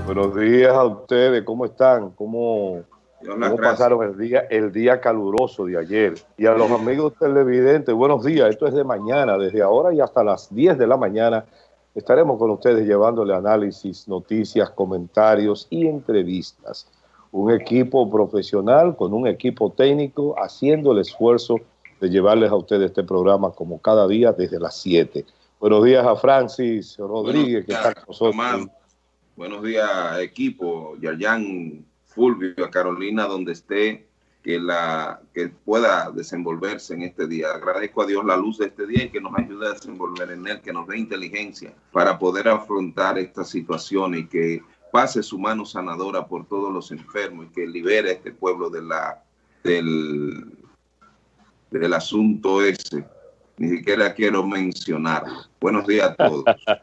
Buenos días a ustedes, ¿cómo están? ¿Cómo pasaron el día caluroso de ayer? Y a los amigos televidentes, buenos días, esto es de mañana, desde ahora y hasta las 10 de la mañana estaremos con ustedes llevándole análisis, noticias, comentarios y entrevistas. Un equipo profesional con un equipo técnico haciendo el esfuerzo de llevarles a ustedes este programa como cada día desde las 7. Buenos días a Francis Rodríguez, que está con nosotros. Amado. Buenos días, equipo, Yarjan, Fulvio, a Carolina, donde esté, que pueda desenvolverse en este día. Agradezco a Dios la luz de este día y que nos ayude a desenvolver en él, que nos dé inteligencia para poder afrontar esta situación y que pase su mano sanadora por todos los enfermos y que libere a este pueblo del asunto ese. Ni siquiera quiero mencionar. Buenos días a todos.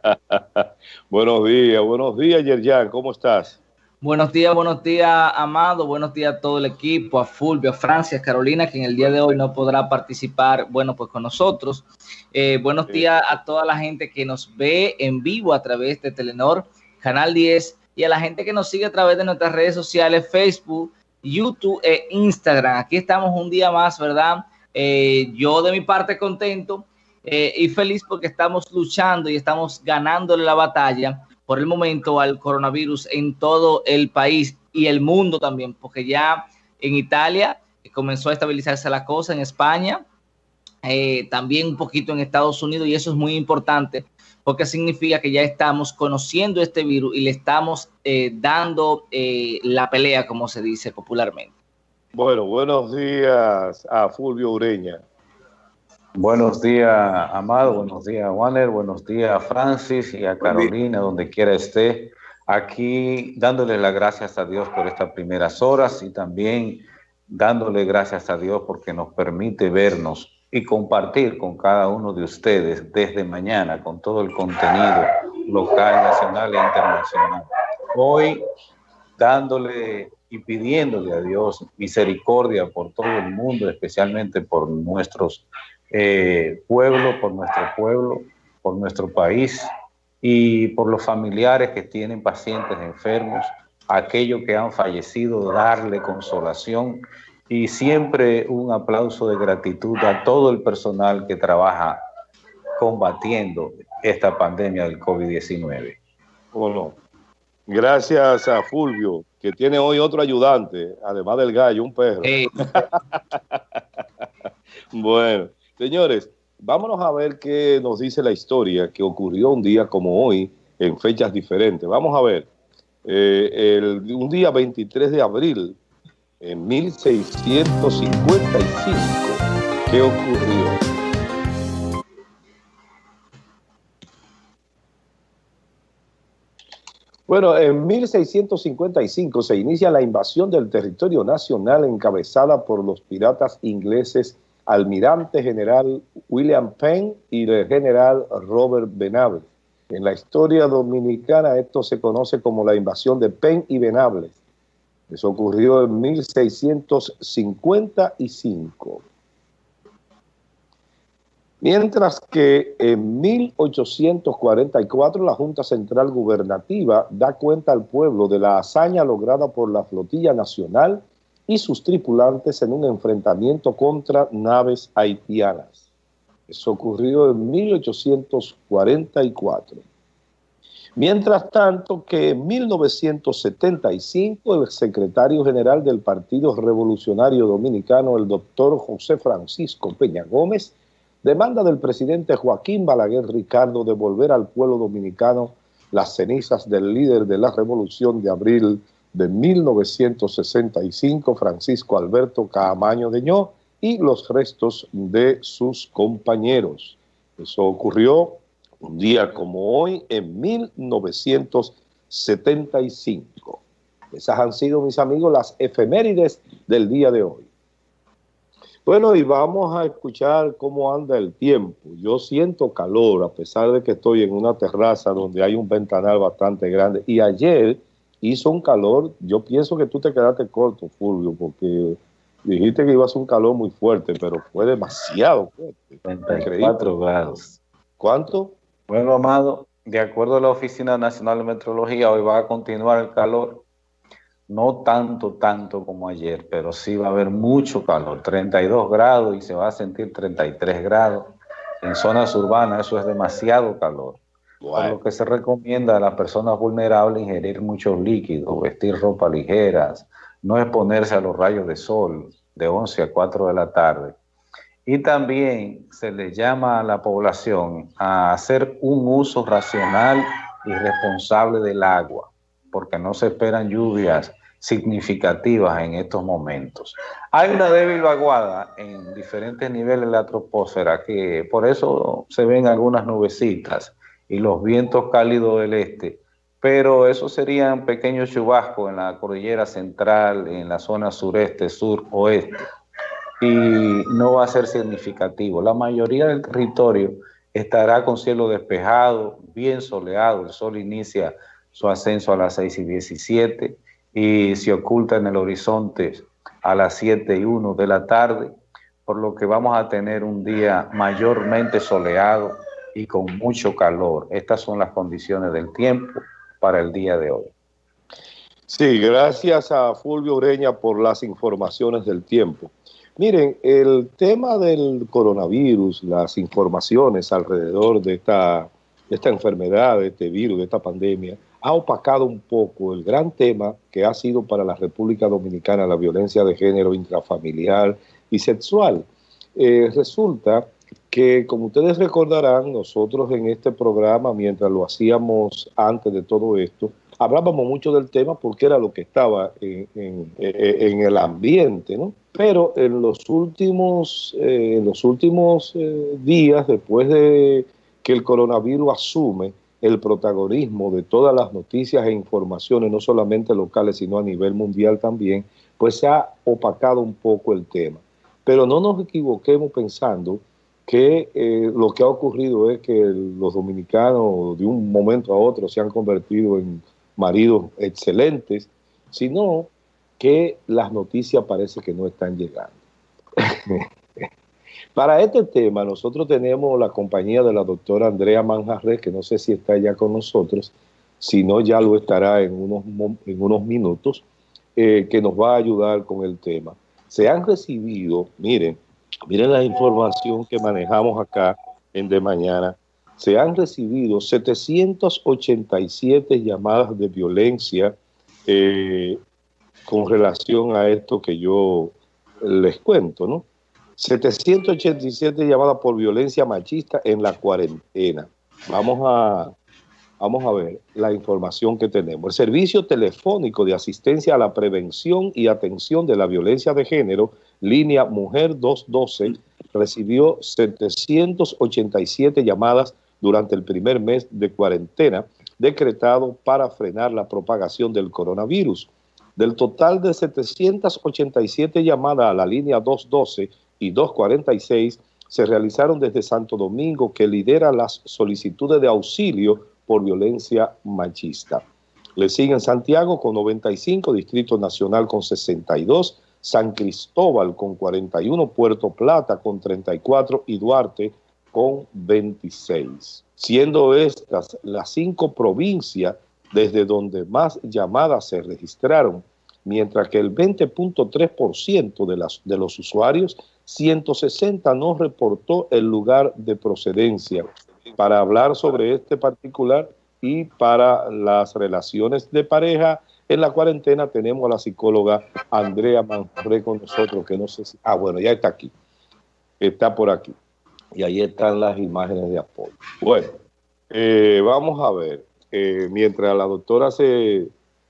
Buenos días, Yerjan, ¿cómo estás? Buenos días, Amado, buenos días a todo el equipo, a Fulvio, a Francia, a Carolina, que en el día de hoy no podrá participar, pues con nosotros. Buenos días a toda la gente que nos ve en vivo a través de Telenor, Canal 10, y a la gente que nos sigue a través de nuestras redes sociales, Facebook, YouTube e Instagram. Aquí estamos un día más, ¿verdad? Yo de mi parte contento y feliz porque estamos luchando y estamos ganándole la batalla por el momento al coronavirus en todo el país y el mundo también, porque ya en Italia comenzó a estabilizarse la cosa, en España, también un poquito en Estados Unidos, y eso es muy importante porque significa que ya estamos conociendo este virus y le estamos dando la pelea, como se dice popularmente. Bueno, buenos días a Fulvio Ureña. Buenos días, Amado, buenos días, Warner, buenos días a Francis y a Carolina, donde quiera esté. Aquí dándole las gracias a Dios por estas primeras horas y también dándole gracias a Dios porque nos permite vernos y compartir con cada uno de ustedes desde mañana con todo el contenido local, nacional e internacional. Hoy dándole y pidiéndole a Dios misericordia por todo el mundo, especialmente por nuestros pueblos, por nuestro país y por los familiares que tienen pacientes enfermos, aquellos que han fallecido, darle consolación y siempre un aplauso de gratitud a todo el personal que trabaja combatiendo esta pandemia del COVID-19. Bueno, gracias a Fulvio, que tiene hoy otro ayudante, además del gallo, un perro. Bueno, señores, vámonos a ver qué nos dice la historia que ocurrió un día como hoy, en fechas diferentes. Vamos a ver, un día 23 de abril, en 1655, ¿qué ocurrió? Bueno, en 1655 se inicia la invasión del territorio nacional encabezada por los piratas ingleses Almirante General William Penn y el General Robert Venables. En la historia dominicana esto se conoce como la invasión de Penn y Venables. Eso ocurrió en 1655. Mientras que en 1844 la Junta Central Gubernativa da cuenta al pueblo de la hazaña lograda por la Flotilla Nacional y sus tripulantes en un enfrentamiento contra naves haitianas. Eso ocurrió en 1844. Mientras tanto que en 1975 el secretario general del Partido Revolucionario Dominicano, el doctor José Francisco Peña Gómez, demanda del presidente Joaquín Balaguer Ricardo devolver al pueblo dominicano las cenizas del líder de la revolución de abril de 1965, Francisco Alberto Caamaño Deñó, y los restos de sus compañeros. Eso ocurrió un día como hoy, en 1975. Esas han sido, mis amigos, las efemérides del día de hoy. Bueno, y vamos a escuchar cómo anda el tiempo. Yo siento calor, a pesar de que estoy en una terraza donde hay un ventanal bastante grande. Y ayer hizo un calor, yo pienso que tú te quedaste corto, Fulvio, porque dijiste que iba a ser un calor muy fuerte, pero fue demasiado fuerte. 34 grados. ¿Cuánto? Bueno, Amado, de acuerdo a la Oficina Nacional de Meteorología, hoy va a continuar el calor. No tanto como ayer, pero sí va a haber mucho calor, 32 grados y se va a sentir 33 grados. En zonas urbanas eso es demasiado calor. Bueno. Por lo que se recomienda a las personas vulnerables ingerir muchos líquidos, vestir ropa ligeras, no exponerse a los rayos de sol de 11 a 4 de la tarde. Y también se les llama a la población a hacer un uso racional y responsable del agua, porque no se esperan lluvias significativas en estos momentos. Hay una débil vaguada en diferentes niveles de la troposfera, que por eso se ven algunas nubecitas y los vientos cálidos del este, pero eso serían pequeños chubascos en la cordillera central, en la zona sureste, sur, oeste, y no va a ser significativo. La mayoría del territorio estará con cielo despejado, bien soleado. El sol inicia su ascenso a las 6:17 y se oculta en el horizonte a las 7:01 de la tarde, por lo que vamos a tener un día mayormente soleado y con mucho calor. Estas son las condiciones del tiempo para el día de hoy. Sí, gracias a Fulvio Ureña por las informaciones del tiempo. Miren, el tema del coronavirus, las informaciones alrededor de esta enfermedad, de este virus, de esta pandemia, ha opacado un poco el gran tema que ha sido para la República Dominicana la violencia de género intrafamiliar y sexual. Resulta que, como ustedes recordarán, nosotros en este programa, mientras lo hacíamos antes de todo esto, hablábamos mucho del tema porque era lo que estaba en el ambiente, ¿no? Pero en los últimos días, después de que el coronavirus asume el protagonismo de todas las noticias e informaciones, no solamente locales, sino a nivel mundial también, pues se ha opacado un poco el tema. Pero no nos equivoquemos pensando que lo que ha ocurrido es que los dominicanos de un momento a otro se han convertido en maridos excelentes, sino que las noticias parece que no están llegando. Para este tema nosotros tenemos la compañía de la doctora Andrea Manjarres, que no sé si está ya con nosotros, si no ya lo estará en unos minutos, que nos va a ayudar con el tema. Se han recibido, miren la información que manejamos acá en De Mañana, se han recibido 787 llamadas de violencia con relación a esto que yo les cuento, ¿no? 787 llamadas por violencia machista en la cuarentena. Vamos a ver la información que tenemos. El Servicio Telefónico de Asistencia a la Prevención y Atención de la Violencia de Género, línea Mujer 212, recibió 787 llamadas durante el primer mes de cuarentena decretado para frenar la propagación del coronavirus. Del total de 787 llamadas a la línea 212 y 246 se realizaron desde Santo Domingo, que lidera las solicitudes de auxilio por violencia machista. Le siguen Santiago con 95, Distrito Nacional con 62, San Cristóbal con 41, Puerto Plata con 34 y Duarte con 26. Siendo estas las 5 provincias desde donde más llamadas se registraron, mientras que el 20.3% de los usuarios, 160 no reportó el lugar de procedencia. Para hablar sobre este particular y para las relaciones de pareja en la cuarentena, tenemos a la psicóloga Andrea Manjarres con nosotros, que no sé si... bueno, ya está aquí. Está por aquí. Y ahí están las imágenes de apoyo. Bueno, vamos a ver. Mientras la doctora se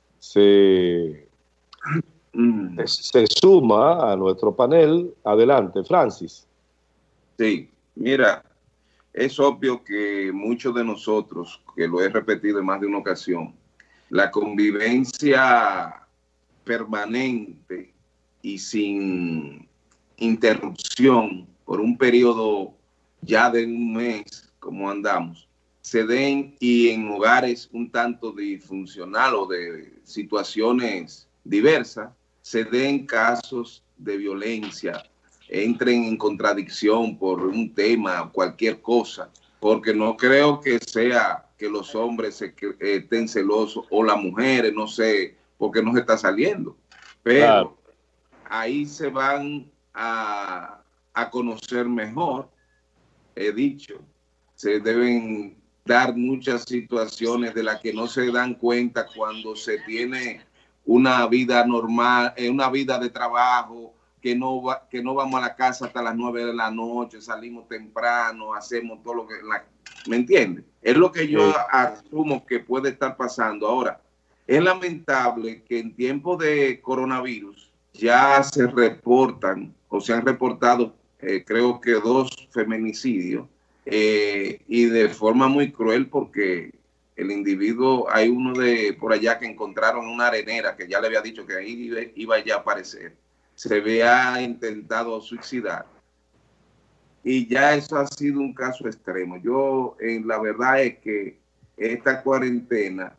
suma a nuestro panel, adelante, Francis. Sí, mira, es obvio que muchos de nosotros, que lo he repetido en más de una ocasión, la convivencia permanente y sin interrupción por un periodo ya de un mes, como andamos, se den, y en hogares un tanto disfuncional o de situaciones diversas, se den casos de violencia, entren en contradicción por un tema o cualquier cosa, porque no creo que que los hombres estén celosos o las mujeres, no sé, porque no se está saliendo. Pero ahí se van a conocer mejor, he dicho. Se deben dar muchas situaciones de las que no se dan cuenta cuando se tiene una vida normal, una vida de trabajo, que no vamos a la casa hasta las 9 de la noche, salimos temprano, hacemos todo lo que... ¿Me entiendes? Es lo que yo asumo que puede estar pasando. Ahora, es lamentable que en tiempos de coronavirus ya se reportan o se han reportado creo que 2 feminicidios y de forma muy cruel porque el individuo, hay uno de por allá que encontraron una arenera que ya le había dicho que ahí iba ya a aparecer, se había intentado suicidar y ya eso ha sido un caso extremo. Yo la verdad es que esta cuarentena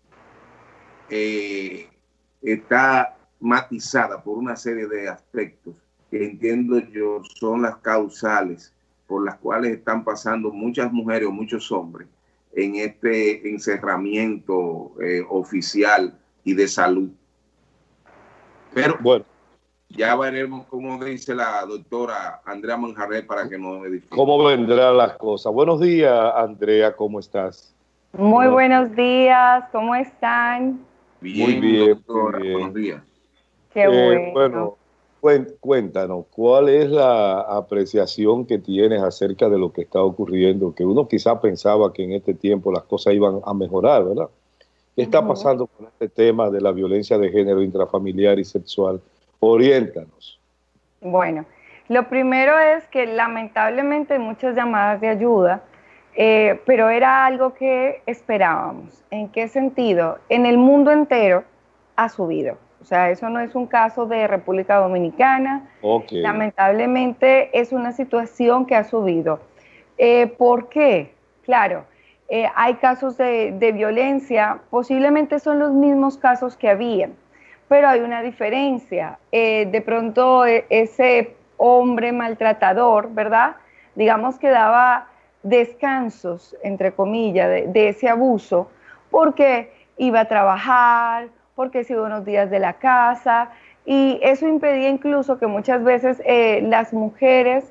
está matizada por una serie de aspectos que entiendo yo son las causales por las cuales están pasando muchas mujeres o muchos hombres en este encerramiento oficial y de salud. Pero bueno, ya veremos cómo dice la doctora Andrea Manjarrés para que nos edifique. ¿Cómo vendrán las cosas? Buenos días, Andrea, ¿cómo estás? Muy buenos días, ¿cómo están? Bien, muy bien, doctora, muy bien. Buenos días. Qué bueno. Bueno, cuéntanos, ¿cuál es la apreciación que tienes acerca de lo que está ocurriendo? Que uno quizá pensaba que en este tiempo las cosas iban a mejorar, ¿verdad? ¿Qué está pasando con este tema de la violencia de género intrafamiliar y sexual? Oriéntanos. Bueno, lo primero es que lamentablemente hay muchas llamadas de ayuda, pero era algo que esperábamos. ¿En qué sentido? En el mundo entero ha subido. O sea, eso no es un caso de República Dominicana. Okay. Lamentablemente es una situación que ha subido. ¿Por qué? Claro, hay casos de violencia, posiblemente son los mismos casos que había, pero hay una diferencia. De pronto ese hombre maltratador, ¿verdad? Digamos que daba descansos, entre comillas, de ese abuso, porque iba a trabajar, porque se iba unos días de la casa, y eso impedía incluso que muchas veces las mujeres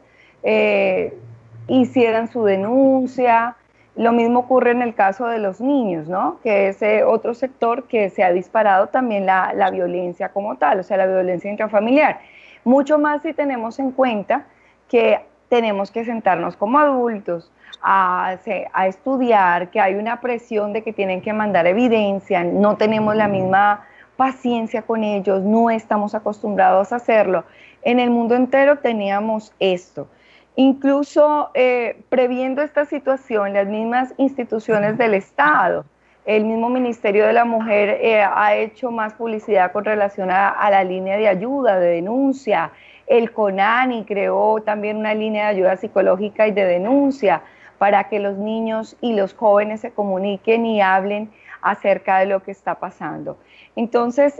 hicieran su denuncia. Lo mismo ocurre en el caso de los niños, ¿no? Que es otro sector que se ha disparado también la violencia como tal, o sea, la violencia intrafamiliar. Mucho más si tenemos en cuenta que tenemos que sentarnos como adultos a estudiar, que hay una presión de que tienen que mandar evidencia, no tenemos la misma paciencia con ellos, no estamos acostumbrados a hacerlo. En el mundo entero teníamos esto. Incluso previendo esta situación, las mismas instituciones del Estado, el mismo Ministerio de la Mujer ha hecho más publicidad con relación a la línea de ayuda, de denuncia. El CONANI creó también una línea de ayuda psicológica y de denuncia para que los niños y los jóvenes se comuniquen y hablen acerca de lo que está pasando. Entonces,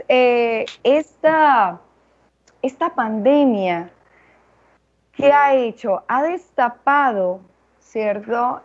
esta pandemia, ¿qué ha hecho? Ha destapado, ¿cierto?,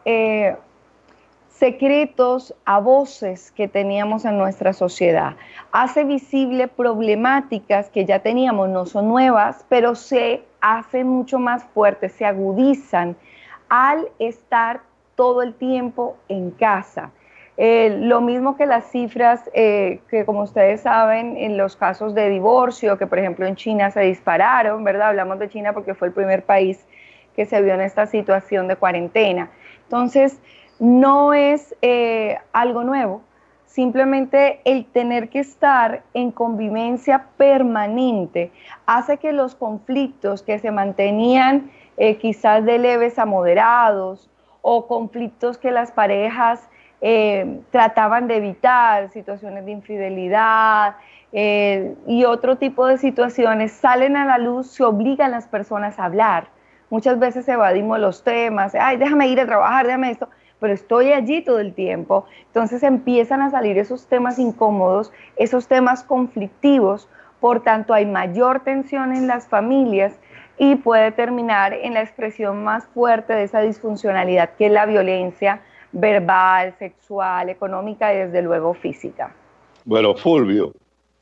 secretos a voces que teníamos en nuestra sociedad. Hace visible problemáticas que ya teníamos, no son nuevas, pero se hacen mucho más fuertes, se agudizan al estar todo el tiempo en casa. Lo mismo que las cifras que, como ustedes saben, en los casos de divorcio, que por ejemplo en China se dispararon, ¿verdad? Hablamos de China porque fue el primer país que se vio en esta situación de cuarentena. Entonces, no es algo nuevo, simplemente el tener que estar en convivencia permanente hace que los conflictos que se mantenían quizás de leves a moderados, o conflictos que las parejas trataban de evitar, situaciones de infidelidad y otro tipo de situaciones, salen a la luz, se obligan a las personas a hablar. Muchas veces evadimos los temas, ay, déjame ir a trabajar, déjame esto, pero estoy allí todo el tiempo. Entonces empiezan a salir esos temas incómodos, esos temas conflictivos, por tanto hay mayor tensión en las familias y puede terminar en la expresión más fuerte de esa disfuncionalidad que es la violencia verbal, sexual, económica y desde luego física. Bueno, Fulvio.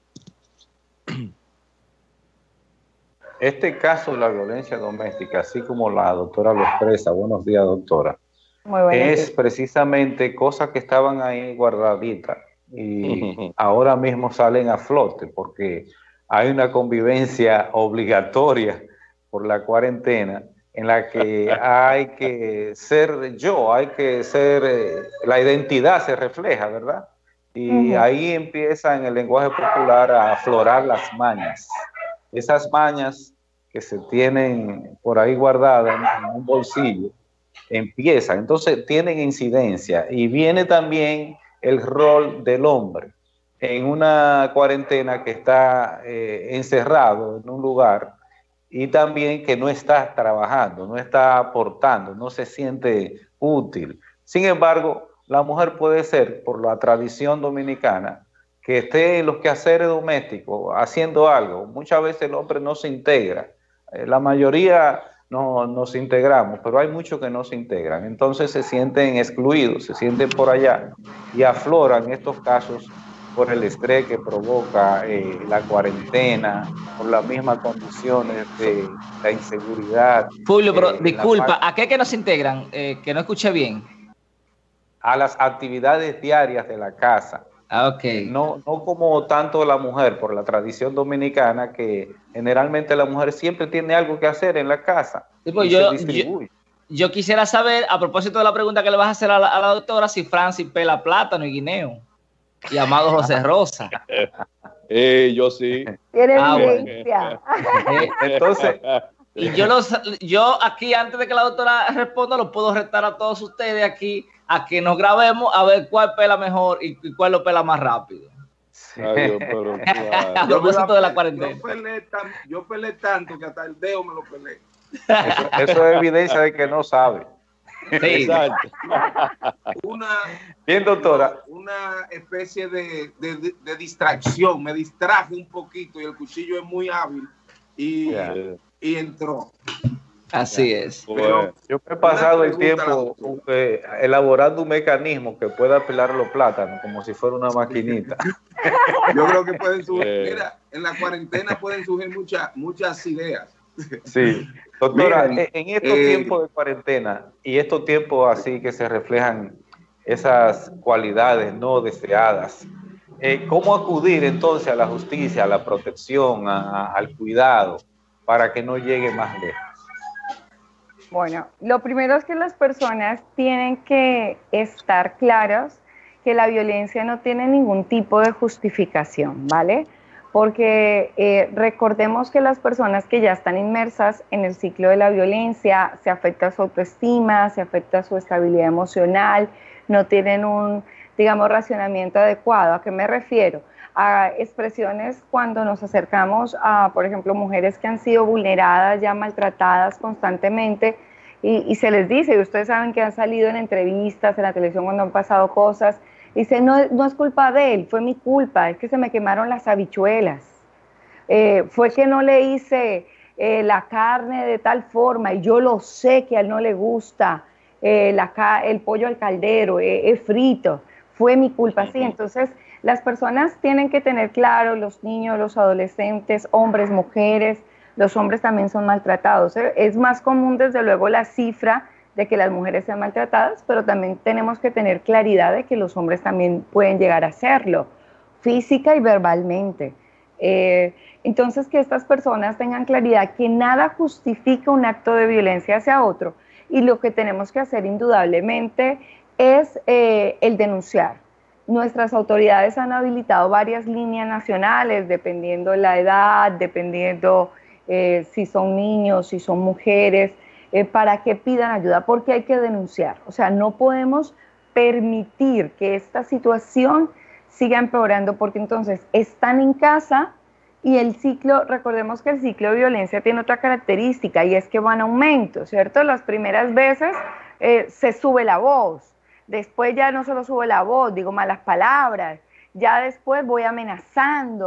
Este caso de la violencia doméstica, así como la doctora lo expresa, buenos días, doctora, es precisamente cosas que estaban ahí guardaditas y ahora mismo salen a flote porque hay una convivencia obligatoria por la cuarentena en la que hay que ser yo, hay que ser, la identidad se refleja, ¿verdad? Y ahí empieza en el lenguaje popular a aflorar las mañas. Esas mañas que se tienen por ahí guardadas en un bolsillo, empiezan, entonces tienen incidencia y viene también el rol del hombre en una cuarentena que está encerrado en un lugar y también que no está trabajando, no está aportando, no se siente útil. Sin embargo, la mujer puede ser, por la tradición dominicana, que esté en los quehaceres domésticos haciendo algo. Muchas veces el hombre no se integra. La mayoría no nos integramos, pero hay muchos que no se integran. Entonces se sienten excluidos, se sienten por allá y afloran estos casos por el estrés que provoca la cuarentena, por las mismas condiciones de la inseguridad. Fulvio, pero disculpa, ¿a qué que no se integran? Que no escuché bien. A las actividades diarias de la casa. Okay. No como tanto la mujer, por la tradición dominicana, que generalmente la mujer siempre tiene algo que hacer en la casa sí, pues y se distribuye. Yo quisiera saber, a propósito de la pregunta que le vas a hacer a la doctora, si Francis pela plátano y guineo. Y Amado José Rosa. Yo sí. Tiene evidencia. Entonces... Y yo aquí, antes de que la doctora responda, lo puedo retar a todos ustedes aquí a que nos grabemos a ver cuál pela mejor y cuál lo pela más rápido. Ay, pero, a propósito de la cuarentena. Yo pelé tanto que hasta el dedo me lo pelé. Eso es evidencia de que no sabe. Sí. Exacto. Bien, doctora. Una especie de distracción. Me distraje un poquito y el cuchillo es muy hábil y entró. Así es. Pero yo me he pasado el tiempo elaborando un mecanismo que pueda pelar los plátanos como si fuera una maquinita. Yo creo que pueden surgir, mira, en la cuarentena pueden surgir muchas ideas. Sí, doctora, en estos tiempos de cuarentena y estos tiempos así que se reflejan esas cualidades no deseadas, ¿cómo acudir entonces a la justicia, a la protección, al cuidado para que no llegue más lejos? Bueno, lo primero es que las personas tienen que estar claras que la violencia no tiene ningún tipo de justificación, ¿vale? Porque recordemos que las personas que ya están inmersas en el ciclo de la violencia, se afecta su autoestima, se afecta su estabilidad emocional, no tienen un, digamos, racionamiento adecuado. ¿A qué me refiero? A expresiones cuando nos acercamos a, por ejemplo, mujeres que han sido vulneradas, ya maltratadas constantemente, y se les dice, y ustedes saben que han salido en entrevistas, en la televisión cuando han pasado cosas, dice, no es culpa de él, fue mi culpa, es que se me quemaron las habichuelas, fue que no le hice la carne de tal forma, y yo lo sé que a él no le gusta el pollo al caldero, es frito, fue mi culpa, sí. Entonces las personas tienen que tener claro, los niños, los adolescentes, hombres, mujeres, los hombres también son maltratados. Es más común desde luego la cifra de que las mujeres sean maltratadas, pero también tenemos que tener claridad de que los hombres también pueden llegar a hacerlo, física y verbalmente. Entonces que estas personas tengan claridad que nada justifica un acto de violencia hacia otro, y lo que tenemos que hacer indudablemente es el denunciar. Nuestras autoridades han habilitado varias líneas nacionales, dependiendo la edad, dependiendo si son niños, si son mujeres, para que pidan ayuda, porque hay que denunciar. O sea, no podemos permitir que esta situación siga empeorando, porque entonces están en casa y el ciclo, recordemos que el ciclo de violencia tiene otra característica y es que va en aumento, ¿cierto? Las primeras veces se sube la voz, después ya no solo sube la voz, digo malas palabras, ya después voy amenazando,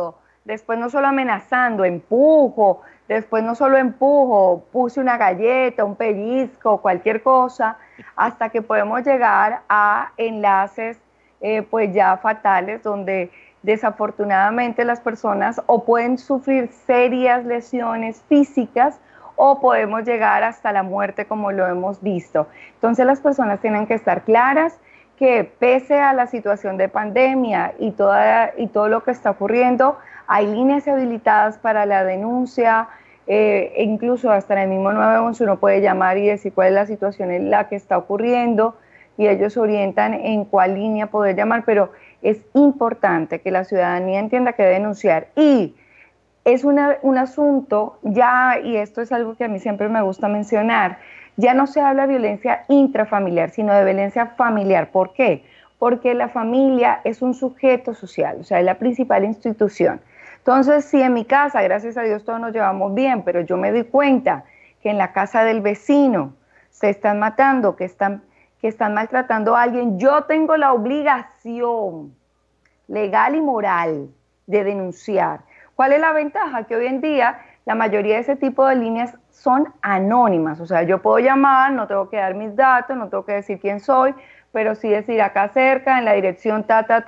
después no solo amenazando, empujo, después no solo empujo, puse una galleta, un pellizco, cualquier cosa, hasta que podemos llegar a enlaces pues ya fatales, donde desafortunadamente las personas o pueden sufrir serias lesiones físicas o podemos llegar hasta la muerte, como lo hemos visto. Entonces las personas tienen que estar claras que pese a la situación de pandemia y todo lo que está ocurriendo, hay líneas habilitadas para la denuncia, e incluso hasta en el mismo 911 uno puede llamar y decir cuál es la situación en la que está ocurriendo y ellos orientan en cuál línea poder llamar, pero es importante que la ciudadanía entienda que debe denunciar. Y es un asunto ya, y esto es algo que a mí siempre me gusta mencionar, ya no se habla de violencia intrafamiliar, sino de violencia familiar. ¿Por qué? Porque la familia es un sujeto social, o sea, es la principal institución. Entonces, si en mi casa, gracias a Dios, todos nos llevamos bien, pero yo me doy cuenta que en la casa del vecino se están matando, que están maltratando a alguien, yo tengo la obligación legal y moral de denunciar. ¿Cuál es la ventaja? Que hoy en día la mayoría de ese tipo de líneas son anónimas, o sea, yo puedo llamar, no tengo que dar mis datos, no tengo que decir quién soy, pero sí decir acá cerca, en la dirección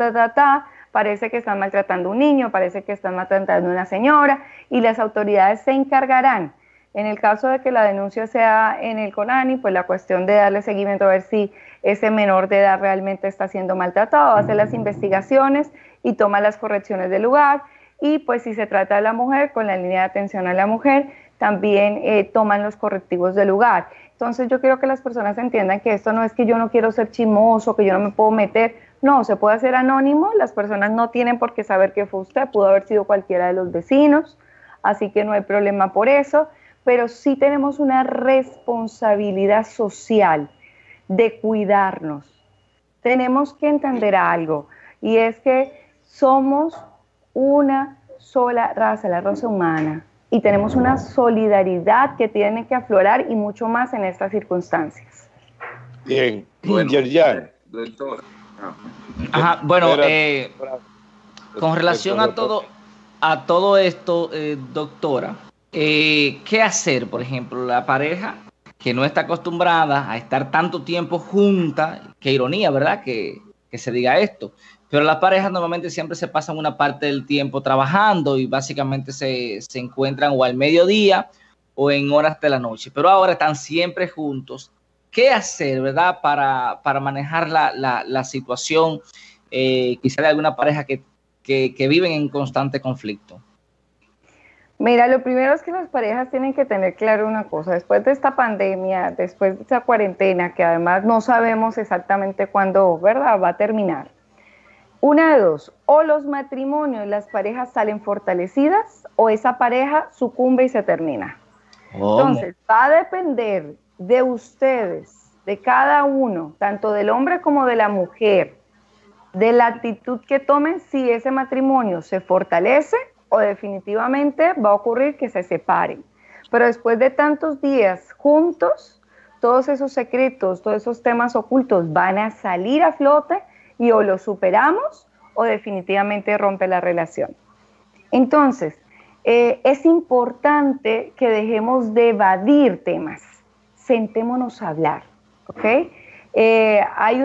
parece que están maltratando a un niño, parece que están maltratando a una señora, y las autoridades se encargarán. En el caso de que la denuncia sea en el CONANI, pues la cuestión de darle seguimiento a ver si ese menor de edad realmente está siendo maltratado, hace las investigaciones y toma las correcciones del lugar, y pues si se trata de la mujer, con la línea de atención a la mujer, también toman los correctivos del lugar. Entonces yo quiero que las personas entiendan que esto no es que yo no quiero ser chismoso, que yo no me puedo meter, no, se puede hacer anónimo, las personas no tienen por qué saber que fue usted, pudo haber sido cualquiera de los vecinos, así que no hay problema por eso, pero sí tenemos una responsabilidad social de cuidarnos. Tenemos que entender algo, y es que somos una sola raza, la raza humana, y tenemos una solidaridad que tiene que aflorar y mucho más en estas circunstancias. Bien, bueno, Yerjan. Ajá, bueno, con relación a todo esto, doctora, ¿qué hacer? Por ejemplo, la pareja que no está acostumbrada a estar tanto tiempo junta, qué ironía, ¿verdad? Que se diga esto, pero las parejas normalmente siempre se pasan una parte del tiempo trabajando y básicamente se encuentran o al mediodía o en horas de la noche, pero ahora están siempre juntos. ¿Qué hacer, verdad, para manejar la situación quizá de alguna pareja que viven en constante conflicto? Mira, lo primero es que las parejas tienen que tener claro una cosa. Después de esta pandemia, después de esta cuarentena, que además no sabemos exactamente cuándo, ¿verdad?, va a terminar. Una de dos, o los matrimonios, las parejas salen fortalecidas, o esa pareja sucumbe y se termina. Entonces, va a depender de ustedes, de cada uno, tanto del hombre como de la mujer, de la actitud que tomen, si ese matrimonio se fortalece o definitivamente va a ocurrir que se separen. Pero después de tantos días juntos, todos esos secretos, todos esos temas ocultos van a salir a flote y o los superamos o definitivamente rompe la relación. Entonces, es importante que dejemos de evadir temas, sentémonos a hablar, ¿ok? Hay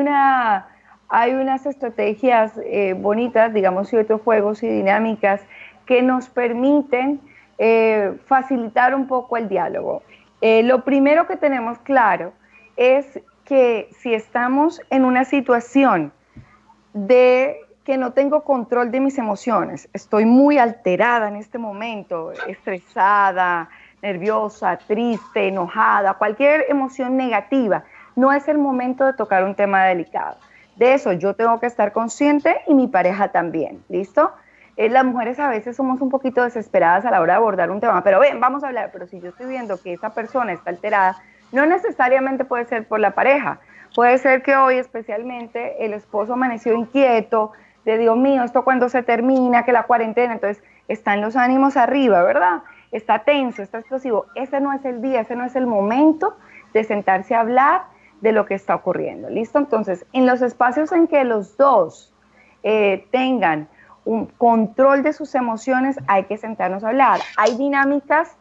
unas estrategias bonitas, digamos, y otros juegos y dinámicas que nos permiten facilitar un poco el diálogo. Lo primero que tenemos claro es que si estamos en una situación de que no tengo control de mis emociones, estoy muy alterada en este momento, estresada, nerviosa, triste, enojada, cualquier emoción negativa, no es el momento de tocar un tema delicado. De eso yo tengo que estar consciente y mi pareja también, ¿listo? Las mujeres a veces somos un poquito desesperadas a la hora de abordar un tema, pero ven, vamos a hablar, pero si yo estoy viendo que esa persona está alterada, no necesariamente puede ser por la pareja, puede ser que hoy especialmente el esposo amaneció inquieto, de Dios mío, esto cuando se termina, que la cuarentena, entonces están los ánimos arriba, ¿verdad? Está tenso, está explosivo, ese no es el día, ese no es el momento de sentarse a hablar de lo que está ocurriendo, ¿listo? Entonces, en los espacios en que los dos tengan un control de sus emociones, hay que sentarnos a hablar. Hay dinámicas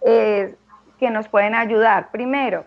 que nos pueden ayudar. Primero,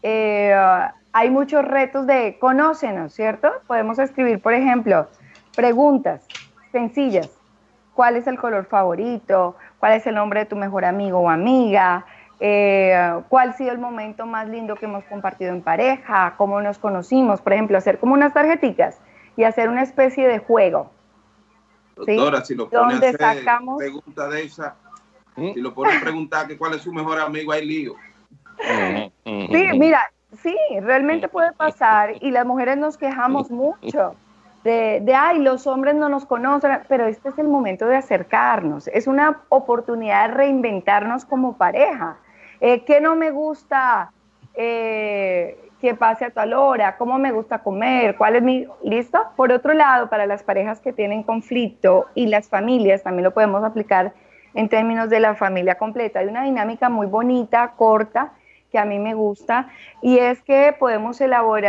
hay muchos retos de conócenos, ¿cierto? Podemos escribir, por ejemplo, preguntas sencillas. ¿Cuál es el color favorito? ¿Cuál es el nombre de tu mejor amigo o amiga? ¿Cuál ha sido el momento más lindo que hemos compartido en pareja? ¿Cómo nos conocimos? Por ejemplo, hacer como unas tarjeticas y hacer una especie de juego. Doctora, ¿sí? Si lo pone donde a hacer sacamos... pregunta de esa, si lo pone a preguntar que cuál es su mejor amigo, hay lío. Sí, mira, sí, realmente puede pasar y las mujeres nos quejamos mucho ay, los hombres no nos conocen, pero este es el momento de acercarnos, es una oportunidad de reinventarnos como pareja. ¿Qué no me gusta que pase a tal hora? ¿Cómo me gusta comer? ¿Cuál es mi...? ¿Listo? Por otro lado, para las parejas que tienen conflicto y las familias, también lo podemos aplicar en términos de la familia completa. Hay una dinámica muy bonita, corta, que a mí me gusta, y es que podemos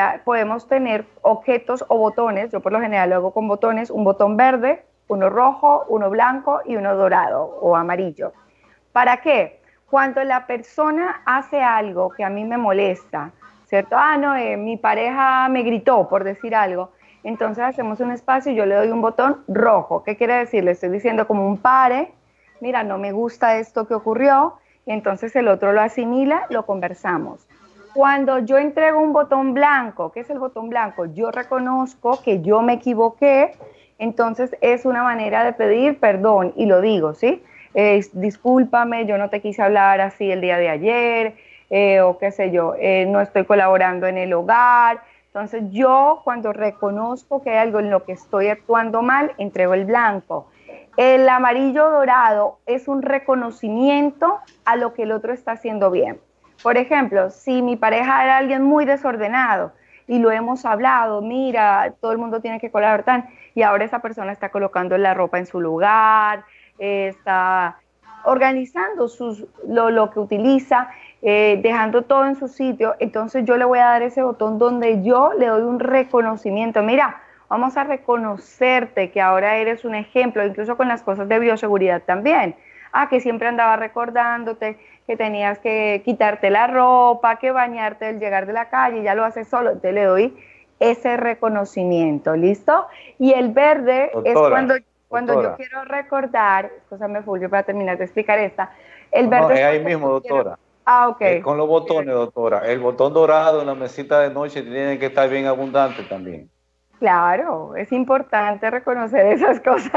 tener objetos o botones. Yo por lo general lo hago con botones, un botón verde, uno rojo, uno blanco y uno dorado o amarillo. ¿Para qué? Cuando la persona hace algo que a mí me molesta, ¿cierto? Mi pareja me gritó, por decir algo, entonces hacemos un espacio y yo le doy un botón rojo. ¿Qué quiere decir? Le estoy diciendo como un pare, mira, no me gusta esto que ocurrió. Entonces el otro lo asimila, lo conversamos. Cuando yo entrego un botón blanco, ¿qué es el botón blanco? Yo reconozco que yo me equivoqué, entonces es una manera de pedir perdón y lo digo, ¿sí? Discúlpame, yo no te quise hablar así el día de ayer, o qué sé yo, no estoy colaborando en el hogar. Entonces yo cuando reconozco que hay algo en lo que estoy actuando mal, entrego el blanco. El amarillo dorado es un reconocimiento a lo que el otro está haciendo bien. Por ejemplo, si mi pareja era alguien muy desordenado y lo hemos hablado, mira, todo el mundo tiene que colaborar, y ahora esa persona está colocando la ropa en su lugar, está organizando lo que utiliza, dejando todo en su sitio, entonces yo le voy a dar ese botón donde yo le doy un reconocimiento. Mira, vamos a reconocerte que ahora eres un ejemplo, incluso con las cosas de bioseguridad también. Que siempre andaba recordándote que tenías que quitarte la ropa, que bañarte al llegar de la calle, ya lo haces solo. Entonces le doy ese reconocimiento, ¿listo? Y el verde, doctora, es cuando yo quiero recordar, escúchame Fulvio para terminar de explicar esta. El verde es ahí mismo, doctora. Ok. Con los botones, doctora. El botón dorado en la mesita de noche tiene que estar bien abundante también. Claro, es importante reconocer esas cosas.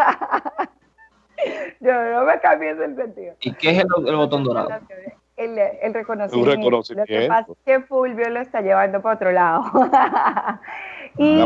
Yo no me cambies el sentido. ¿Y qué es el botón dorado? El reconocimiento. Lo que pasa es que Fulvio lo está llevando para otro lado. Y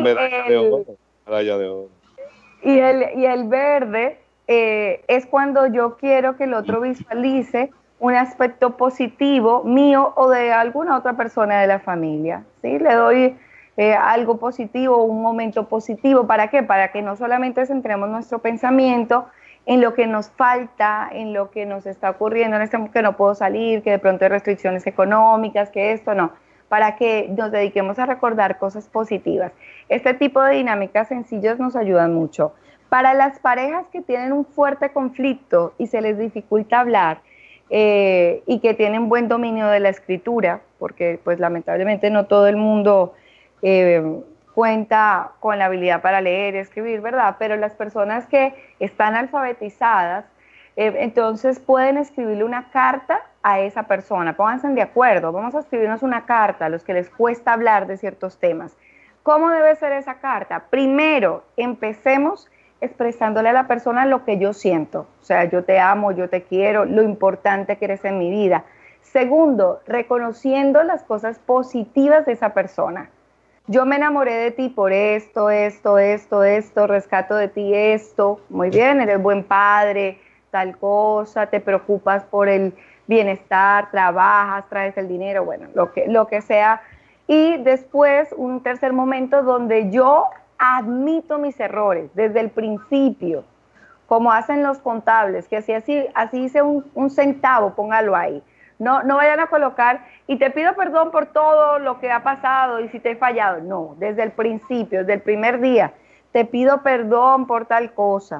el verde es cuando yo quiero que el otro visualice un aspecto positivo mío o de alguna otra persona de la familia. ¿Sí? Le doy algo positivo, un momento positivo. ¿Para qué? Para que no solamente centremos nuestro pensamiento en lo que nos falta, en lo que nos está ocurriendo, que no puedo salir, que de pronto hay restricciones económicas, que esto no, para que nos dediquemos a recordar cosas positivas. Este tipo de dinámicas sencillas nos ayudan mucho. Para las parejas que tienen un fuerte conflicto y se les dificulta hablar, y que tienen buen dominio de la escritura, porque pues lamentablemente no todo el mundo cuenta con la habilidad para leer y escribir, ¿verdad? Pero las personas que están alfabetizadas, entonces pueden escribirle una carta a esa persona. Pónganse de acuerdo, vamos a escribirnos una carta a los que les cuesta hablar de ciertos temas. ¿Cómo debe ser esa carta? Primero, empecemos expresándole a la persona lo que yo siento. O sea, yo te amo, yo te quiero, lo importante que eres en mi vida. Segundo, reconociendo las cosas positivas de esa persona. Yo me enamoré de ti por esto, rescato de ti esto, muy bien, eres buen padre, tal cosa, te preocupas por el bienestar, trabajas, traes el dinero, bueno, lo que sea. Y después un tercer momento donde yo admito mis errores desde el principio, como hacen los contables, que así hice un centavo, póngalo ahí. No vayan a colocar, y te pido perdón por todo lo que ha pasado y si te he fallado. No, desde el principio, desde el primer día, te pido perdón por tal cosa.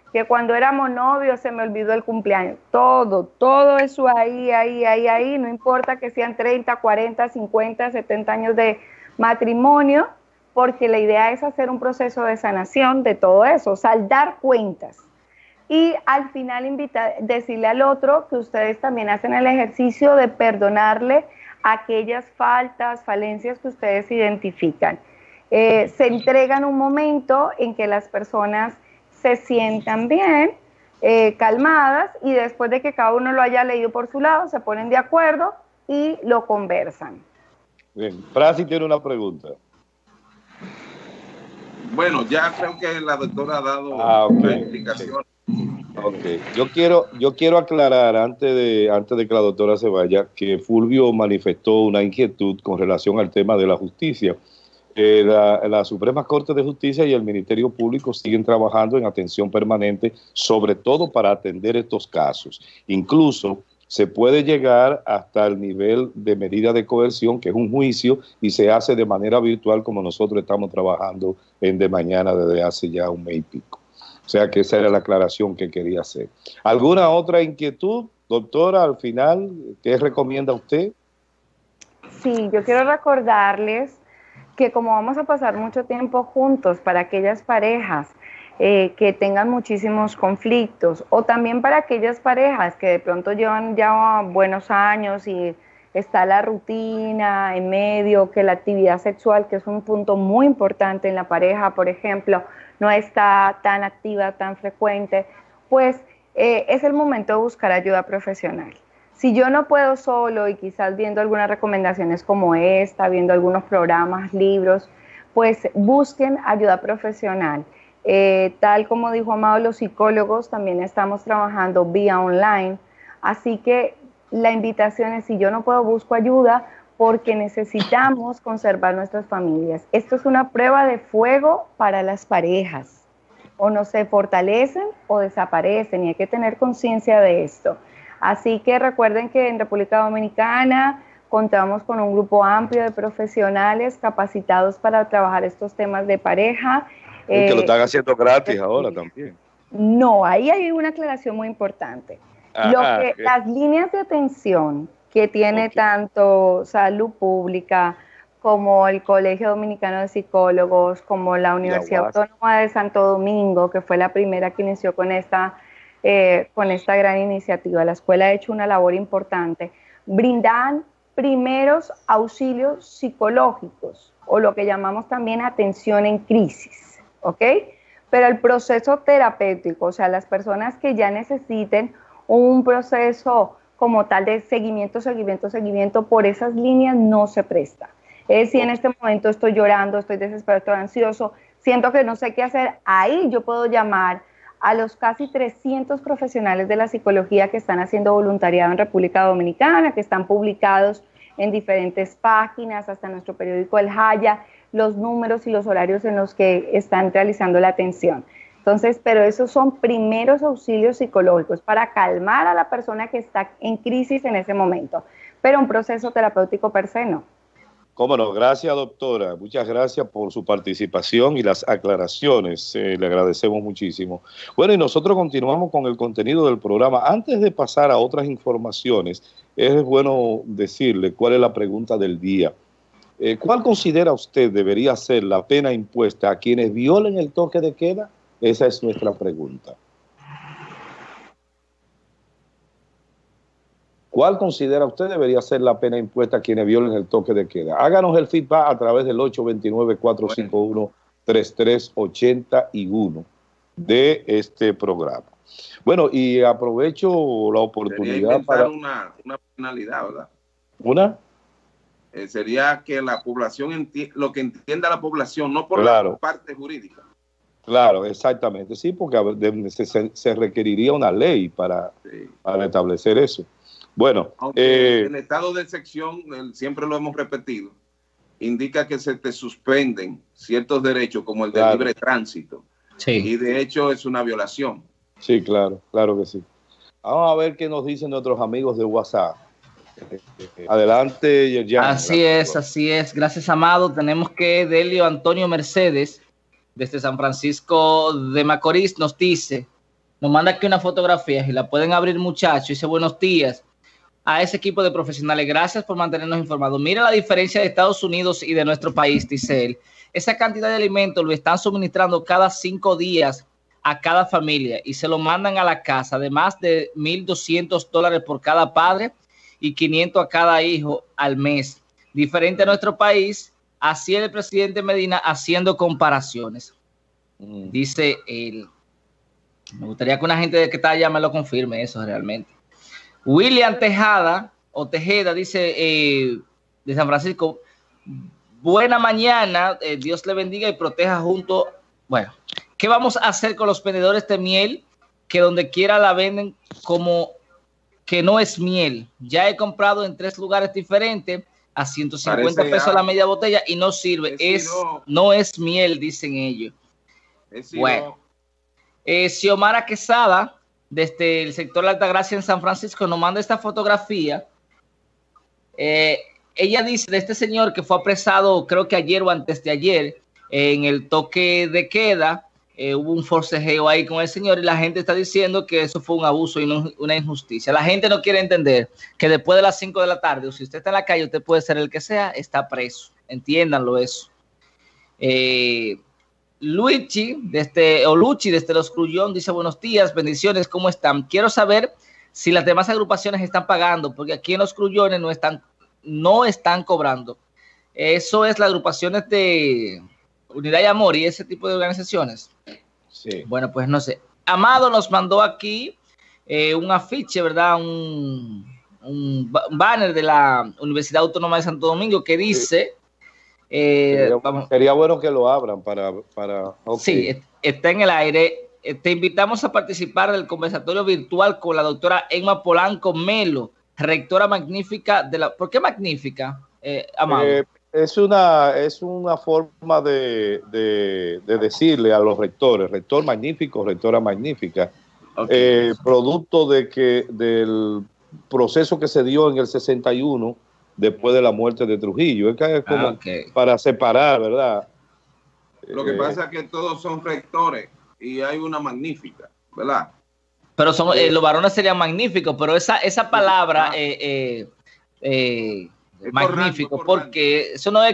que cuando éramos novios se me olvidó el cumpleaños. Todo eso ahí, no importa que sean 30, 40, 50, 70 años de matrimonio, porque la idea es hacer un proceso de sanación de todo eso, saldar cuentas. Y al final decirle al otro que ustedes también hacen el ejercicio de perdonarle aquellas faltas, falencias que ustedes identifican. Se entregan un momento en que las personas se sientan bien, calmadas, y después de que cada uno lo haya leído por su lado, se ponen de acuerdo y lo conversan. Bien, Francis tiene una pregunta. Bueno, ya creo que la doctora ha dado la explicación. Okay. Yo quiero aclarar antes de que la doctora se vaya, que Fulvio manifestó una inquietud con relación al tema de la justicia. La Suprema Corte de Justicia y el Ministerio Público siguen trabajando en atención permanente, sobre todo para atender estos casos. Incluso se puede llegar hasta el nivel de medida de coerción, que es un juicio, y se hace de manera virtual, como nosotros estamos trabajando en De Mañana desde hace ya un mes y pico. O sea que esa era la aclaración que quería hacer. ¿Alguna otra inquietud, doctora, al final? ¿Qué recomienda usted? Sí, yo quiero recordarles que como vamos a pasar mucho tiempo juntos, para aquellas parejas que tengan muchísimos conflictos, o también para aquellas parejas que de pronto llevan ya buenos años y está la rutina en medio, que la actividad sexual, que es un punto muy importante en la pareja, por ejemplo, no está tan activa, tan frecuente, pues es el momento de buscar ayuda profesional. Si yo no puedo solo, y quizás viendo algunas recomendaciones como esta, viendo algunos programas, libros, pues busquen ayuda profesional. Tal como dijo Amado, los psicólogos también estamos trabajando vía online, así que la invitación es, si yo no puedo, busco ayuda, porque necesitamos conservar nuestras familias. Esto es una prueba de fuego para las parejas. O no se fortalecen o desaparecen, y hay que tener conciencia de esto. Así que recuerden que en República Dominicana contamos con un grupo amplio de profesionales capacitados para trabajar estos temas de pareja. Que lo están haciendo gratis ahora también. No, ahí hay una aclaración muy importante. Las líneas de atención que tiene tanto Salud Pública como el Colegio Dominicano de Psicólogos, como la Universidad Autónoma de Santo Domingo, que fue la primera que inició con esta gran iniciativa. La escuela ha hecho una labor importante. Brindan primeros auxilios psicológicos, o lo que llamamos también atención en crisis, ¿ok? Pero el proceso terapéutico, o sea, las personas que ya necesiten un proceso como tal de seguimiento, por esas líneas no se presta. Es si en este momento estoy llorando, estoy desesperado, estoy ansioso, siento que no sé qué hacer, ahí yo puedo llamar a los casi 300 profesionales de la psicología que están haciendo voluntariado en República Dominicana, que están publicados en diferentes páginas, hasta nuestro periódico El Jaya, los números y los horarios en los que están realizando la atención. Entonces, pero esos son primeros auxilios psicológicos para calmar a la persona que está en crisis en ese momento, pero un proceso terapéutico per se no. Cómo no, gracias doctora, muchas gracias por su participación y las aclaraciones, le agradecemos muchísimo. Bueno, y nosotros continuamos con el contenido del programa. Antes de pasar a otras informaciones, es bueno decirle cuál es la pregunta del día. ¿Cuál considera usted debería ser la pena impuesta a quienes violen el toque de queda? Esa es nuestra pregunta. ¿Cuál considera usted debería ser la pena impuesta a quienes violen el toque de queda? Háganos el feedback a través del 829-451-3381 de este programa. Bueno, y aprovecho la oportunidad para... una penalidad, ¿verdad? ¿Una? Sería que la población, lo que entienda la población, no por la parte jurídica. Claro, exactamente, sí, porque se requeriría una ley para establecer eso. Bueno, aunque el estado de excepción, siempre lo hemos repetido, indica que se te suspenden ciertos derechos como el de libre tránsito. Sí. Y de hecho es una violación. Sí, claro, claro que sí. Vamos a ver qué nos dicen nuestros amigos de WhatsApp. Adelante, Yerjan. Así es. Gracias, Amado. Tenemos que Delio Antonio Mercedes, desde San Francisco de Macorís, nos dice: nos manda aquí una fotografía y la pueden abrir, muchachos. Dice buenos días a ese equipo de profesionales. Gracias por mantenernos informados. Mira la diferencia de Estados Unidos y de nuestro país, dice él. Esa cantidad de alimentos lo están suministrando cada 5 días a cada familia y se lo mandan a la casa, además de $1,200 por cada padre y 500 a cada hijo al mes. Diferente a nuestro país, así el presidente Medina haciendo comparaciones. Dice él. Me gustaría que una gente que está allá me lo confirme eso realmente. William Tejada dice de San Francisco, buena mañana, Dios le bendiga y proteja junto. Bueno, ¿qué vamos a hacer con los vendedores de miel que donde quiera la venden como que no es miel? Ya he comprado en 3 lugares diferentes a 150 pesos la media botella y no sirve. No es miel, dicen ellos. Bueno, Xiomara Quesada, desde el sector de Altagracia en San Francisco, nos manda esta fotografía. Ella dice de este señor que fue apresado, creo que ayer o antes de ayer, en el toque de queda. Hubo un forcejeo ahí con el señor y la gente está diciendo que eso fue un abuso y no una injusticia. La gente no quiere entender que después de las 5 de la tarde, o si usted está en la calle, usted puede ser el que sea, está preso. Entiéndanlo eso. Luchi, desde Los Crullón, dice buenos días, bendiciones, ¿cómo están? Quiero saber si las demás agrupaciones están pagando, porque aquí en Los Crullones no están cobrando. Eso es las agrupaciones de Unidad y Amor y ese tipo de organizaciones. Sí. Bueno, pues no sé. Amado nos mandó aquí un afiche, ¿verdad? Un banner de la Universidad Autónoma de Santo Domingo que dice... sería bueno que lo abran para okay. Sí, está en el aire. Te invitamos a participar del conversatorio virtual con la doctora Emma Polanco Melo, rectora magnífica de la... ¿Por qué magnífica, Amado? Es una forma de decirle a los rectores, rector magnífico, rectora magnífica, okay. Producto del proceso que se dio en el 61 después de la muerte de Trujillo. Es que es como para separar, ¿verdad? Lo que pasa es que todos son rectores y hay una magnífica, ¿verdad? Pero los varones serían magníficos, pero esa palabra magnífico, rango, porque eso no es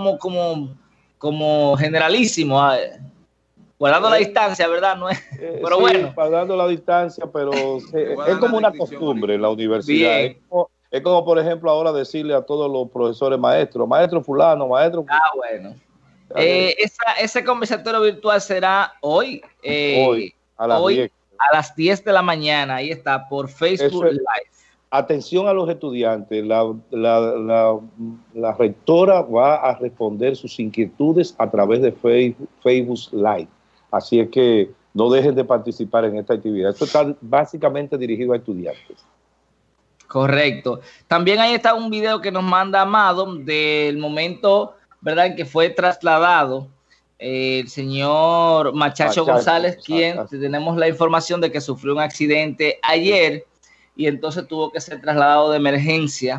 como generalísimo, guardando la distancia, ¿verdad? No es, pero sí, bueno. Guardando la distancia, pero es como una costumbre en la universidad. Es como, por ejemplo, ahora decirle a todos los profesores maestro fulano, maestro fulano. Bueno. Ese conversatorio virtual será hoy. Hoy, a las 10 de la mañana. Ahí está, por Facebook Live. Atención a los estudiantes, la rectora va a responder sus inquietudes a través de Facebook Live. Así es que no dejen de participar en esta actividad. Esto está básicamente dirigido a estudiantes. Correcto. También ahí está un video que nos manda Amado del momento, ¿verdad?, en que fue trasladado el señor Machacho González, quien tenemos la información de que sufrió un accidente ayer y entonces tuvo que ser trasladado de emergencia.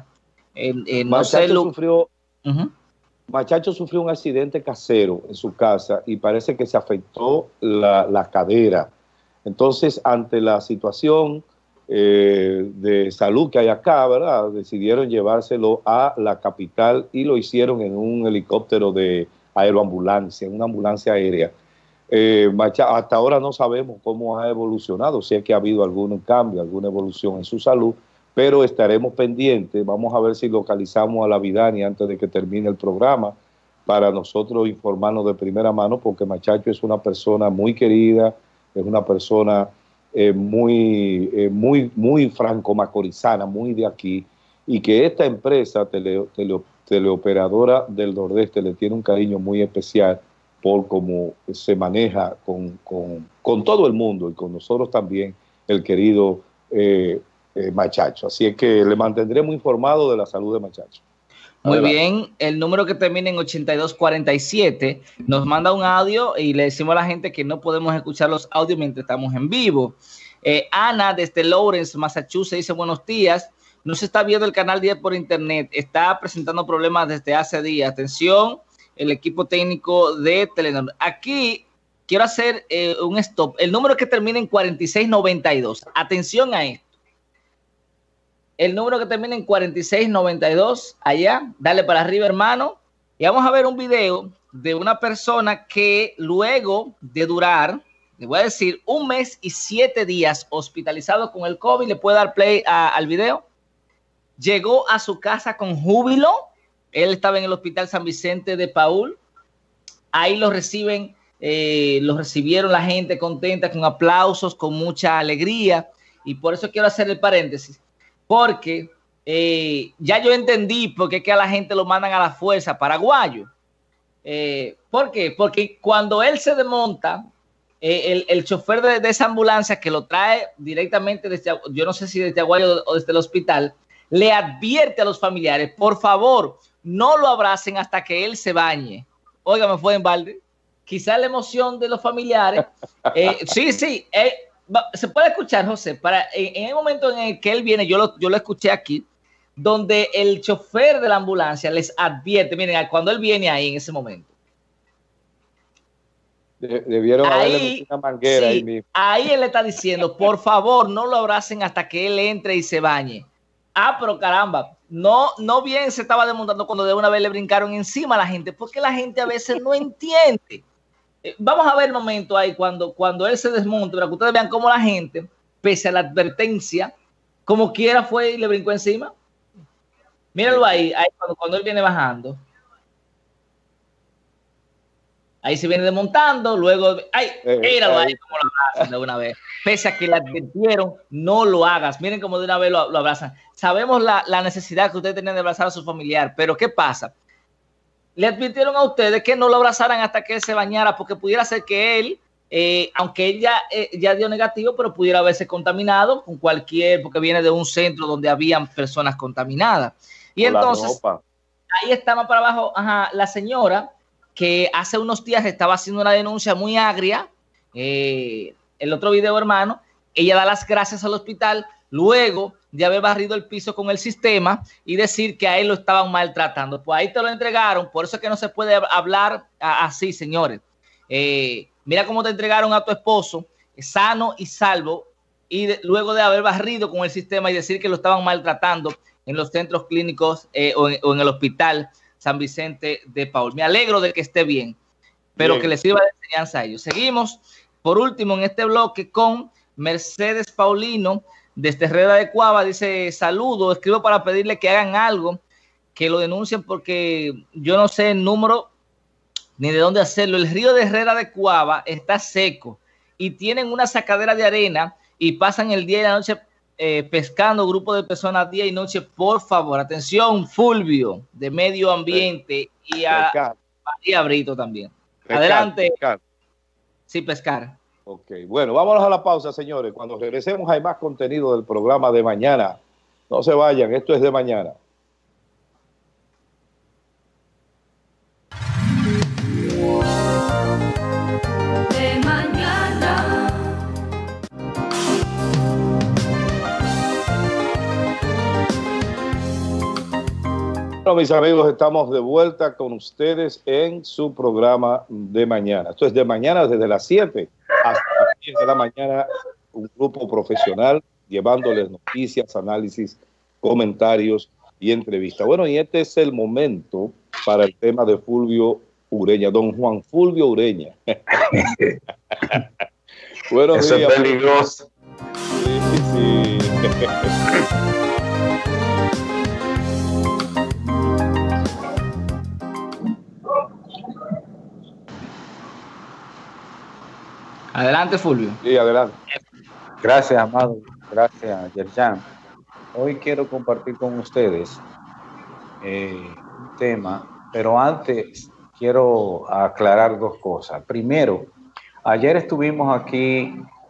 Machacho sufrió un accidente casero en su casa y parece que se afectó la cadera. Entonces, ante la situación de salud que hay acá, ¿verdad?, decidieron llevárselo a la capital y lo hicieron en un helicóptero de aeroambulancia, en una ambulancia aérea. Hasta ahora no sabemos cómo ha evolucionado, si es que ha habido algún cambio, alguna evolución en su salud, pero estaremos pendientes. Vamos a ver si localizamos a la Vidani antes de que termine el programa para nosotros informarnos de primera mano, porque Machacho es una persona muy querida, es una persona muy franco-macorizana, muy de aquí, y que esta empresa teleoperadora del Nordeste le tiene un cariño muy especial por cómo se maneja con todo el mundo y con nosotros también, el querido Machacho. Así es que le mantendremos informado de la salud de Machacho. Muy bien, el número que termina en 8247 nos manda un audio y le decimos a la gente que no podemos escuchar los audios mientras estamos en vivo. Ana, desde Lawrence, Massachusetts, dice buenos días. No se está viendo el canal 10 por internet. Está presentando problemas desde hace días. Atención, el equipo técnico de Telenor. Aquí quiero hacer un stop. El número que termina en 4692. Atención a esto. El número que termina en 4692, allá, dale para arriba, hermano. Y vamos a ver un video de una persona que luego de durar, le voy a decir, 1 mes y 7 días hospitalizado con el COVID, le puede dar play al video. Llegó a su casa con júbilo. Él estaba en el Hospital San Vicente de Paúl. Ahí lo recibieron la gente contenta, con aplausos, con mucha alegría. Y por eso quiero hacer el paréntesis. Porque ya yo entendí por qué que a la gente lo mandan a la fuerza paraguayo. ¿Por qué? Porque cuando él se desmonta, el chofer de esa ambulancia que lo trae directamente desde, yo no sé si desde Aguayo o desde el hospital, le advierte a los familiares, por favor, no lo abracen hasta que él se bañe. Oiga, me fue en balde. Quizá la emoción de los familiares. Sí. Se puede escuchar, José, en el momento en el que él viene, yo lo escuché aquí, donde el chofer de la ambulancia les advierte, miren, cuando él viene ahí en ese momento. Debieron haberle una manguera ahí mismo. Ahí él le está diciendo, por favor, no lo abracen hasta que él entre y se bañe. Ah, pero caramba, no bien se estaba desmontando cuando de una vez le brincaron encima a la gente, porque la gente a veces no entiende. Vamos a ver el momento ahí cuando él se desmonta, para que ustedes vean cómo la gente, pese a la advertencia, como quiera fue y le brincó encima. Míralo ahí cuando él viene bajando. Ahí se viene desmontando, luego, míralo ahí como lo abrazan de una vez. Pese a que le advirtieron, no lo hagas. Miren cómo de una vez lo abrazan. Sabemos la necesidad que ustedes tenían de abrazar a su familiar, pero ¿qué pasa? Le advirtieron a ustedes que no lo abrazaran hasta que él se bañara, porque pudiera ser que él, aunque él ya dio negativo, pero pudiera haberse contaminado con porque viene de un centro donde habían personas contaminadas. Y entonces, ahí estaba para abajo, la señora que hace unos días estaba haciendo una denuncia muy agria, el otro video, hermano, ella da las gracias al hospital, luego de haber barrido el piso con el sistema y decir que a él lo estaban maltratando. Pues ahí te lo entregaron, por eso es que no se puede hablar así, señores. Mira cómo te entregaron a tu esposo, sano y salvo, y luego de haber barrido con el sistema y decir que lo estaban maltratando en los centros clínicos o en el hospital San Vicente de Paúl. Me alegro de que esté bien, pero que les sirva de enseñanza a ellos. Seguimos, por último, en este bloque con Mercedes Paulino, desde Herrera de Cuava. Dice, saludo, escribo para pedirle que hagan algo, que lo denuncien porque yo no sé el número ni de dónde hacerlo. El río de Herrera de Cuava está seco y tienen una sacadera de arena y pasan el día y la noche pescando, grupo de personas día y noche. Por favor, atención, Fulvio, de Medio Ambiente, y a Brito también. Adelante. Pescar. Sí, pescar. Ok, bueno, vámonos a la pausa, señores. Cuando regresemos hay más contenido del programa de mañana. No se vayan, esto es de mañana. De mañana. Bueno, mis amigos, estamos de vuelta con ustedes en su programa de mañana. Esto es de mañana desde las 7 hasta las 10 de la mañana, un grupo profesional llevándoles noticias, análisis, comentarios y entrevistas. Bueno, y este es el momento para el tema de Fulvio Ureña, don Juan Fulvio Ureña. Buenos Eso días. Es peligroso. Sí. Adelante, Fulvio. Sí, adelante. Gracias, Amado. Gracias, Yerjan. Hoy quiero compartir con ustedes un tema, pero antes quiero aclarar dos cosas. Primero, ayer estuvimos aquí,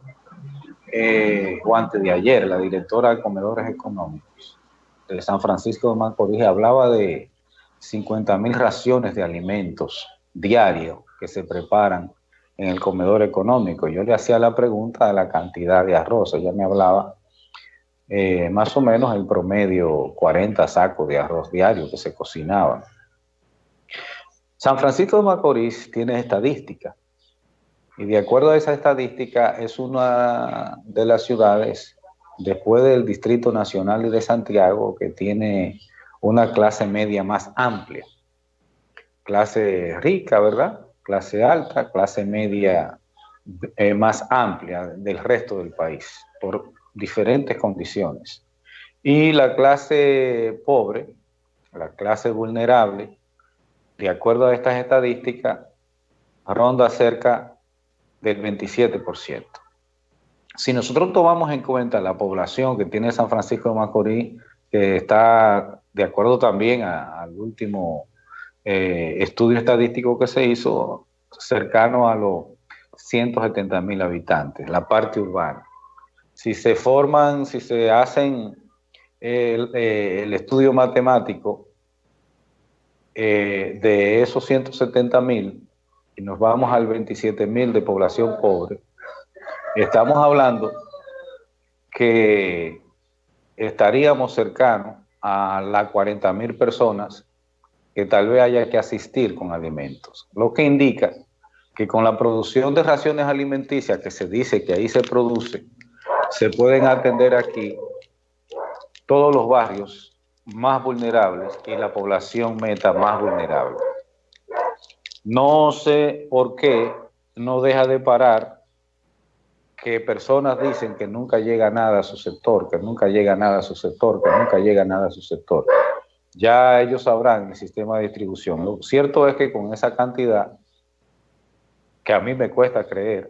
o antes de ayer, la directora de Comedores Económicos de San Francisco de Macorís hablaba de 50,000 raciones de alimentos diarios que se preparan en el comedor económico. Yo le hacía la pregunta de la cantidad de arroz. Ella me hablaba más o menos el promedio 40 sacos de arroz diario que se cocinaban. San Francisco de Macorís tiene estadísticas Y de acuerdo a esa estadística, es una de las ciudades, después del Distrito Nacional y de Santiago, que tiene una clase media más amplia. Clase rica, ¿verdad? Clase alta, clase media más amplia del resto del país, por diferentes condiciones. Y la clase pobre, la clase vulnerable, de acuerdo a estas estadísticas, ronda cerca del 27%. Si nosotros tomamos en cuenta la población que tiene San Francisco de Macorís, que está de acuerdo también al último estudio estadístico que se hizo, cercano a los 170,000 habitantes, la parte urbana. Si se hacen el estudio matemático de esos 170,000 y nos vamos al 27,000 de población pobre, estamos hablando que estaríamos cercanos a las 40,000 personas que tal vez haya que asistir con alimentos, lo que indica que con la producción de raciones alimenticias que se dice que ahí se produce, se pueden atender aquí todos los barrios más vulnerables y la población meta más vulnerable. No sé por qué no deja de parar que personas dicen que nunca llega nada a su sector, que nunca llega nada a su sector, que nunca llega nada a su sector. Ya ellos sabrán el sistema de distribución. Lo cierto es que con esa cantidad, que a mí me cuesta creerlo,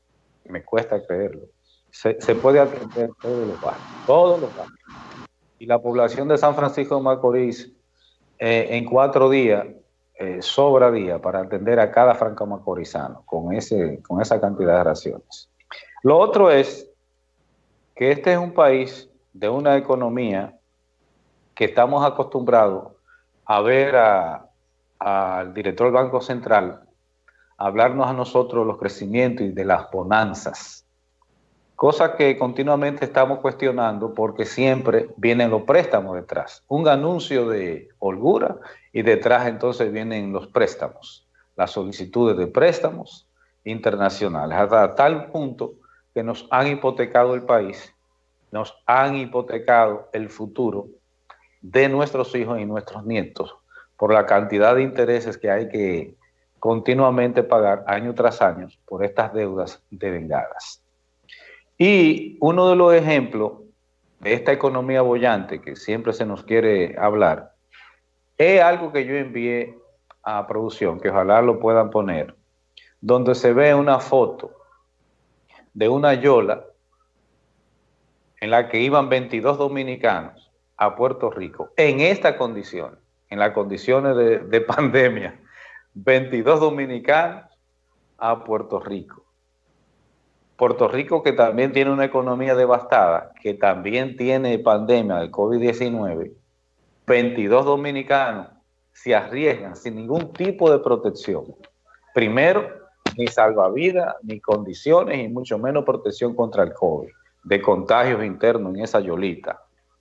se puede atender todos los barrios. Y la población de San Francisco de Macorís, en 4 días, sobra día para atender a cada franco-macorizano con esa cantidad de raciones. Lo otro es que este es un país de una economía que estamos acostumbrados a ver al director del Banco Central hablarnos a nosotros de los crecimientos y de las bonanzas, cosa que continuamente estamos cuestionando porque siempre vienen los préstamos detrás, un anuncio de holgura y detrás entonces vienen los préstamos, las solicitudes de préstamos internacionales, hasta tal punto que nos han hipotecado el país, nos han hipotecado el futuro de nuestros hijos y nuestros nietos por la cantidad de intereses que hay que continuamente pagar año tras año por estas deudas devengadas. Y uno de los ejemplos de esta economía boyante que siempre se nos quiere hablar es algo que yo envié a producción, que ojalá lo puedan poner, donde se ve una foto de una yola en la que iban 22 dominicanos a Puerto Rico, en esta condición, en las condiciones de pandemia, 22 dominicanos a Puerto Rico. Puerto Rico, que también tiene una economía devastada, que también tiene pandemia del COVID-19, 22 dominicanos se arriesgan sin ningún tipo de protección. Primero, ni salvavidas, ni condiciones, y mucho menos protección contra el COVID, de contagios internos en esa yolita.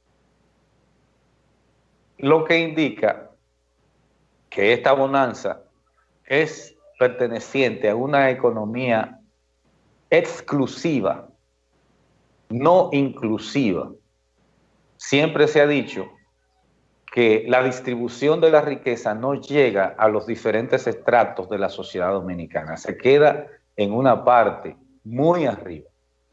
Lo que indica que esta bonanza es perteneciente a una economía exclusiva, no inclusiva. Siempre se ha dicho que la distribución de la riqueza no llega a los diferentes estratos de la sociedad dominicana, se queda en una parte muy arriba.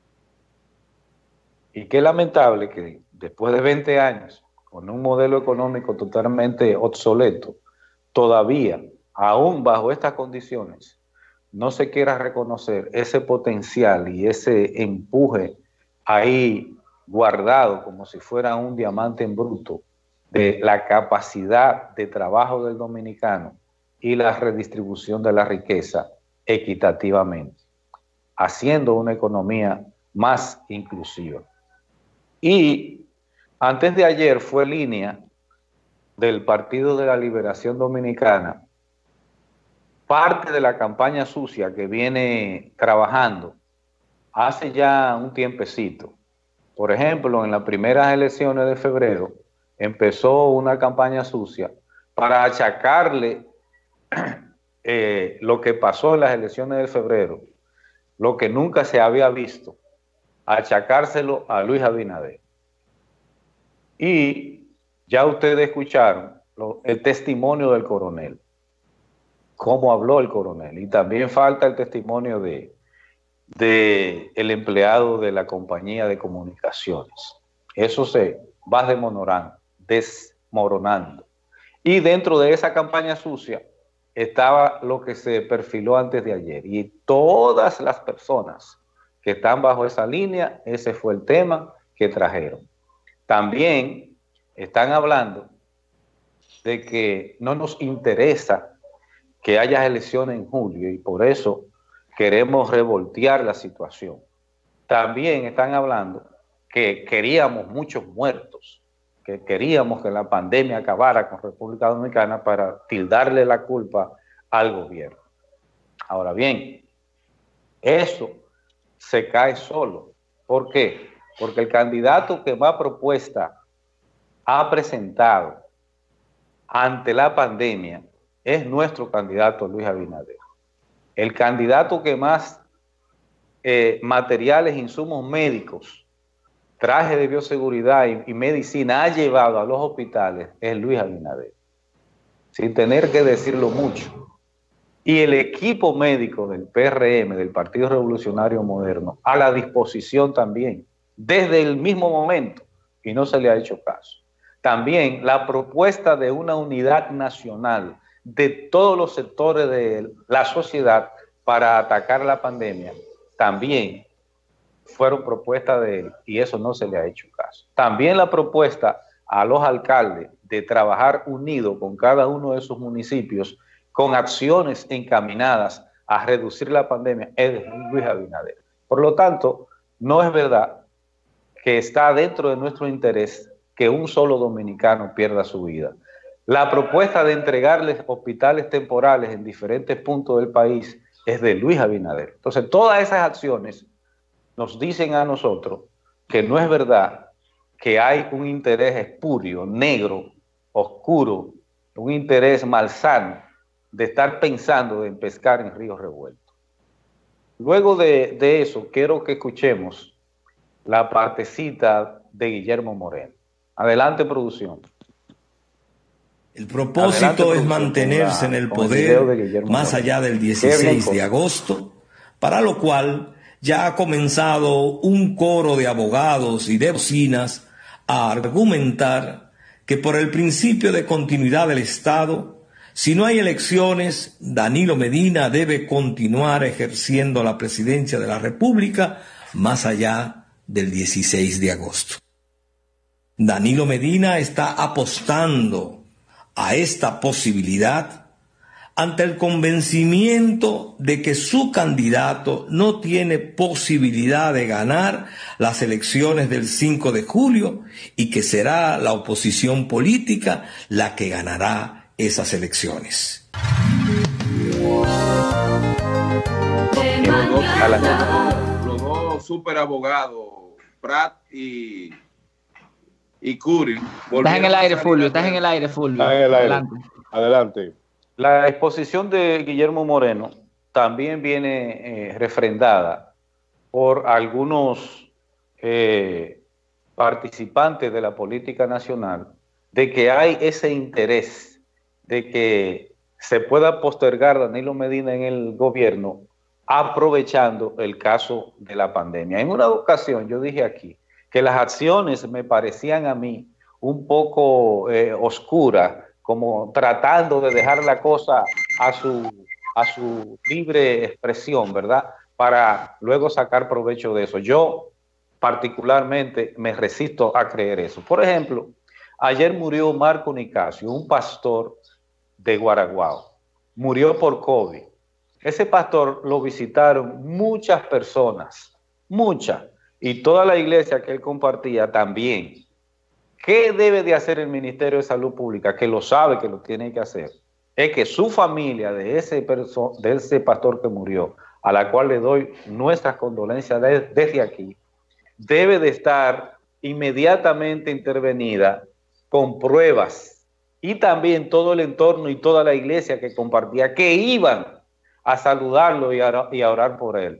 Y qué lamentable que después de 20 años, con un modelo económico totalmente obsoleto, todavía, aún bajo estas condiciones, no se quiera reconocer ese potencial y ese empuje ahí guardado como si fuera un diamante en bruto de la capacidad de trabajo del dominicano y la redistribución de la riqueza equitativamente, haciendo una economía más inclusiva. Y antes de ayer fue línea del Partido de la Liberación Dominicana, parte de la campaña sucia que viene trabajando hace ya un tiempecito. Por ejemplo, en las primeras elecciones de febrero empezó una campaña sucia para achacarle lo que pasó en las elecciones de febrero lo que nunca se había visto, achacárselo a Luis Abinader. Y ya ustedes escucharon el testimonio del coronel, cómo habló el coronel, y también falta el testimonio de el empleado de la compañía de comunicaciones. Eso se va desmoronando. Y dentro de esa campaña sucia estaba lo que se perfiló antes de ayer. Y todas las personas que están bajo esa línea, ese fue el tema que trajeron. También están hablando de que no nos interesa que haya elecciones en julio y por eso queremos revoltear la situación. También están hablando que queríamos muchos muertos, que queríamos que la pandemia acabara con República Dominicana para tildarle la culpa al gobierno. Ahora bien, eso se cae solo. ¿Por qué? Porque el candidato que más propuesta ha presentado ante la pandemia es nuestro candidato Luis Abinader. El candidato que más materiales, insumos médicos, traje de bioseguridad y medicina ha llevado a los hospitales es Luis Abinader, sin tener que decirlo mucho. Y el equipo médico del PRM, del Partido Revolucionario Moderno, a la disposición también, desde el mismo momento, y no se le ha hecho caso. También la propuesta de una unidad nacional de todos los sectores de la sociedad para atacar la pandemia, también fueron propuestas de él y eso no se le ha hecho caso. También la propuesta a los alcaldes de trabajar unidos con cada uno de sus municipios con acciones encaminadas a reducir la pandemia es de Luis Abinader. Por lo tanto, no es verdad que está dentro de nuestro interés que un solo dominicano pierda su vida. La propuesta de entregarles hospitales temporales en diferentes puntos del país es de Luis Abinader. Entonces, todas esas acciones nos dicen a nosotros que no es verdad que hay un interés espurio, negro, oscuro, un interés malsano de estar pensando en pescar en ríos revueltos. Luego de eso, quiero que escuchemos la partecita de Guillermo Moreno. Adelante, producción. El propósito es mantenerse en el poder más allá del 16 de agosto, para lo cual ya ha comenzado un coro de abogados y de vecinas a argumentar que por el principio de continuidad del Estado, si no hay elecciones, Danilo Medina debe continuar ejerciendo la presidencia de la República más allá del 16 de agosto. Danilo Medina está apostando a esta posibilidad ante el convencimiento de que su candidato no tiene posibilidad de ganar las elecciones del 5 de julio y que será la oposición política la que ganará esas elecciones. Los dos super abogados, Prat y Curi. Estás en el aire, Fulvio. Estás en el aire, Fulvio. Adelante. La exposición de Guillermo Moreno también viene refrendada por algunos participantes de la política nacional de que hay ese interés de que se pueda postergar Danilo Medina en el gobierno aprovechando el caso de la pandemia. En una ocasión yo dije aquí que las acciones me parecían a mí un poco oscuras, como tratando de dejar la cosa a su libre expresión, ¿verdad? Para luego sacar provecho de eso. Yo particularmente me resisto a creer eso. Por ejemplo, ayer murió Marco Nicasio, un pastor de Guaraguao. Murió por COVID. Ese pastor lo visitaron muchas personas, muchas, y toda la iglesia que él compartía también. ¿Qué debe de hacer el Ministerio de Salud Pública? Que lo sabe que lo tiene que hacer. Es que su familia de ese pastor que murió, a la cual le doy nuestras condolencias desde aquí, debe de estar inmediatamente intervenida con pruebas. Y también todo el entorno y toda la iglesia que compartía, que iban a saludarlo y a orar por él.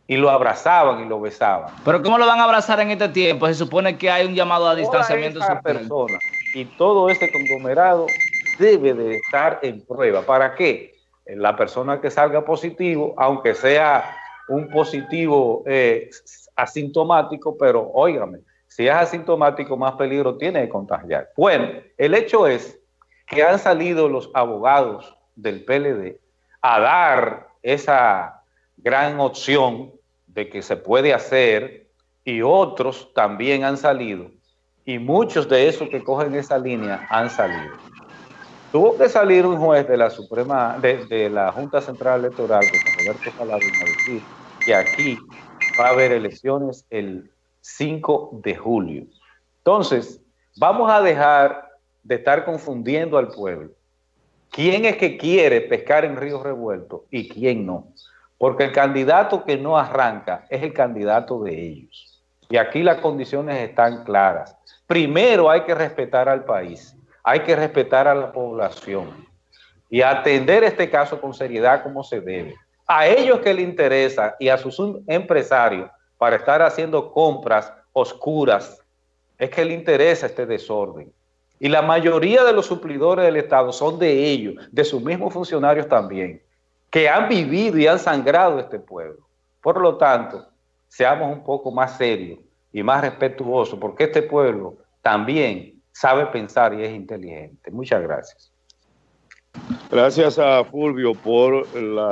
y lo abrazaban y lo besaban. Pero ¿cómo lo van a abrazar en este tiempo? Se supone que hay un llamado a distanciamiento social. Persona y todo este conglomerado debe de estar en prueba. ¿Para qué? La persona que salga positivo, aunque sea un positivo asintomático, pero óigame, si es asintomático, más peligro tiene de contagiar. Bueno, el hecho es que han salido los abogados del PLD a dar esa gran opción de que se puede hacer, y otros también han salido, y muchos de esos que cogen esa línea han salido. Tuvo que salir un juez de la Suprema, de la Junta Central Electoral, con Roberto Saladín, a decir que aquí va a haber elecciones el 5 de julio. Entonces, vamos a dejar de estar confundiendo al pueblo. ¿Quién es que quiere pescar en río revuelto y quién no? Porque el candidato que no arranca es el candidato de ellos. Y aquí las condiciones están claras. Primero hay que respetar al país, hay que respetar a la población y atender este caso con seriedad como se debe. A ellos que les interesa y a sus empresarios para estar haciendo compras oscuras, es que les interesa este desorden. Y la mayoría de los suplidores del Estado son de ellos, de sus mismos funcionarios también, que han vivido y han sangrado este pueblo. Por lo tanto, seamos un poco más serios y más respetuosos, porque este pueblo también sabe pensar y es inteligente. Muchas gracias. Gracias a Fulvio por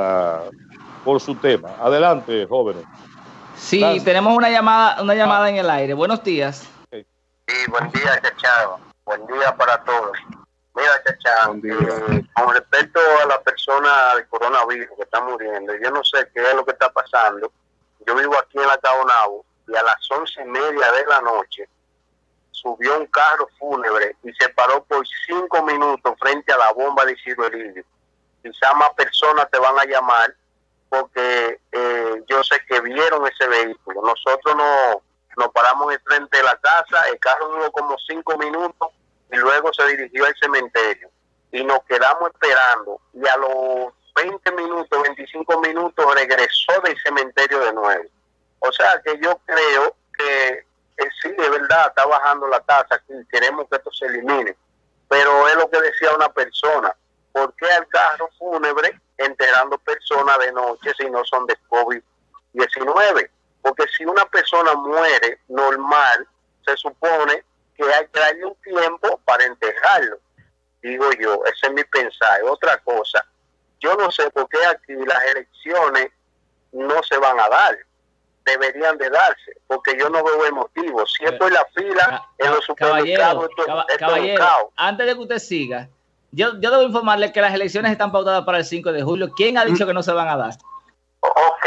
su tema. Adelante, jóvenes. Sí, gracias. Tenemos una llamada en el aire. Buenos días. Sí, buen día, Chachado. Buen día para todos. Mira, Chachado, con respecto a la persona del coronavirus que está muriendo, yo no sé qué es lo que está pasando. Yo vivo aquí en la Caonabo y a las 11:30 de la noche subió un carro fúnebre y se paró por 5 minutos frente a la bomba de Isidro Elídio. Quizás más personas te van a llamar porque yo sé que vieron ese vehículo. Nosotros nos paramos enfrente de la casa, el carro duró como 5 minutos y luego se dirigió al cementerio. Y nos quedamos esperando y a los 20 minutos, 25 minutos regresó del cementerio de nuevo. O sea que yo creo que sí, de verdad, está bajando la tasa aquí, queremos que esto se elimine. Pero es lo que decía una persona, ¿por qué al carro fúnebre enterrando personas de noche si no son de COVID-19? Porque si una persona muere normal, se supone que hay que darle un tiempo para enterrarlo. Digo yo, ese es mi pensar. Otra cosa, yo no sé por qué aquí las elecciones no se van a dar. Deberían de darse, porque yo no veo el motivo. Si esto es la fila en los supermercados, caballero, antes de que usted siga, yo debo informarle que las elecciones están pautadas para el 5 de julio. ¿Quién ha dicho que no se van a dar? Ok.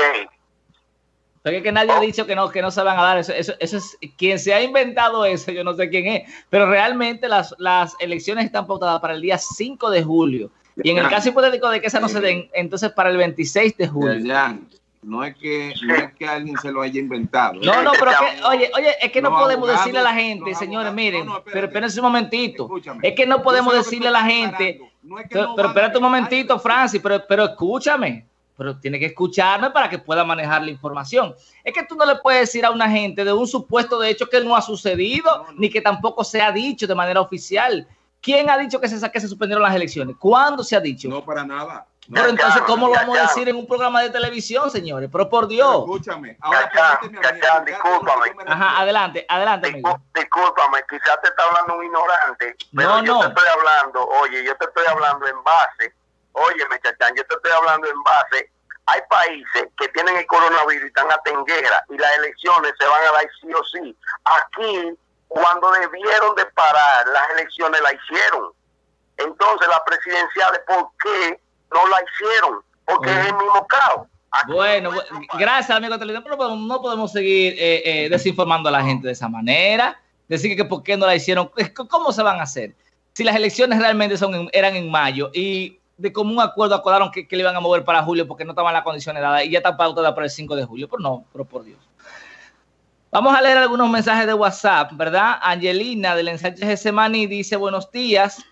Porque que nadie ha dicho que no se van a dar. Eso es quien se ha inventado eso, yo no sé quién es. Pero realmente las elecciones están pautadas para el día 5 de julio. Y en el caso hipotético de que esas no se den, entonces para el 26 de julio. No es que alguien se lo haya inventado. No, pero que, oye, es que no podemos decirle a la gente, señores, miren, pero espérense un momentito. Escúchame, es que no podemos decirle a la gente, pero espérate un momentito, Francis, pero escúchame. Pero tiene que escucharme para que pueda manejar la información. Es que tú no le puedes decir a una gente de un supuesto de hecho que no ha sucedido, ni que tampoco se ha dicho de manera oficial. ¿Quién ha dicho que se suspendieron las elecciones? ¿Cuándo se ha dicho? No, para nada. Pero entonces, ¿cómo lo vamos a decir en un programa de televisión, señores? Pero por Dios. Pero escúchame. Ahora discúlpame. Ajá, adelante, amigo. Discúlpame, quizás te está hablando un ignorante. Pero yo te estoy hablando en base. Óyeme, Chachán, yo te estoy hablando en base. Hay países que tienen el coronavirus y están a tenguera y las elecciones se van a dar sí o sí. Aquí, cuando debieron de parar, las elecciones la hicieron. Entonces, las presidenciales, ¿por qué no la hicieron? Porque es el mismo caos. Bueno, gracias, amigo televidente. No podemos seguir desinformando a la gente de esa manera. Decir que por qué no la hicieron. ¿Cómo se van a hacer? Si las elecciones realmente eran en mayo y de común acuerdo acordaron que le iban a mover para julio porque no estaban las condiciones dadas y ya está pautada para el 5 de julio. Pero por Dios. Vamos a leer algunos mensajes de WhatsApp, ¿verdad? Angelina del ensanche Getsemaní dice: buenos días.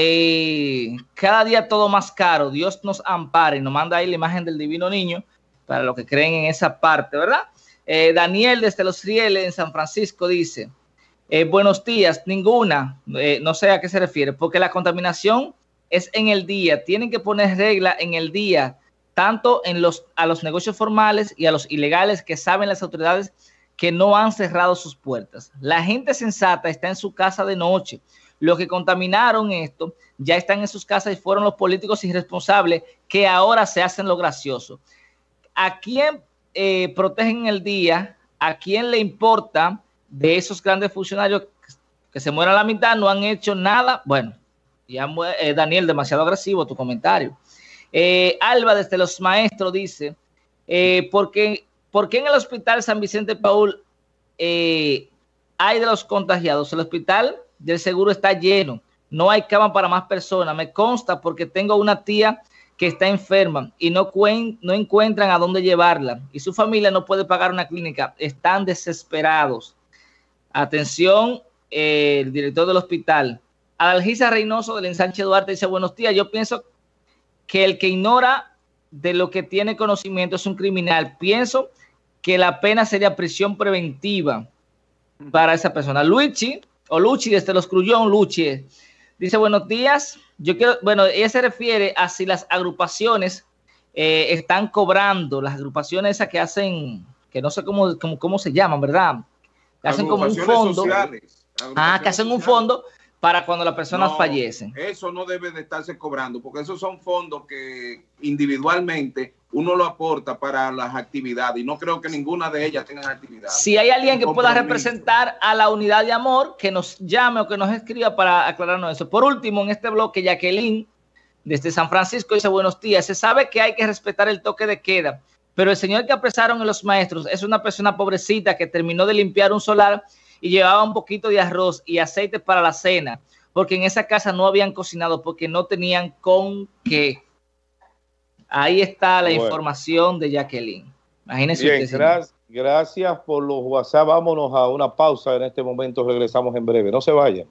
Cada día todo más caro. Dios nos ampare. Nos manda ahí la imagen del divino niño para los que creen en esa parte, ¿verdad? Daniel desde Los Rieles en San Francisco dice, buenos días, ninguna, no sé a qué se refiere, porque la contaminación es en el día, tienen que poner regla en el día, tanto a los negocios formales y a los ilegales que saben las autoridades que no han cerrado sus puertas. La gente sensata está en su casa de noche. Los que contaminaron esto ya están en sus casas y fueron los políticos irresponsables que ahora se hacen lo gracioso. ¿A quién protegen el día? ¿A quién le importa de esos grandes funcionarios que se mueran a la mitad? No han hecho nada. Bueno, ya Daniel, demasiado agresivo tu comentario. Alba desde Los Maestros dice, ¿por qué en el hospital San Vicente Paul hay de los contagiados? El hospital del seguro está lleno, no hay cama para más personas. Me consta porque tengo una tía que está enferma y no encuentran a dónde llevarla y su familia no puede pagar una clínica. Están desesperados. Atención, el director del hospital. Adalgisa Reynoso del Ensanche Duarte dice, buenos días, yo pienso que el que ignora de lo que tiene conocimiento es un criminal. Pienso que la pena sería prisión preventiva para esa persona. Luchi desde Los Crullón, Luchi, dice, buenos días, ella se refiere a si las agrupaciones están cobrando, las agrupaciones esas que hacen, que no sé cómo se llaman, ¿verdad? Que hacen como un fondo. Sociales, que hacen un fondo para cuando las personas fallecen. Eso no debe de estarse cobrando, porque esos son fondos que individualmente uno lo aporta para las actividades y no creo que ninguna de ellas tengan actividades. Si hay alguien que pueda representar a la unidad de amor, que nos llame o que nos escriba para aclararnos eso. Por último, en este bloque, Jacqueline, desde San Francisco, dice, buenos días, se sabe que hay que respetar el toque de queda, pero el señor que apresaron en Los Maestros es una persona pobrecita que terminó de limpiar un solar y llevaba un poquito de arroz y aceite para la cena, porque en esa casa no habían cocinado, porque no tenían con qué. Ahí está la información de Jacqueline. Imagínense. Bien, gracias por los WhatsApp. Vámonos a una pausa en este momento. Regresamos en breve. No se vayan.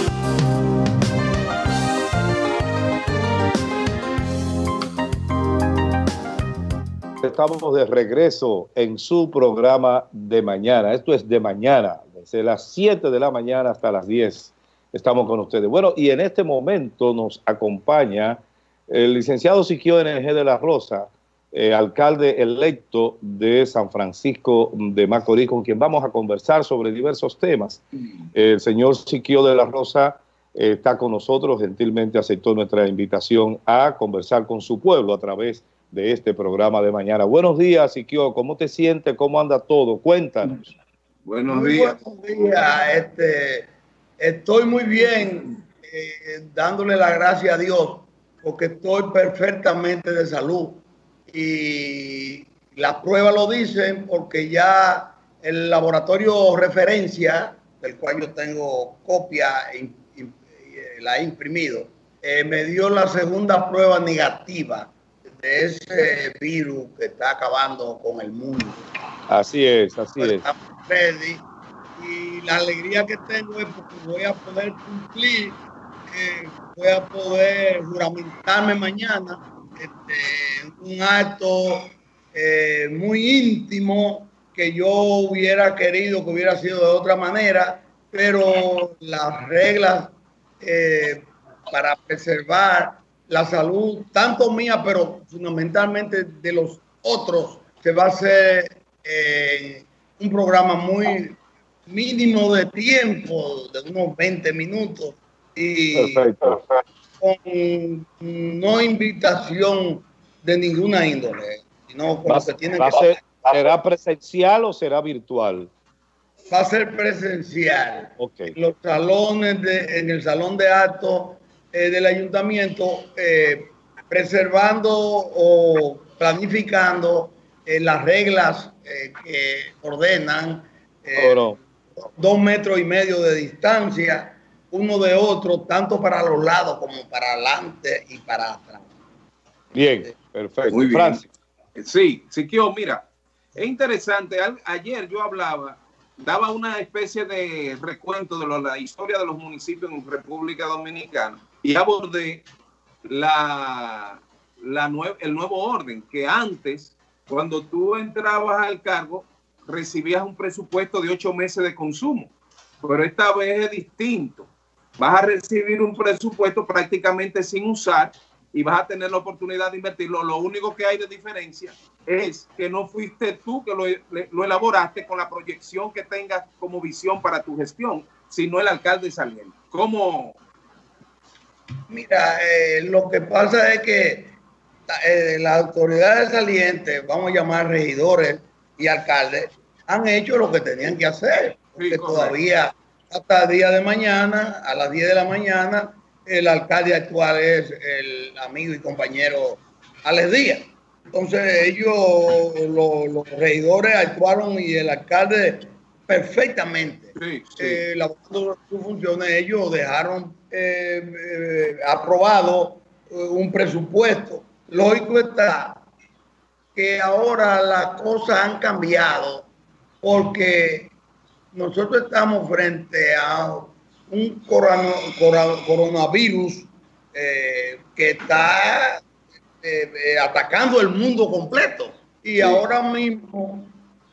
Estamos de regreso en su programa de mañana. Esto es de mañana, desde las 7 de la mañana hasta las 10. Estamos con ustedes. Bueno, y en este momento nos acompaña el licenciado Siquio NG de la Rosa, alcalde electo de San Francisco de Macorís, con quien vamos a conversar sobre diversos temas. El señor Siquio de la Rosa está con nosotros, gentilmente aceptó nuestra invitación a conversar con su pueblo a través de este programa de mañana. Buenos días, Siquio, ¿cómo te sientes? ¿Cómo anda todo? Cuéntanos. Buenos días. Buenos días. Estoy muy bien, dándole la gracia a Dios, porque estoy perfectamente de salud y las pruebas lo dicen, porque ya el laboratorio referencia, del cual yo tengo copia, la he imprimido, me dio la segunda prueba negativa de ese virus que está acabando con el mundo. Así es, así es. Estamos ready, y la alegría que tengo es porque voy a poder cumplir, voy a poder juramentarme mañana un acto muy íntimo que yo hubiera querido que hubiera sido de otra manera, pero las reglas para preservar la salud, tanto mía, pero fundamentalmente de los otros, se va a hacer un programa muy mínimo de tiempo, de unos 20 minutos, y perfecto, con no invitación de ninguna índole, sino con lo que tiene que ser. ¿Será presencial o será virtual? Va a ser presencial. Okay. En los salones, en el salón de actos del ayuntamiento, preservando o planificando las reglas que ordenan 2,5 metros de distancia uno de otro, tanto para los lados como para adelante y para atrás. Bien, perfecto. Muy bien. Francis. Sí, Siquio, mira, es interesante. Ayer yo daba una especie de recuento de la historia de los municipios en República Dominicana y abordé el nuevo orden, que antes cuando tú entrabas al cargo, recibías un presupuesto de 8 meses de consumo, pero esta vez es distinto. Vas a recibir un presupuesto prácticamente sin usar y vas a tener la oportunidad de invertirlo. Lo único que hay de diferencia es que no fuiste tú que lo elaboraste con la proyección que tengas como visión para tu gestión, sino el alcalde saliente. ¿Cómo? Mira, lo que pasa es que las autoridades salientes, vamos a llamar regidores y alcaldes, han hecho lo que tenían que hacer. Porque sí, todavía, hasta el día de mañana, a las 10 de la mañana, el alcalde actual es el amigo y compañero Alex Díaz. Entonces ellos, los regidores actuaron y el alcalde perfectamente. Sí, sí. Elaborando sus funciones, ellos dejaron aprobado un presupuesto. Lógico está que ahora las cosas han cambiado porque nosotros estamos frente a un coronavirus que está atacando el mundo completo. Y sí, ahora mismo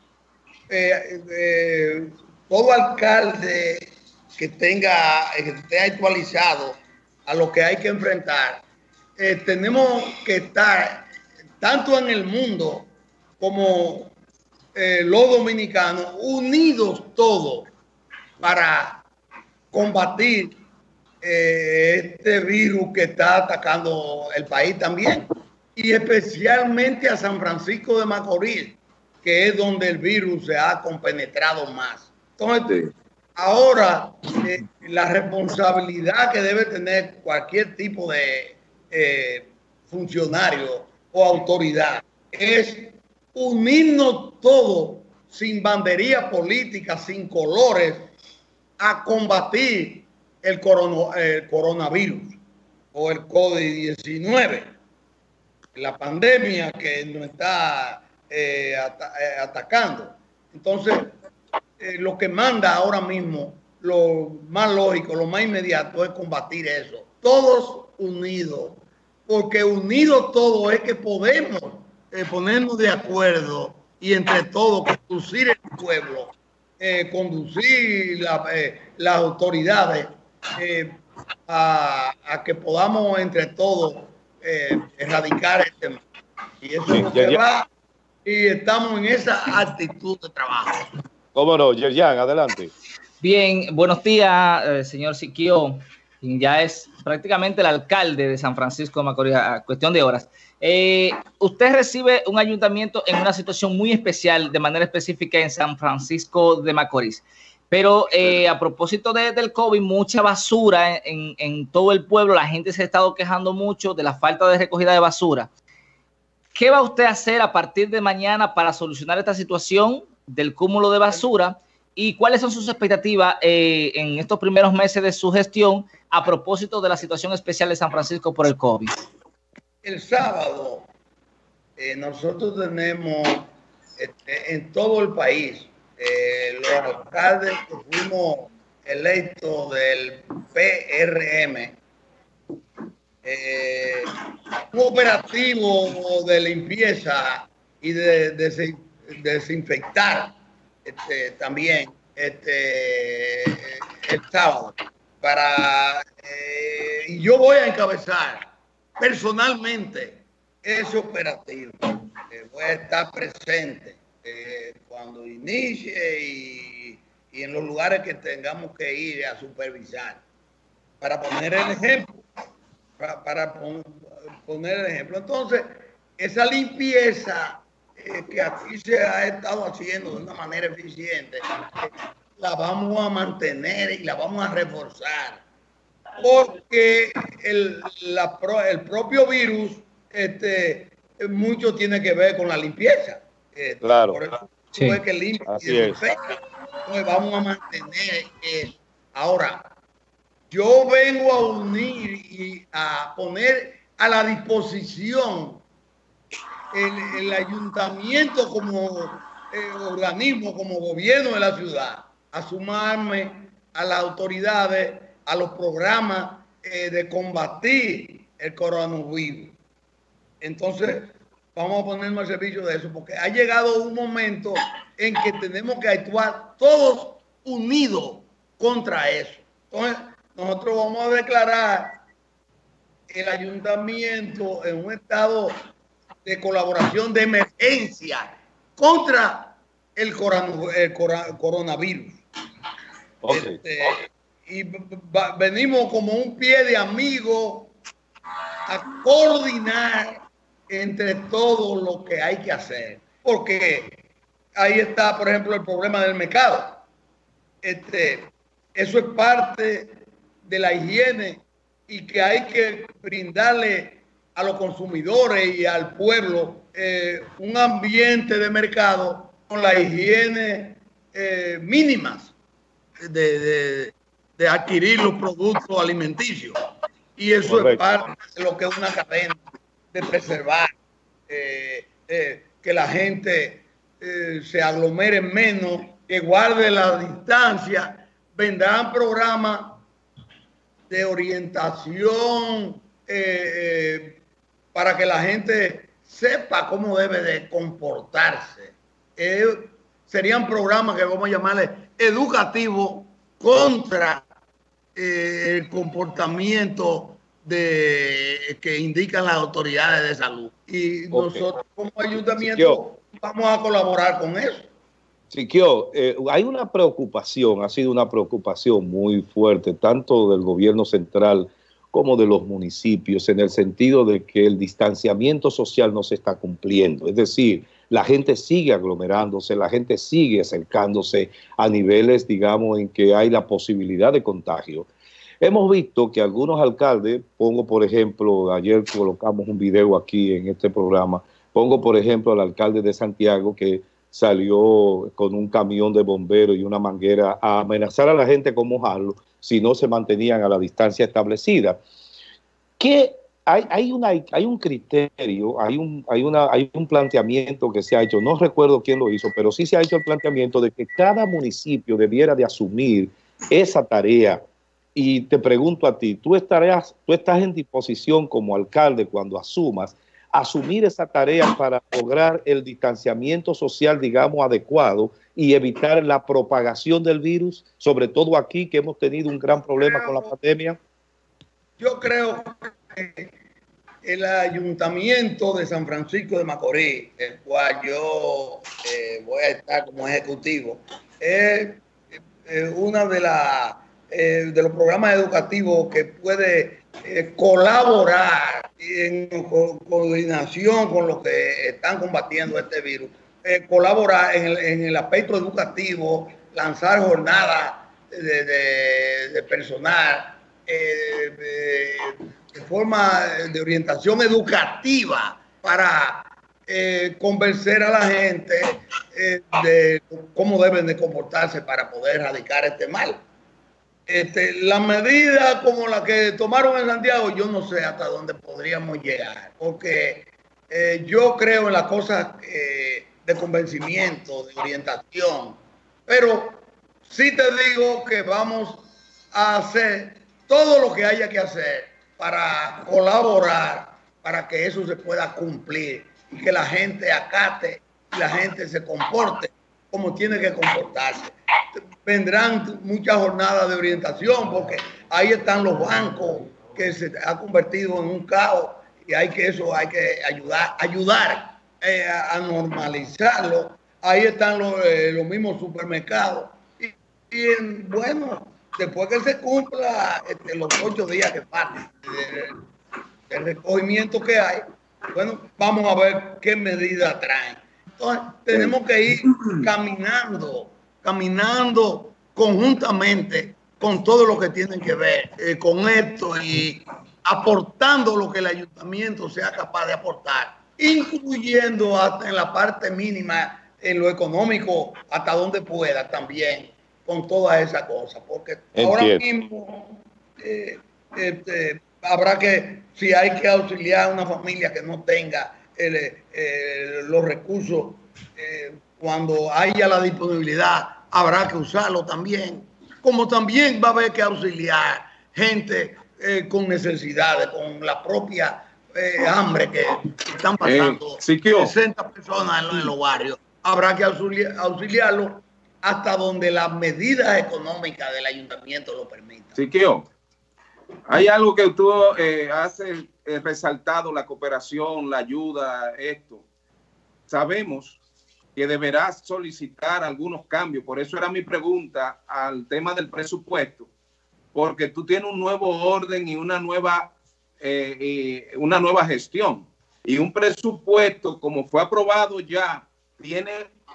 todo alcalde que esté actualizado a lo que hay que enfrentar, tenemos que estar tanto en el mundo como los dominicanos unidos todos para combatir este virus que está atacando el país también, y especialmente a San Francisco de Macorís, que es donde el virus se ha compenetrado más. Entonces, ahora la responsabilidad que debe tener cualquier tipo de funcionario o autoridad es unirnos todos sin bandería política, sin colores, a combatir el coronavirus o el COVID-19, la pandemia que nos está atacando. Entonces, lo que manda ahora mismo, lo más lógico, lo más inmediato es combatir eso. Todos unidos, porque unidos todos es que podemos ponernos de acuerdo y entre todos conducir el pueblo, conducir las autoridades a que podamos entre todos erradicar este mal. Y eso es lo que va, y estamos en esa actitud de trabajo. ¿Cómo no? Yerjan, adelante. Bien, buenos días, señor Siquio, quien ya es prácticamente el alcalde de San Francisco de Macorís, a cuestión de horas. Usted recibe un ayuntamiento en una situación muy especial, de manera específica en San Francisco de Macorís. Pero a propósito del COVID, mucha basura en todo el pueblo. La gente se ha estado quejando mucho de la falta de recogida de basura. ¿Qué va usted a hacer a partir de mañana para solucionar esta situación del cúmulo de basura? ¿Y cuáles son sus expectativas en estos primeros meses de su gestión a propósito de la situación especial de San Francisco por el COVID? El sábado nosotros tenemos en todo el país los alcaldes que fuimos electos del PRM, un operativo de limpieza y de desinfectar también el sábado y yo voy a encabezar personalmente ese operativo. Voy a estar presente cuando inicie y en los lugares que tengamos que ir a supervisar para poner el ejemplo. Para poner el ejemplo. Entonces, esa limpieza que aquí se ha estado haciendo de una manera eficiente, la vamos a mantener y la vamos a reforzar, porque el propio virus mucho tiene que ver con la limpieza. Claro. Por eso es que limpia y desinfecta. Entonces vamos a mantener eso. Ahora, yo vengo a unir y a poner a la disposición el ayuntamiento como organismo, como gobierno de la ciudad, a sumarme a las autoridades, a los programas de combatir el coronavirus. Entonces, vamos a ponernos al servicio de eso, porque ha llegado un momento en que tenemos que actuar todos unidos contra eso. Entonces, nosotros vamos a declarar el ayuntamiento en un estado de colaboración de emergencia contra el coronavirus. Okay. Y venimos como un pie de amigo a coordinar entre todo lo que hay que hacer. Porque ahí está, por ejemplo, el problema del mercado. Eso es parte de la higiene y que hay que brindarle a los consumidores y al pueblo un ambiente de mercado con la higiene mínimas de adquirir los productos alimenticios. Y eso Correcto. Es parte de lo que es una cadena de preservar, que la gente se aglomere menos, que guarde la distancia. Vendrán programas de orientación para que la gente sepa cómo debe de comportarse. Serían programas que vamos a llamarle educativos contra el comportamiento que indican las autoridades de salud. Y nosotros como ayuntamiento vamos a colaborar con eso. Siquio, hay una preocupación, ha sido una preocupación muy fuerte, tanto del gobierno central como de los municipios, en el sentido de que el distanciamiento social no se está cumpliendo. Es decir, la gente sigue aglomerándose, la gente sigue acercándose a niveles, digamos, en que hay la posibilidad de contagio. Hemos visto que algunos alcaldes, pongo por ejemplo, ayer colocamos un video aquí en este programa, pongo por ejemplo al alcalde de Santiago que salió con un camión de bomberos y una manguera a amenazar a la gente con mojarlo si no se mantenían a la distancia establecida. ¿Qué? Hay un criterio, hay un planteamiento que se ha hecho, no recuerdo quién lo hizo, pero sí se ha hecho el planteamiento de que cada municipio debiera de asumir esa tarea. Y te pregunto a ti, ¿tú estás en disposición como alcalde cuando asumir esa tarea para lograr el distanciamiento social, digamos, adecuado y evitar la propagación del virus, sobre todo aquí que hemos tenido un gran problema con la pandemia? Yo creo que el ayuntamiento de San Francisco de Macorís, el cual yo voy a estar como ejecutivo, es una de los programas educativos que puede colaborar en coordinación con los que están combatiendo este virus, colaborar en el aspecto educativo, lanzar jornadas de personal, de forma de orientación educativa para convencer a la gente de cómo deben de comportarse para poder erradicar este mal. La medida como la que tomaron en Santiago, yo no sé hasta dónde podríamos llegar, porque yo creo en las cosas de convencimiento, de orientación, pero sí te digo que vamos a hacer todo lo que haya que hacer para colaborar, para que eso se pueda cumplir y que la gente acate y la gente se comporte como tiene que comportarse. Vendrán muchas jornadas de orientación porque ahí están los bancos que se ha convertido en un caos y hay que ayudar a normalizarlo. Ahí están los mismos supermercados y bueno, después que se cumpla los 8 días que faltan el recogimiento que hay, bueno, vamos a ver qué medidas traen. Entonces tenemos que ir caminando conjuntamente con todo lo que tienen que ver con esto y aportando lo que el ayuntamiento sea capaz de aportar, incluyendo hasta en la parte mínima, en lo económico, hasta donde pueda también, con todas esas cosas, porque ahora mismo habrá que, si hay que auxiliar a una familia que no tenga los recursos, cuando haya la disponibilidad, habrá que usarlo también. Como también va a haber que auxiliar gente con necesidades, con la propia hambre que están pasando 60 personas en los barrios. Habrá que auxiliarlo hasta donde las medidas económicas del ayuntamiento lo permitan. Siquio, hay algo que tú has resaltado, la cooperación, la ayuda, esto. Sabemos que deberás solicitar algunos cambios, por eso era mi pregunta al tema del presupuesto, porque tú tienes un nuevo orden y una nueva gestión, y un presupuesto como fue aprobado ya tiene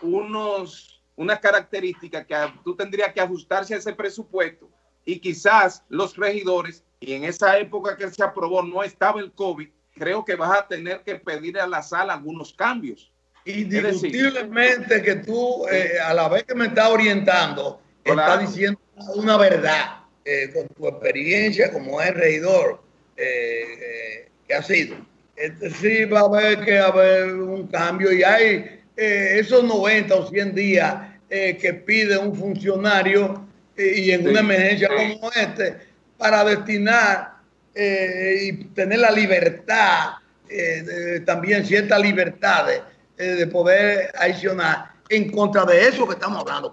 unas características que tú tendrías que ajustarse a ese presupuesto, y quizás los regidores, y en esa época que se aprobó no estaba el COVID, creo que vas a tener que pedir a la sala algunos cambios. Indiscutiblemente que tú, a la vez que me estás orientando, estás diciendo una verdad, con tu experiencia como es regidor que ha sido. Sí va a haber un cambio, y hay esos 90 o 100 días que pide un funcionario y en una emergencia como para destinar y tener la libertad, también ciertas libertades de poder accionar en contra de eso que estamos hablando.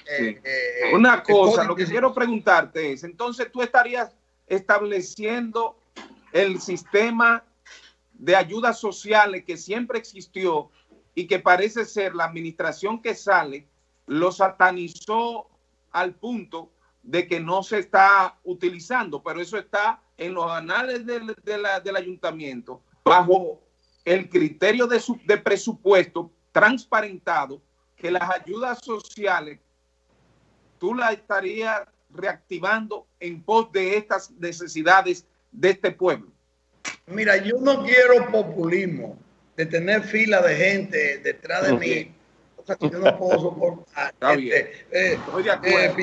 Una cosa, lo que quiero preguntarte es, entonces tú estarías estableciendo el sistema de ayudas sociales que siempre existió y que parece ser la administración que sale lo satanizó al punto de que no se está utilizando, pero eso está en los anales del ayuntamiento bajo el criterio de presupuesto transparentado, que las ayudas sociales tú las estarías reactivando en pos de estas necesidades de este pueblo. Mira, yo no quiero populismo de tener fila de gente detrás de mí, cosas que yo no puedo soportar. Estoy de acuerdo.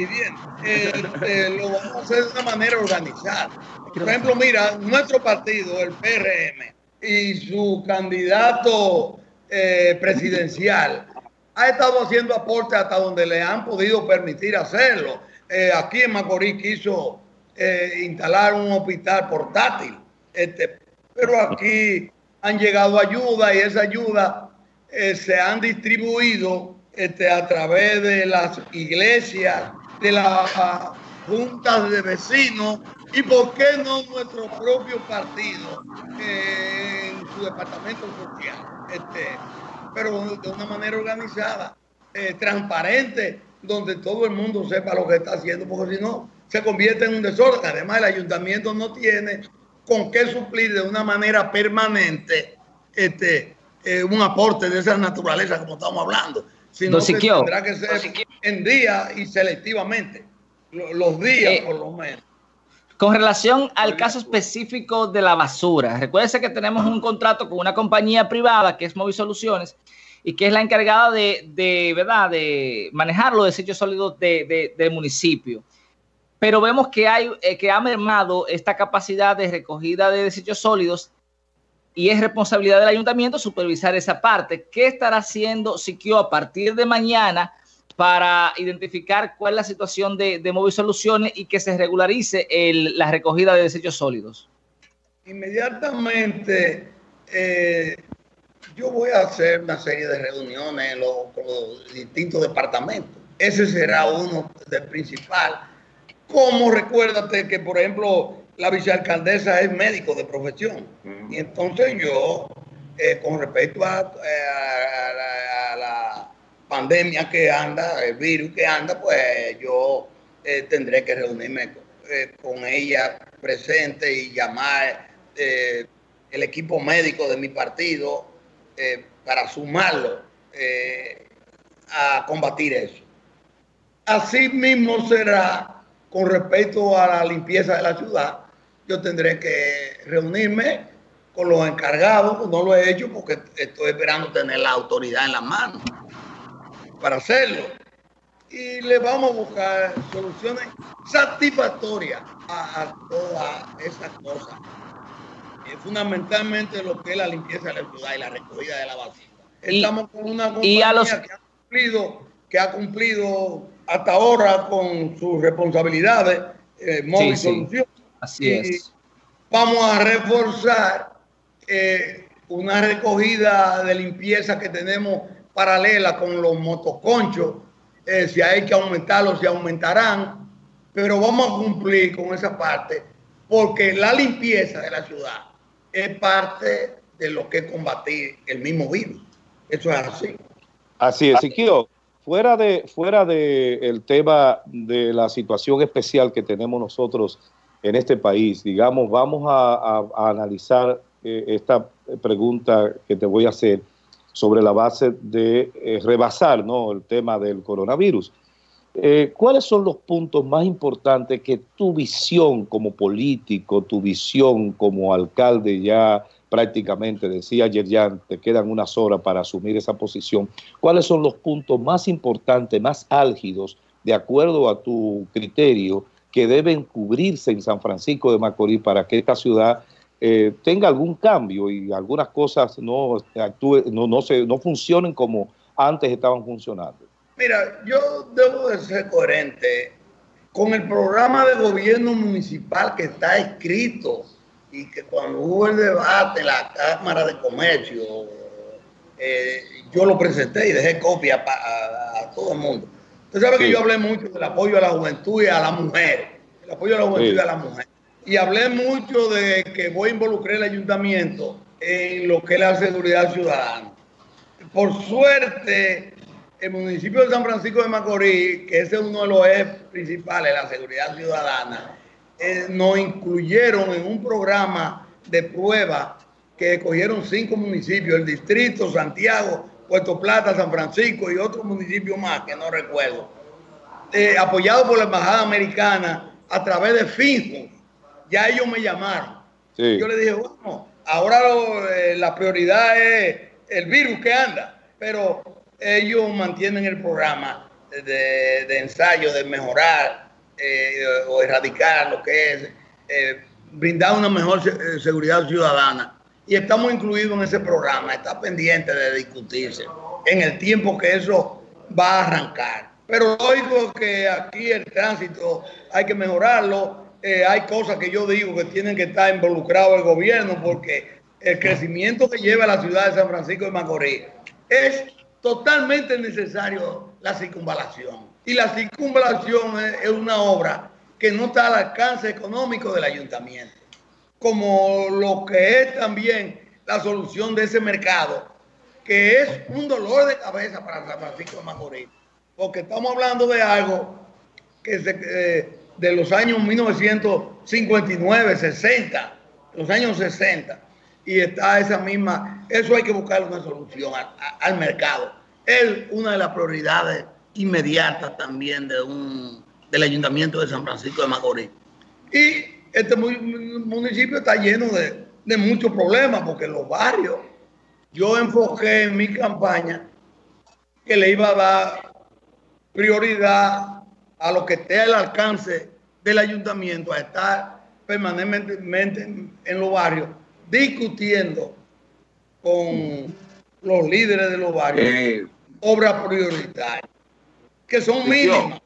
Lo vamos a hacer de una manera organizada. Por ejemplo, mira, nuestro partido, el PRM, y su candidato presidencial ha estado haciendo aportes hasta donde le han podido permitir hacerlo. Aquí en Macorís quiso instalar un hospital portátil, pero aquí han llegado ayuda, y esa ayuda se han distribuido a través de las iglesias, de las juntas de vecinos, y por qué no nuestro propio partido en su departamento social, pero de una manera organizada, transparente, donde todo el mundo sepa lo que está haciendo, porque si no se convierte en un desorden. Además, el ayuntamiento no tiene con qué suplir de una manera permanente un aporte de esa naturaleza como estamos hablando, sino que tendrá que ser en día y selectivamente, los días por lo menos. Con relación al caso específico de la basura, recuérdense que tenemos un contrato con una compañía privada que es Movisoluciones y que es la encargada de manejar los desechos sólidos del municipio. Pero vemos que ha mermado esta capacidad de recogida de desechos sólidos, y es responsabilidad del ayuntamiento supervisar esa parte. ¿Qué estará haciendo Siquio a partir de mañana para identificar cuál es la situación de Movisoluciones y que se regularice la recogida de desechos sólidos? Inmediatamente yo voy a hacer una serie de reuniones con los distintos departamentos. Ese será uno del principal. Como recuérdate que, por ejemplo, la vicealcaldesa es médico de profesión. Y entonces yo, con respecto a la pandemia que anda, el virus que anda, pues yo tendré que reunirme con ella presente y llamar el equipo médico de mi partido para sumarlo a combatir eso. Así mismo será con respecto a la limpieza de la ciudad. Yo tendré que reunirme con los encargados, no lo he hecho porque estoy esperando tener la autoridad en las manos para hacerlo. Y le vamos a buscar soluciones satisfactorias a todas esas cosas. Fundamentalmente lo que es la limpieza de la ciudad y la recogida de la basura. Estamos con una compañía que ha cumplido hasta ahora con sus responsabilidades, Movisoluciones. Así es. Vamos a reforzar una recogida de limpieza que tenemos paralela con los motoconchos, si hay que aumentarlos, se aumentarán, pero vamos a cumplir con esa parte, porque la limpieza de la ciudad es parte de lo que es combatir el mismo virus. Eso es así. Así es, Siquio. Fuera de el tema de la situación especial que tenemos nosotros en este país, digamos, vamos a analizar esta pregunta que te voy a hacer sobre la base de rebasar, ¿no?, el tema del coronavirus. ¿Cuáles son los puntos más importantes que tu visión como político, tu visión como alcalde, ya prácticamente decía ayer, ya te quedan unas horas para asumir esa posición, cuáles son los puntos más importantes, más álgidos, de acuerdo a tu criterio, que deben cubrirse en San Francisco de Macorís para que esta ciudad tenga algún cambio y algunas cosas no funcionen como antes estaban funcionando? Mira, yo debo de ser coherente con el programa de gobierno municipal que está escrito y que cuando hubo el debate en la Cámara de Comercio, yo lo presenté y dejé copia a todo el mundo. Usted sabe que yo hablé mucho del apoyo a la juventud y a la mujer, el apoyo a la juventud y a la mujer. Y hablé mucho de que voy a involucrar el ayuntamiento en lo que es la seguridad ciudadana. Por suerte, el municipio de San Francisco de Macorís, que ese es uno de los ejes principales de la seguridad ciudadana, nos incluyeron en un programa de prueba que cogieron 5 municipios, el Distrito, Santiago, Puerto Plata, San Francisco y otros municipios más que no recuerdo, apoyado por la Embajada Americana a través de FinJUN. Ya ellos me llamaron. Sí. Yo les dije, bueno, ahora la prioridad es el virus que anda, pero ellos mantienen el programa de ensayo, de mejorar o erradicar lo que es brindar una mejor seguridad ciudadana. Y estamos incluidos en ese programa, está pendiente de discutirse en el tiempo que eso va a arrancar. Pero oigo que aquí el tránsito hay que mejorarlo. Hay cosas que yo digo que tienen que estar involucrado el gobierno, porque el crecimiento que lleva la ciudad de San Francisco de Macorís es totalmente necesario la circunvalación. Y la circunvalación es una obra que no está al alcance económico del ayuntamiento, como lo que es también la solución de ese mercado, que es un dolor de cabeza para San Francisco de Macorís, porque estamos hablando de algo que de los años 1959, 60, los años 60, y está esa misma, eso hay que buscar una solución al mercado. Es una de las prioridades inmediatas también del Ayuntamiento de San Francisco de Macorís. Y este municipio está lleno de muchos problemas, porque los barrios, yo enfoqué en mi campaña que le iba a dar prioridad a lo que esté al alcance del ayuntamiento, a estar permanentemente en los barrios, discutiendo con los líderes de los barrios obras prioritarias, que son mínimas.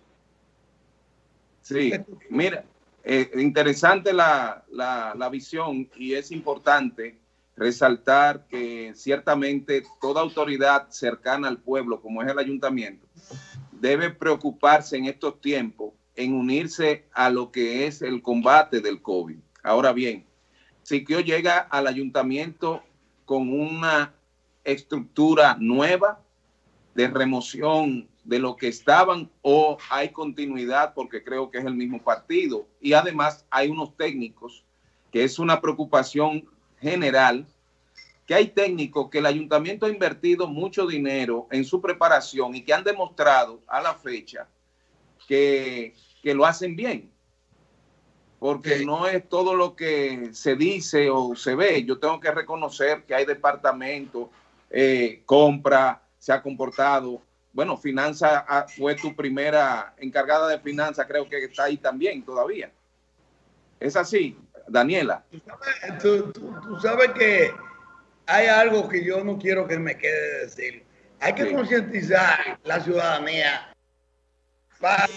Sí, mira, interesante la visión, y es importante resaltar que ciertamente toda autoridad cercana al pueblo, como es el ayuntamiento, debe preocuparse en estos tiempos en unirse a lo que es el combate del COVID. Ahora bien, Siquio llega al ayuntamiento con una estructura nueva de remoción de lo que estaban, o hay continuidad porque creo que es el mismo partido, y además hay unos técnicos, que es una preocupación general, que hay técnicos que el ayuntamiento ha invertido mucho dinero en su preparación y que han demostrado a la fecha que lo hacen bien, porque no es todo lo que se dice o se ve. Yo tengo que reconocer que hay departamentos, compra, se ha comportado. Bueno, finanza fue tu primera encargada de finanzas, creo que está ahí también todavía. ¿Es así, Daniela? Tú sabes que hay algo que yo no quiero que me quede de decir. Hay que concientizar la ciudadanía para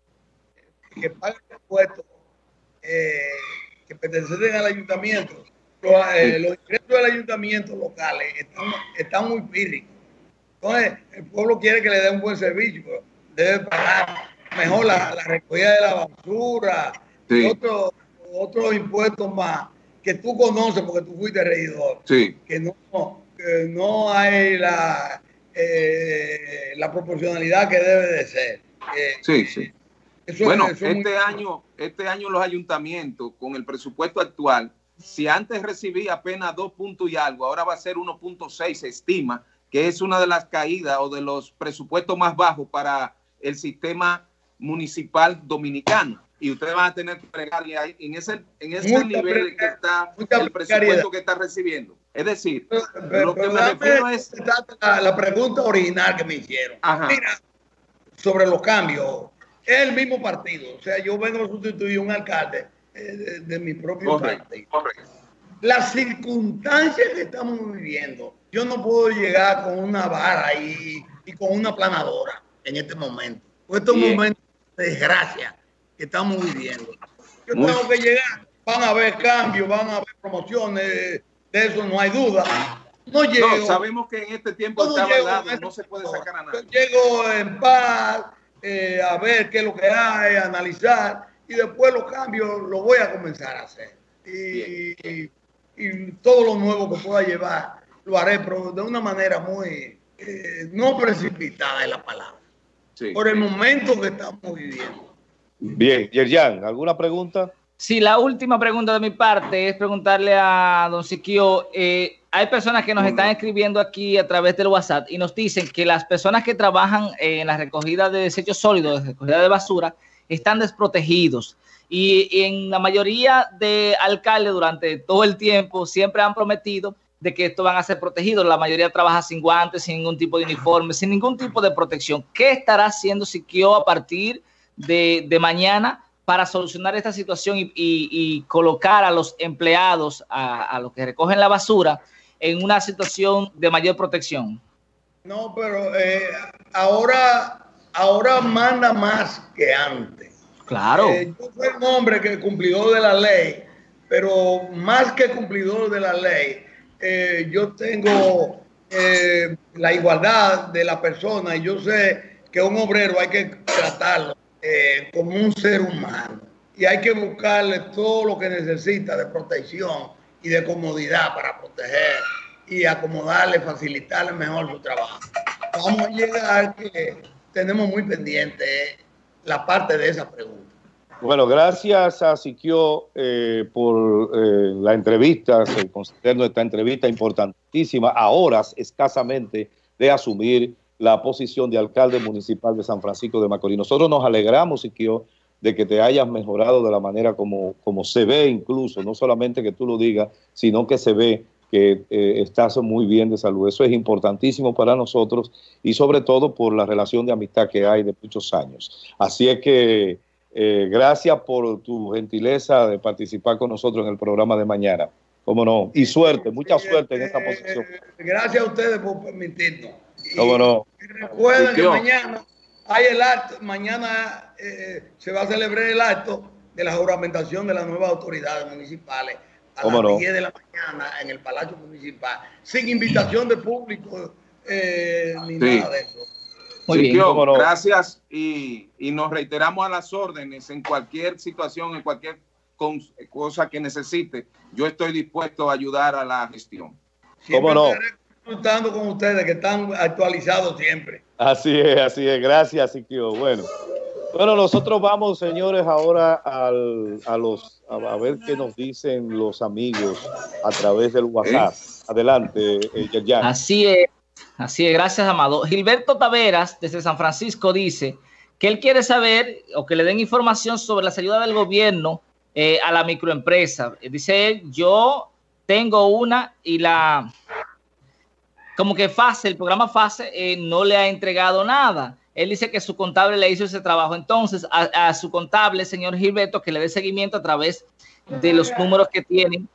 que paguen impuestos que pertenecen al ayuntamiento, Los ingresos del ayuntamiento locales están muy pírricos. Entonces, el pueblo quiere que le dé un buen servicio, pero debe pagar mejor la recogida de la basura, y otros impuestos más que tú conoces porque tú fuiste regidor. Que no hay la proporcionalidad que debe de ser. Este año los ayuntamientos, con el presupuesto actual, si antes recibía apenas 2 puntos y algo, ahora va a ser 1.6, se estima, que es una de las caídas o de los presupuestos más bajos para el sistema municipal dominicano. Y ustedes van a tener que pregar en ese nivel que está el presupuesto que está recibiendo. Es decir, lo que me refiero es la pregunta original que me hicieron. Mira, sobre los cambios, es el mismo partido. O sea, yo vengo a sustituir a un alcalde de mi propio partido. Las circunstancias que estamos viviendo, yo no puedo llegar con una vara y con una planadora en este momento. Estos momentos de desgracia que estamos viviendo. Yo tengo que llegar, van a haber cambios, van a haber promociones, de eso no hay duda. No sabemos que en este tiempo no se puede sacar a nadie. Yo llego en paz, a ver qué es lo que hay, a analizar, y después los cambios los voy a comenzar a hacer. Y todo lo nuevo que pueda llevar lo haré, pero de una manera muy no precipitada es la palabra. Por el momento que estamos viviendo. Bien, Yerjan, ¿alguna pregunta? Sí, la última pregunta de mi parte es preguntarle a don Siquio. Hay personas que nos están escribiendo aquí a través del WhatsApp y nos dicen que las personas que trabajan en la recogida de desechos sólidos, de recogida de basura, están desprotegidos. Y en la mayoría de alcaldes durante todo el tiempo siempre han prometido de que estos van a ser protegidos. La mayoría trabaja sin guantes, sin ningún tipo de uniforme, sin ningún tipo de protección. ¿Qué estará haciendo Siquio a partir de mañana para solucionar esta situación y colocar a los empleados, a los que recogen la basura, en una situación de mayor protección? No, pero ahora manda más que antes. Claro. Yo soy un hombre que cumplidor de la ley, pero más que cumplidor de la ley, yo tengo la igualdad de la persona y yo sé que un obrero hay que tratarlo como un ser humano y hay que buscarle todo lo que necesita de protección y de comodidad para proteger y acomodarle, facilitarle mejor su trabajo. Vamos a llegar que tenemos muy pendiente la parte de esa pregunta. Bueno, gracias a Siquio por la entrevista, considero esta entrevista importantísima a horas escasamente de asumir la posición de alcalde municipal de San Francisco de Macorís. Nosotros nos alegramos, Siquio, de que te hayas mejorado de la manera como se ve, incluso, no solamente que tú lo digas, sino que se ve que estás muy bien de salud. Eso es importantísimo para nosotros y sobre todo por la relación de amistad que hay de muchos años. Así es que gracias por tu gentileza de participar con nosotros en el programa de mañana. ¿Cómo no? Y suerte, mucha suerte en esta posición. Gracias a ustedes por permitirnos. ¿Cómo no? Recuerden que mañana hay el acto, mañana se va a celebrar el acto de la juramentación de las nuevas autoridades municipales a las 10 de la mañana en el Palacio Municipal, sin invitación de público ni nada de eso. Muy bien. Gracias y nos reiteramos a las órdenes en cualquier situación, en cualquier cosa que necesite. Yo estoy dispuesto a ayudar a la gestión. ¿Cómo no? Disfrutando con ustedes que están actualizados siempre. Así es. Gracias, Siquio. Bueno, nosotros vamos, señores, ahora a ver qué nos dicen los amigos a través del WhatsApp. Adelante, Yerjan. Así es, gracias, Amado. Gilberto Taveras, desde San Francisco, dice que él quiere saber o que le den información sobre las ayudas del gobierno a la microempresa. Dice él, yo tengo una y como que el programa FASE no le ha entregado nada. Él dice que su contable le hizo ese trabajo. Entonces, a su contable, señor Gilberto, que le dé seguimiento a través de los números que tienen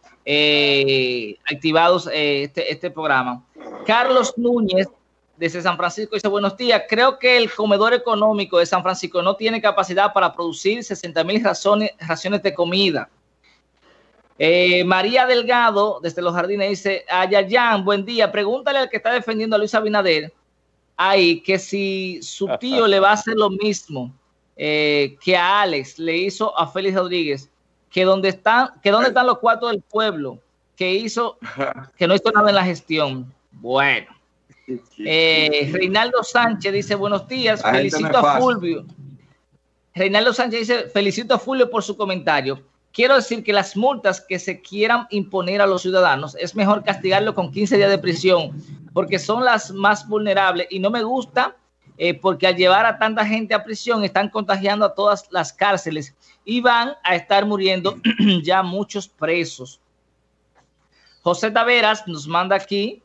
activados este programa. Carlos Núñez, desde San Francisco, dice, buenos días, creo que el comedor económico de San Francisco no tiene capacidad para producir 60,000 raciones de comida. María Delgado, desde Los Jardines, dice, a Yayan, buen día, pregúntale al que está defendiendo a Luis Abinader, ahí, que si su tío le va a hacer lo mismo que a Alex le hizo a Félix Rodríguez, que dónde están los cuartos del pueblo, que no hizo nada en la gestión. Bueno. Reinaldo Sánchez dice, buenos días, felicito a Fulvio. Reinaldo Sánchez dice, felicito a Fulvio por su comentario. Quiero decir que las multas que se quieran imponer a los ciudadanos es mejor castigarlo con 15 días de prisión, porque son las más vulnerables y no me gusta porque al llevar a tanta gente a prisión están contagiando a todas las cárceles y van a estar muriendo ya muchos presos. José Taveras nos manda aquí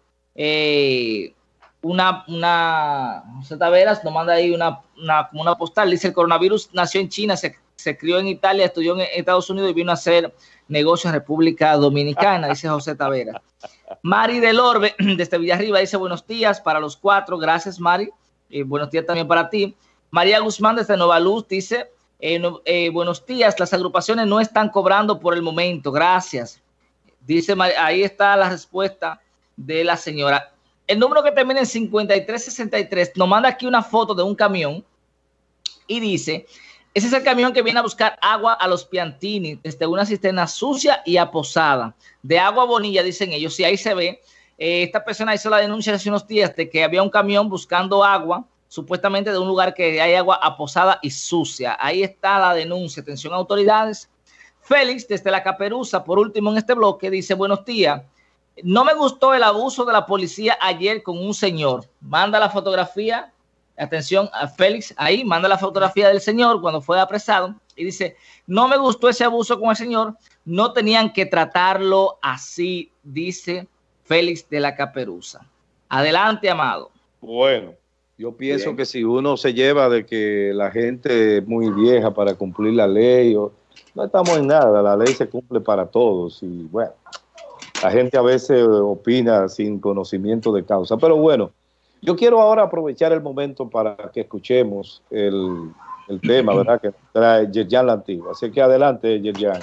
José Taveras nos manda ahí una postal. Dice, el coronavirus nació en China, se crió en Italia, estudió en Estados Unidos y vino a hacer negocios en República Dominicana, dice José Taveras. Mari del Orbe, desde Villarriba, dice, buenos días para los cuatro. Gracias, Mari. Buenos días también para ti. María Guzmán, desde Nueva Luz, dice, buenos días, las agrupaciones no están cobrando por el momento. Gracias. Dice, ahí está la respuesta de la señora. El número que termina en 5363 nos manda aquí una foto de un camión y dice, ese es el camión que viene a buscar agua a los Piantini desde una cisterna sucia y aposada. De agua bonilla, dicen ellos. Y ahí se ve, esta persona hizo la denuncia hace unos días de que había un camión buscando agua, supuestamente de un lugar que hay agua aposada y sucia. Ahí está la denuncia. Atención, autoridades. Félix, desde La Caperuza, por último en este bloque, dice, buenos días. No me gustó el abuso de la policía ayer con un señor. Manda la fotografía, atención a Félix, ahí manda la fotografía del señor cuando fue apresado y dice, no me gustó ese abuso con el señor, no tenían que tratarlo así, dice Félix de La Caperuza. Adelante, Amado. Bueno, yo pienso que si uno se lleva de que la gente es muy vieja para cumplir la ley, no estamos en nada, la ley se cumple para todos y bueno. La gente a veces opina sin conocimiento de causa. Pero bueno, yo quiero ahora aprovechar el momento para que escuchemos el tema, ¿verdad? Que trae Yerjan la Antigua. Así que adelante, Yerjan.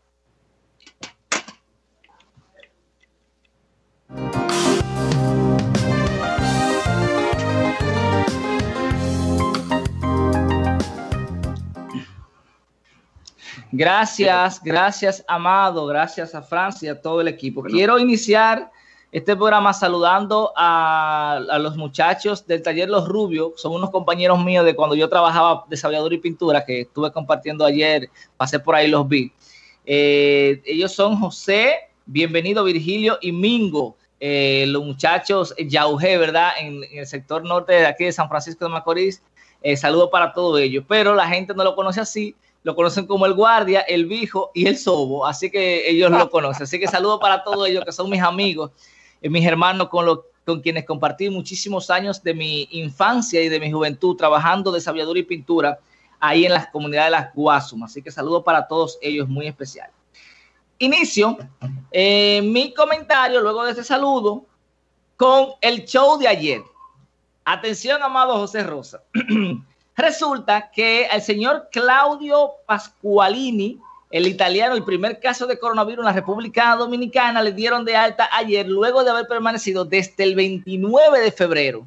Gracias, Amado, gracias a Francia y a todo el equipo. Bueno. Quiero iniciar este programa saludando a los muchachos del taller Los Rubios, son unos compañeros míos de cuando yo trabajaba desarrollador y pintura, que estuve compartiendo ayer, pasé por ahí, los vi. Ellos son José, bienvenido, Virgilio y Mingo, los muchachos Yaujé, ¿verdad? En el sector norte de aquí de San Francisco de Macorís. Saludo para todos ellos, pero la gente no lo conoce así. Lo conocen como el Guardia, el Bijo y el Sobo, así que ellos lo conocen. Así que saludo para todos ellos que son mis amigos, mis hermanos con quienes compartí muchísimos años de mi infancia y de mi juventud trabajando de desarrollador y pintura ahí en las comunidades de las Guasumas. Así que saludo para todos ellos muy especial. Inicio mi comentario luego de este saludo con el show de ayer. Atención, amado José Rosa. Resulta que al señor Claudio Pasqualini, el italiano, el primer caso de coronavirus en la República Dominicana, le dieron de alta ayer luego de haber permanecido desde el 29 de febrero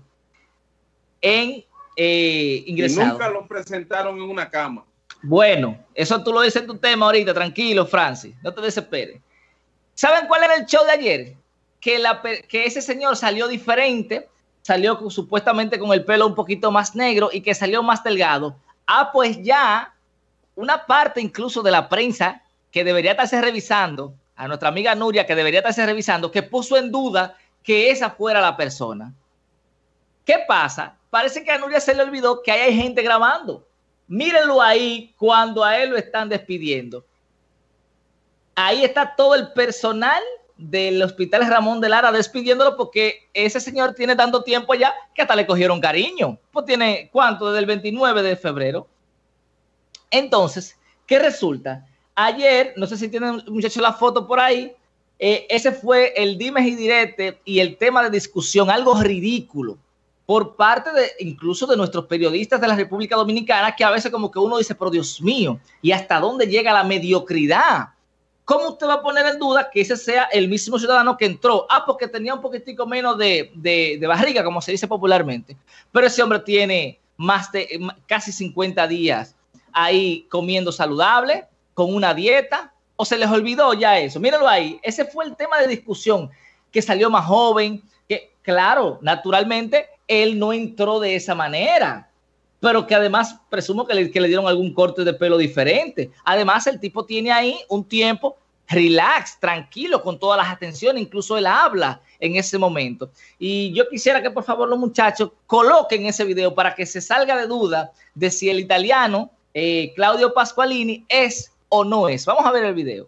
ingresado. Y nunca lo presentaron en una cama. Bueno, eso tú lo dices en tu tema ahorita, tranquilo, Francis, no te desesperes. ¿Saben cuál era el show de ayer? Que ese señor salió diferente, salió supuestamente con el pelo un poquito más negro y que salió más delgado. Pues ya una parte incluso de la prensa que debería estarse revisando, a nuestra amiga Nuria que debería estarse revisando, que puso en duda que esa fuera la persona. ¿Qué pasa? Parece que a Nuria se le olvidó que ahí hay gente grabando. Mírenlo ahí cuando a él lo están despidiendo. Ahí está todo el personal del Hospital Ramón de Lara despidiéndolo porque ese señor tiene tanto tiempo ya que hasta le cogieron cariño. Pues tiene, ¿cuánto? Desde el 29 de febrero. Entonces, ¿qué resulta? Ayer, no sé si tienen muchachos la foto por ahí, ese fue el dimes y direte y el tema de discusión, algo ridículo, por parte incluso de nuestros periodistas de la República Dominicana, que a veces como que uno dice, pero Dios mío, ¿y hasta dónde llega la mediocridad ¿cómo usted va a poner en duda que ese sea el mismo ciudadano que entró? Porque tenía un poquitico menos de barriga, como se dice popularmente. Pero ese hombre tiene casi 50 días ahí comiendo saludable, con una dieta, o se les olvidó ya eso. Míralo ahí, ese fue el tema de discusión, que salió más joven, que claro, naturalmente, él no entró de esa manera, pero que además presumo que le dieron algún corte de pelo diferente. Además, el tipo tiene ahí un tiempo relax, tranquilo, con todas las atenciones, incluso él habla en ese momento. Y yo quisiera que por favor los muchachos coloquen ese video para que se salga de duda de si el italiano Claudio Pasqualini es o no es. Vamos a ver el video.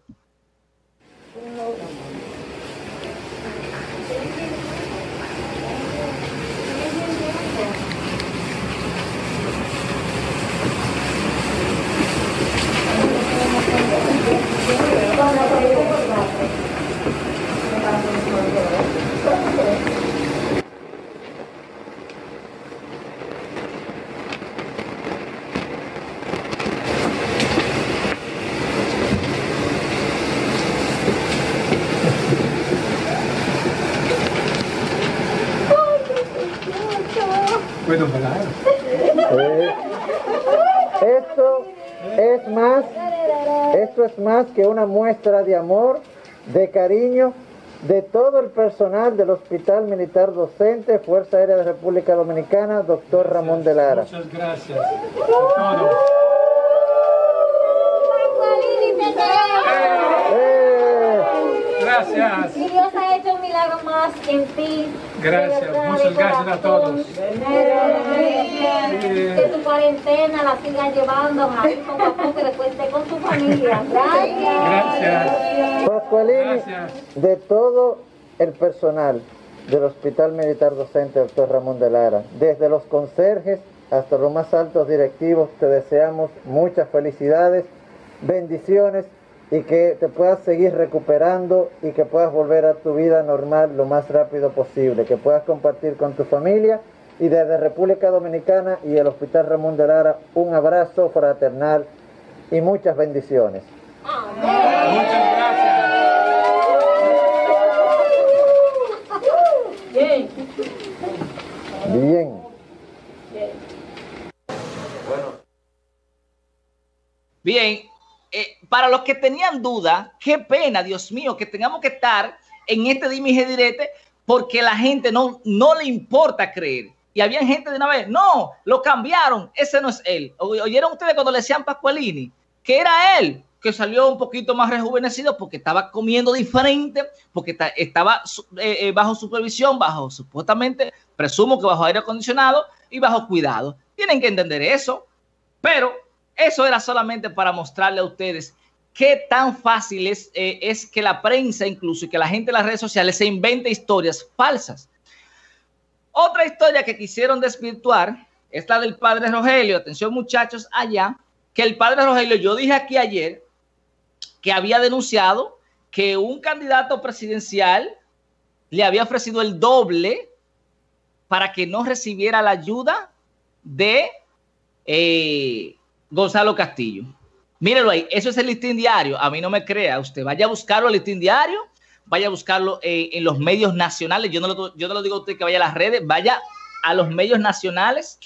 Esto es más que una muestra de amor, de cariño de todo el personal del Hospital Militar Docente, Fuerza Aérea de República Dominicana, doctor Ramón de Lara. Muchas gracias a todos. Gracias. Y Dios ha hecho un milagro más en ti. Gracias, muchas gracias a todos. Que tu cuarentena la sigas llevando, poco a poco, que después esté con tu familia. Gracias. Gracias. Pasqualini, Gracias. De todo el personal del Hospital Militar Docente, doctor Ramón de Lara, desde los conserjes hasta los más altos directivos, te deseamos muchas felicidades, bendiciones, y que te puedas seguir recuperando y que puedas volver a tu vida normal lo más rápido posible, que puedas compartir con tu familia. Y desde República Dominicana y el Hospital Ramón de Lara, un abrazo fraternal y muchas bendiciones. Muchas gracias. Bien. Bien. Bien. Para los que tenían duda, qué pena, Dios mío, que tengamos que estar en este dime y direte porque la gente no le importa creer. Y había gente de una vez, no, lo cambiaron, ese no es él. ¿Oyeron ustedes cuando le decían Pasqualini? Que era él, que salió un poquito más rejuvenecido porque estaba comiendo diferente, porque estaba bajo supervisión, supuestamente, presumo que bajo aire acondicionado y bajo cuidado. Tienen que entender eso, pero eso era solamente para mostrarle a ustedes qué tan fácil es que la prensa, incluso, y que la gente en las redes sociales se invente historias falsas. Otra historia que quisieron desvirtuar es la del padre Rogelio. Atención, muchachos, allá, que el padre Rogelio, yo dije aquí ayer que había denunciado que un candidato presidencial le había ofrecido el doble para que no recibiera la ayuda de Gonzalo Castillo. Mírenlo ahí, eso es el Listín Diario. A mí no me crea, usted vaya a buscarlo el Listín Diario, vaya a buscarlo en los medios nacionales. Yo no lo digo a usted que vaya a las redes, vaya a los medios nacionales,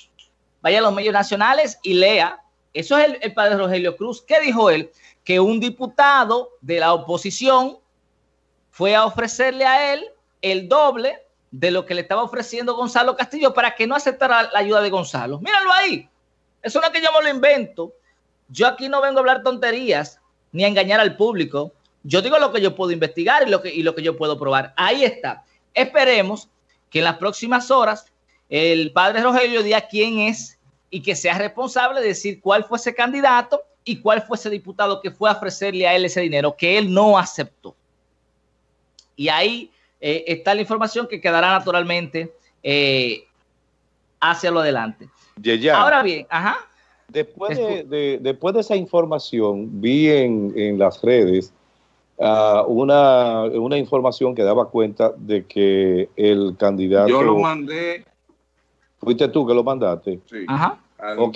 y lea. Eso es el padre Rogelio Cruz. ¿Qué dijo él? Que un diputado de la oposición fue a ofrecerle a él el doble de lo que le estaba ofreciendo Gonzalo Castillo para que no aceptara la ayuda de Gonzalo. Míralo ahí. Eso no es que yo me lo invento. Yo aquí no vengo a hablar tonterías ni a engañar al público. Yo digo lo que yo puedo investigar y lo que yo puedo probar. Ahí está. Esperemos que en las próximas horas el padre Rogelio diga quién es y que sea responsable de decir cuál fue ese candidato y cuál fue ese diputado que fue a ofrecerle a él ese dinero que él no aceptó. Y ahí está la información que quedará naturalmente hacia lo adelante. Ahora bien, después de esa información, vi en las redes una información que daba cuenta de que el candidato... Yo lo mandé. ¿Fuiste tú que lo mandaste? Sí.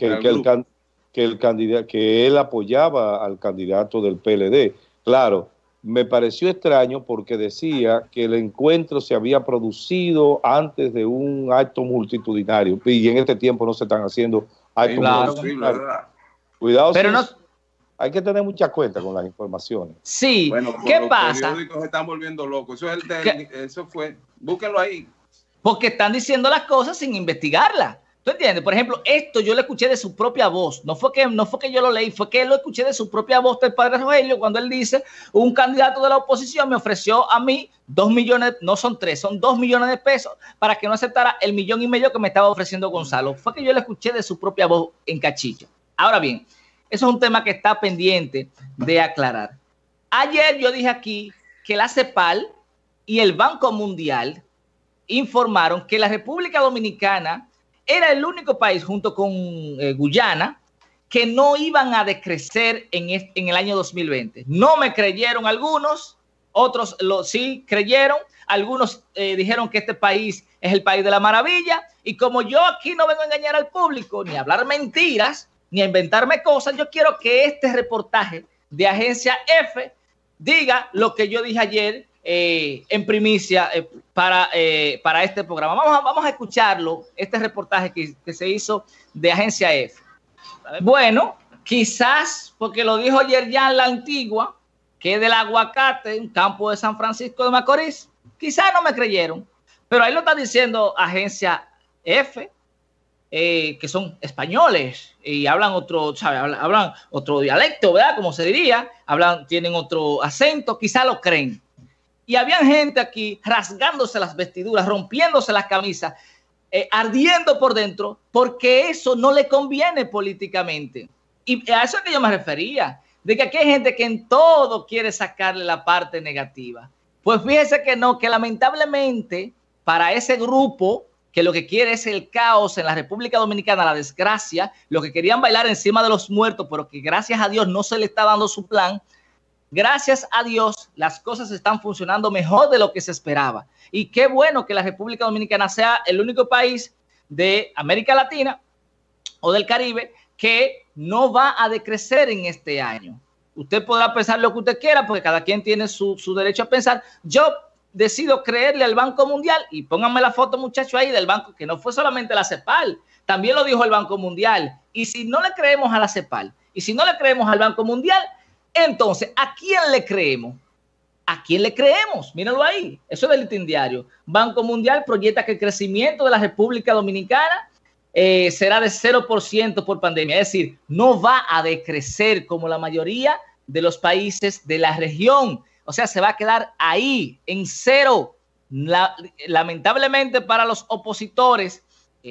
Que él apoyaba al candidato del PLD. Claro, me pareció extraño porque decía que el encuentro se había producido antes de un acto multitudinario y en este tiempo no se están haciendo actos multitudinarios. Cuidado, pero no, hay que tener mucha cuenta con las informaciones. Sí, bueno, ¿qué los pasa? Los periódicos se están volviendo locos. Eso fue, búsquenlo ahí. Porque están diciendo las cosas sin investigarlas. ¿Tú entiendes? Por ejemplo, esto yo lo escuché de su propia voz. No fue que yo lo leí, fue que lo escuché de su propia voz del padre Rogelio cuando él dice, un candidato de la oposición me ofreció a mí 2 millones, no son 3, son 2 millones de pesos para que no aceptara el 1,5 millones que me estaba ofreciendo Gonzalo. Fue que yo lo escuché de su propia voz en Cachicha. Ahora bien, eso es un tema que está pendiente de aclarar. Ayer yo dije aquí que la CEPAL y el Banco Mundial informaron que la República Dominicana era el único país junto con Guyana que no iban a decrecer en el año 2020. No me creyeron algunos, otros sí creyeron, algunos dijeron que este país es el país de la maravilla y como yo aquí no vengo a engañar al público, ni a hablar mentiras, ni a inventarme cosas, yo quiero que este reportaje de Agencia F diga lo que yo dije ayer en primicia para este programa. Vamos a escucharlo, este reportaje que se hizo de Agencia F. Bueno, quizás porque lo dijo Yerjan La Antigua, que es del Aguacate, un campo de San Francisco de Macorís, quizás no me creyeron, pero ahí lo está diciendo Agencia F, que son españoles y hablan otro, ¿sabe? Hablan otro dialecto, ¿verdad? Como se diría, tienen otro acento, quizás lo creen. Y había gente aquí rasgándose las vestiduras, rompiéndose las camisas, ardiendo por dentro, porque eso no le conviene políticamente. Y a eso es que yo me refería, de que aquí hay gente que en todo quiere sacarle la parte negativa. Pues fíjese que no, que lamentablemente para ese grupo que lo que quiere es el caos en la República Dominicana, la desgracia, lo que querían bailar encima de los muertos, pero que gracias a Dios no se le está dando su plan. Gracias a Dios, las cosas están funcionando mejor de lo que se esperaba. Y qué bueno que la República Dominicana sea el único país de América Latina o del Caribe que no va a decrecer en este año. Usted podrá pensar lo que usted quiera, porque cada quien tiene su derecho a pensar. Yo decido creerle al Banco Mundial, y pónganme la foto, muchachos, ahí del banco, que no fue solamente la CEPAL, también lo dijo el Banco Mundial. Y si no le creemos a la CEPAL, y si no le creemos al Banco Mundial, entonces, ¿a quién le creemos? ¿A quién le creemos? Míralo ahí. Eso es del Listín Diario. Banco Mundial proyecta que el crecimiento de la República Dominicana será de 0% por pandemia. Es decir, no va a decrecer como la mayoría de los países de la región. O sea, se va a quedar ahí, en cero. Lamentablemente para los opositores,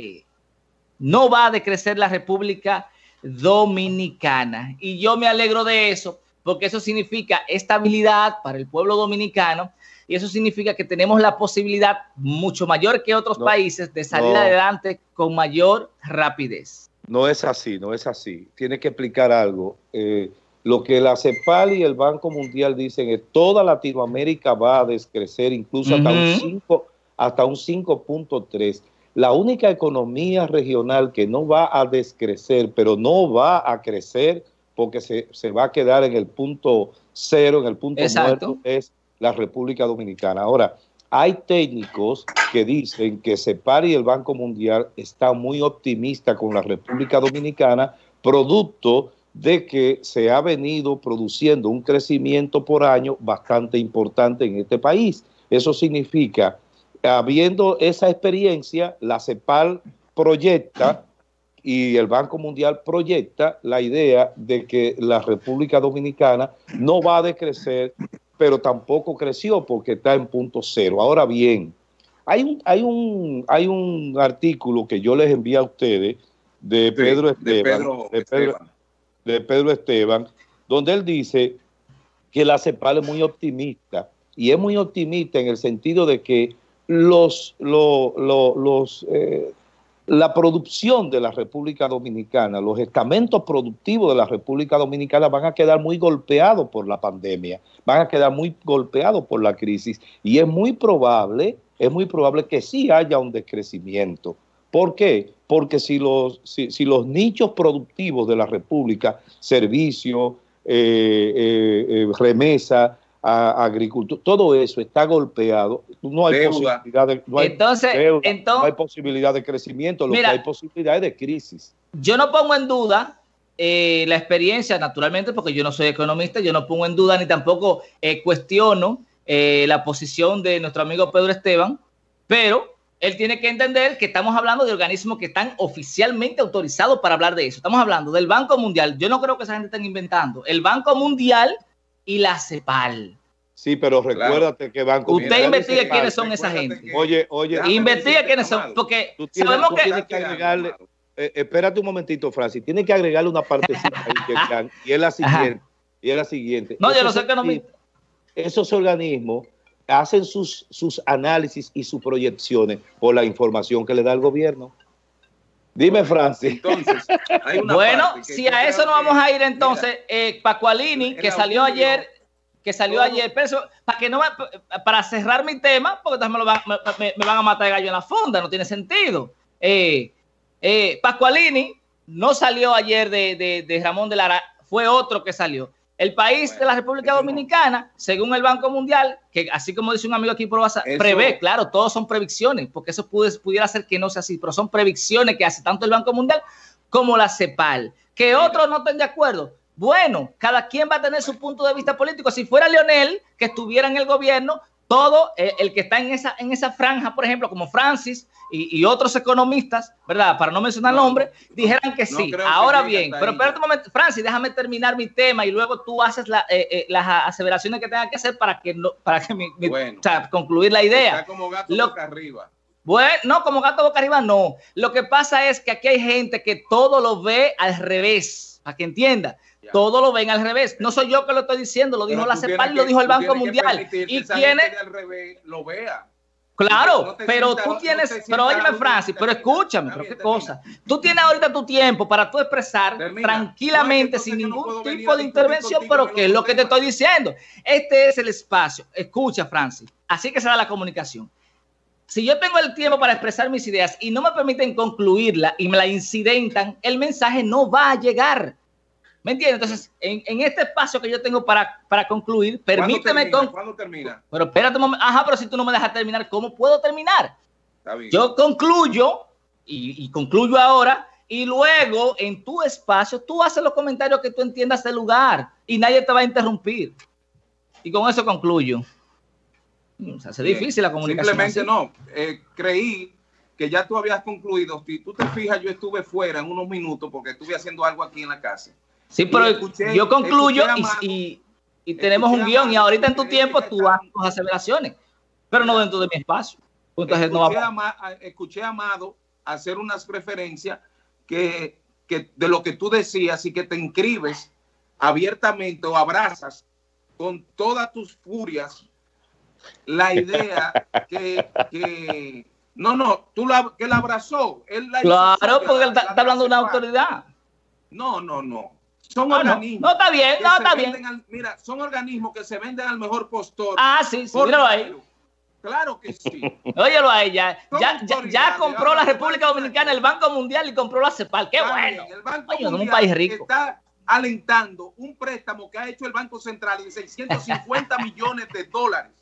no va a decrecer la República Dominicana. Y yo me alegro de eso, porque eso significa estabilidad para el pueblo dominicano y eso significa que tenemos la posibilidad mucho mayor que otros países de salir adelante con mayor rapidez. No es así, no es así. Tiene que explicar algo. Lo que la CEPAL y el Banco Mundial dicen es toda Latinoamérica va a descrecer, incluso hasta un 5.3. La única economía regional que no va a descrecer, pero no va a crecer porque se va a quedar en el punto cero, en el punto muerto, es la República Dominicana. Ahora, hay técnicos que dicen que CEPAL y el Banco Mundial están muy optimistas con la República Dominicana, producto de que se ha venido produciendo un crecimiento por año bastante importante en este país. Eso significa, habiendo esa experiencia, la CEPAL proyecta y el Banco Mundial proyecta la idea de que la República Dominicana no va a decrecer, pero tampoco creció porque está en punto cero. Ahora bien, hay un artículo que yo les envié a ustedes de Pedro Esteban, donde él dice que la CEPAL es muy optimista, y es muy optimista en el sentido de que la producción de la República Dominicana, los estamentos productivos de la República Dominicana van a quedar muy golpeados por la pandemia, van a quedar muy golpeados por la crisis, y es muy probable que sí haya un decrecimiento. ¿Por qué? Porque si los nichos productivos de la República, servicio, remesa, a agricultura, todo eso está golpeado. No hay posibilidad de, no hay posibilidad de crecimiento, lo que hay posibilidad es de crisis. Yo no pongo en duda la experiencia, naturalmente, porque yo no soy economista, yo no pongo en duda ni tampoco cuestiono la posición de nuestro amigo Pedro Esteban, pero él tiene que entender que estamos hablando de organismos que están oficialmente autorizados para hablar de eso. Estamos hablando del Banco Mundial. Yo no creo que esa gente esté inventando. El Banco Mundial y la CEPAL. Sí, pero recuérdate que Banco Mundial... Usted investigue quiénes son esa gente. Oye. Investigue quiénes son, porque sabemos que... Tienes que agregarle... espérate un momentito, Francis. Tiene que agregarle una partecita ahí, y es la siguiente. No, yo no sé qué no me... Esos organismos hacen sus análisis y sus proyecciones por la información que le da el gobierno. Dime, Francis. Entonces, bueno, si a eso no vamos a ir, entonces, Pascualini, que salió ayer, pero eso, para cerrar mi tema, porque entonces me van a matar de gallo en la funda, no tiene sentido. Pascualini no salió ayer de Ramón de Lara, fue otro que salió. El país de la República Dominicana, según el Banco Mundial, que así como dice un amigo aquí, prevé, claro, todos son predicciones, porque eso pudiera ser que no sea así, pero son predicciones que hace tanto el Banco Mundial como la CEPAL. Que otros no estén de acuerdo. Bueno, cada quien va a tener su punto de vista político. Si fuera Leonel, que estuviera en el gobierno, todo el que está en esa franja, por ejemplo, como Francis y otros economistas, ¿verdad? Para no mencionar nombres, dijeran que sí. Ahora bien, pero espérate un momento, Francis, déjame terminar mi tema y luego tú haces las aseveraciones que tengas que hacer para concluir la idea. Está como gato boca arriba. Bueno, no, como gato boca arriba no. Lo que pasa es que aquí hay gente que todo lo ve al revés, para que entienda. Todo lo ven al revés. No soy yo que lo estoy diciendo, lo dijo la CEPAL y lo dijo el Banco Mundial. Y quienes al revés lo vea. Claro, pero tú tienes, pero óyeme, Francis, pero escúchame, pero qué cosa. Tú tienes ahorita tu tiempo para tú expresar tranquilamente, sin ningún tipo de intervención, pero ¿qué es lo que te estoy diciendo? Este es el espacio. Escucha, Francis, así que se da la comunicación. Si yo tengo el tiempo para expresar mis ideas y no me permiten concluirla y me la incidentan, el mensaje no va a llegar. ¿Me entiendes? Entonces, en este espacio que yo tengo para concluir, permíteme... ¿Cuándo termina? Pero espérate un momento. Ajá, pero si tú no me dejas terminar, ¿cómo puedo terminar? Está bien. Yo concluyo, y concluyo ahora, y luego, en tu espacio, tú haces los comentarios que tú entiendas del lugar, y nadie te va a interrumpir. Y con eso concluyo. Se hace difícil la comunicación. Simplemente no. Creí que ya tú habías concluido. Si tú te fijas, yo estuve fuera en unos minutos porque estuve haciendo algo aquí en la casa. Sí, pero yo concluyo y tenemos un guión y ahorita en tu tiempo tú haces tus aseveraciones, pero no dentro de mi espacio. Entonces escuché a Amado hacer unas referencias que de lo que tú decías y que te inscribes abiertamente o abrazas con todas tus furias la idea que que la abrazó. Claro, porque él está hablando de una autoridad. No. Son organismos. No, está bien, está bien. Mira, son organismos que se venden al mejor postor. Ah, sí, míralo ahí. Claro que sí. Óyelo ahí, ya compró la República Dominicana el Banco Mundial y compró la CEPAL. ¡Qué bueno! El Banco Mundial un país rico está alentando un préstamo que ha hecho el Banco Central de 650 millones de dólares.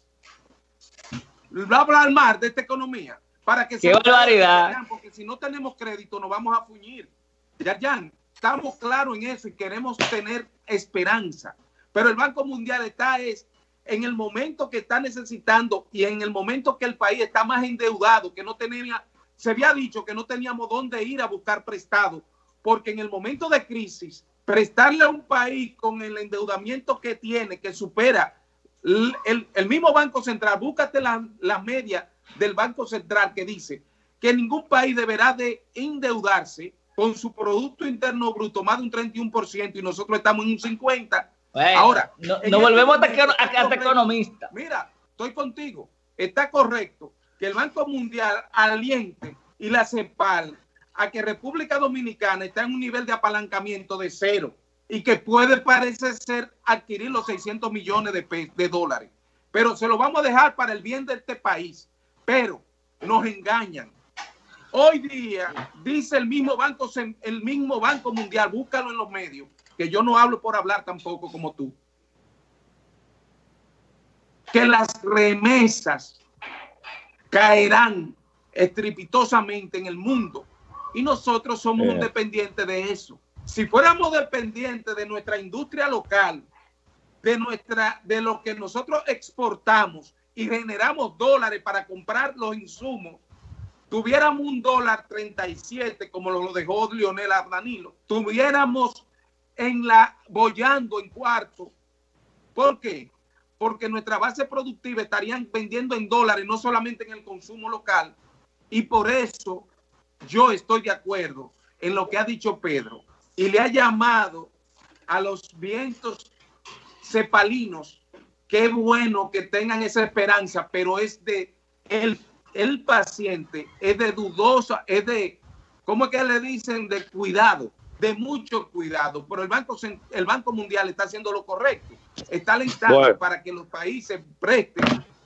Va a hablar más de esta economía para que ¡qué barbaridad! Porque si no tenemos crédito nos vamos a fuñir. Yarjan, estamos claros en eso y queremos tener esperanza. Pero el Banco Mundial está en el momento que está necesitando y en el momento que el país está más endeudado, que no tenía, se había dicho que no teníamos dónde ir a buscar prestado, porque en el momento de crisis, prestarle a un país con el endeudamiento que tiene, que supera el mismo Banco Central, búscate la media del Banco Central que dice que ningún país deberá de endeudarse con su Producto Interno Bruto más de un 31% y nosotros estamos en un 50%. Bueno, ahora, no volvemos a economista. Mira, estoy contigo. Está correcto que el Banco Mundial aliente y la CEPAL a que República Dominicana está en un nivel de apalancamiento de 0 y que puede parecer ser adquirir los 600 millones de dólares. Pero se lo vamos a dejar para el bien de este país. Pero nos engañan. Hoy día, dice el mismo Banco Mundial, búscalo en los medios, que yo no hablo por hablar tampoco como tú. que las remesas caerán estrepitosamente en el mundo y nosotros somos un dependiente de eso. Si fuéramos dependientes de nuestra industria local, de lo que nosotros exportamos y generamos dólares para comprar los insumos, tuviéramos un $1.37 como lo dejó Lionel a Danilo, tuviéramos bollando en cuarto. ¿Por qué? Porque nuestra base productiva estarían vendiendo en dólares, no solamente en el consumo local. Y por eso yo estoy de acuerdo en lo que ha dicho Pedro y le ha llamado a los vientos cepalinos. Qué bueno que tengan esa esperanza, pero es de el paciente, es de dudosa, es de, ¿cómo es que le dicen? De cuidado, de mucho cuidado. Pero el Banco Mundial está haciendo lo correcto. Está alentando para que los países presten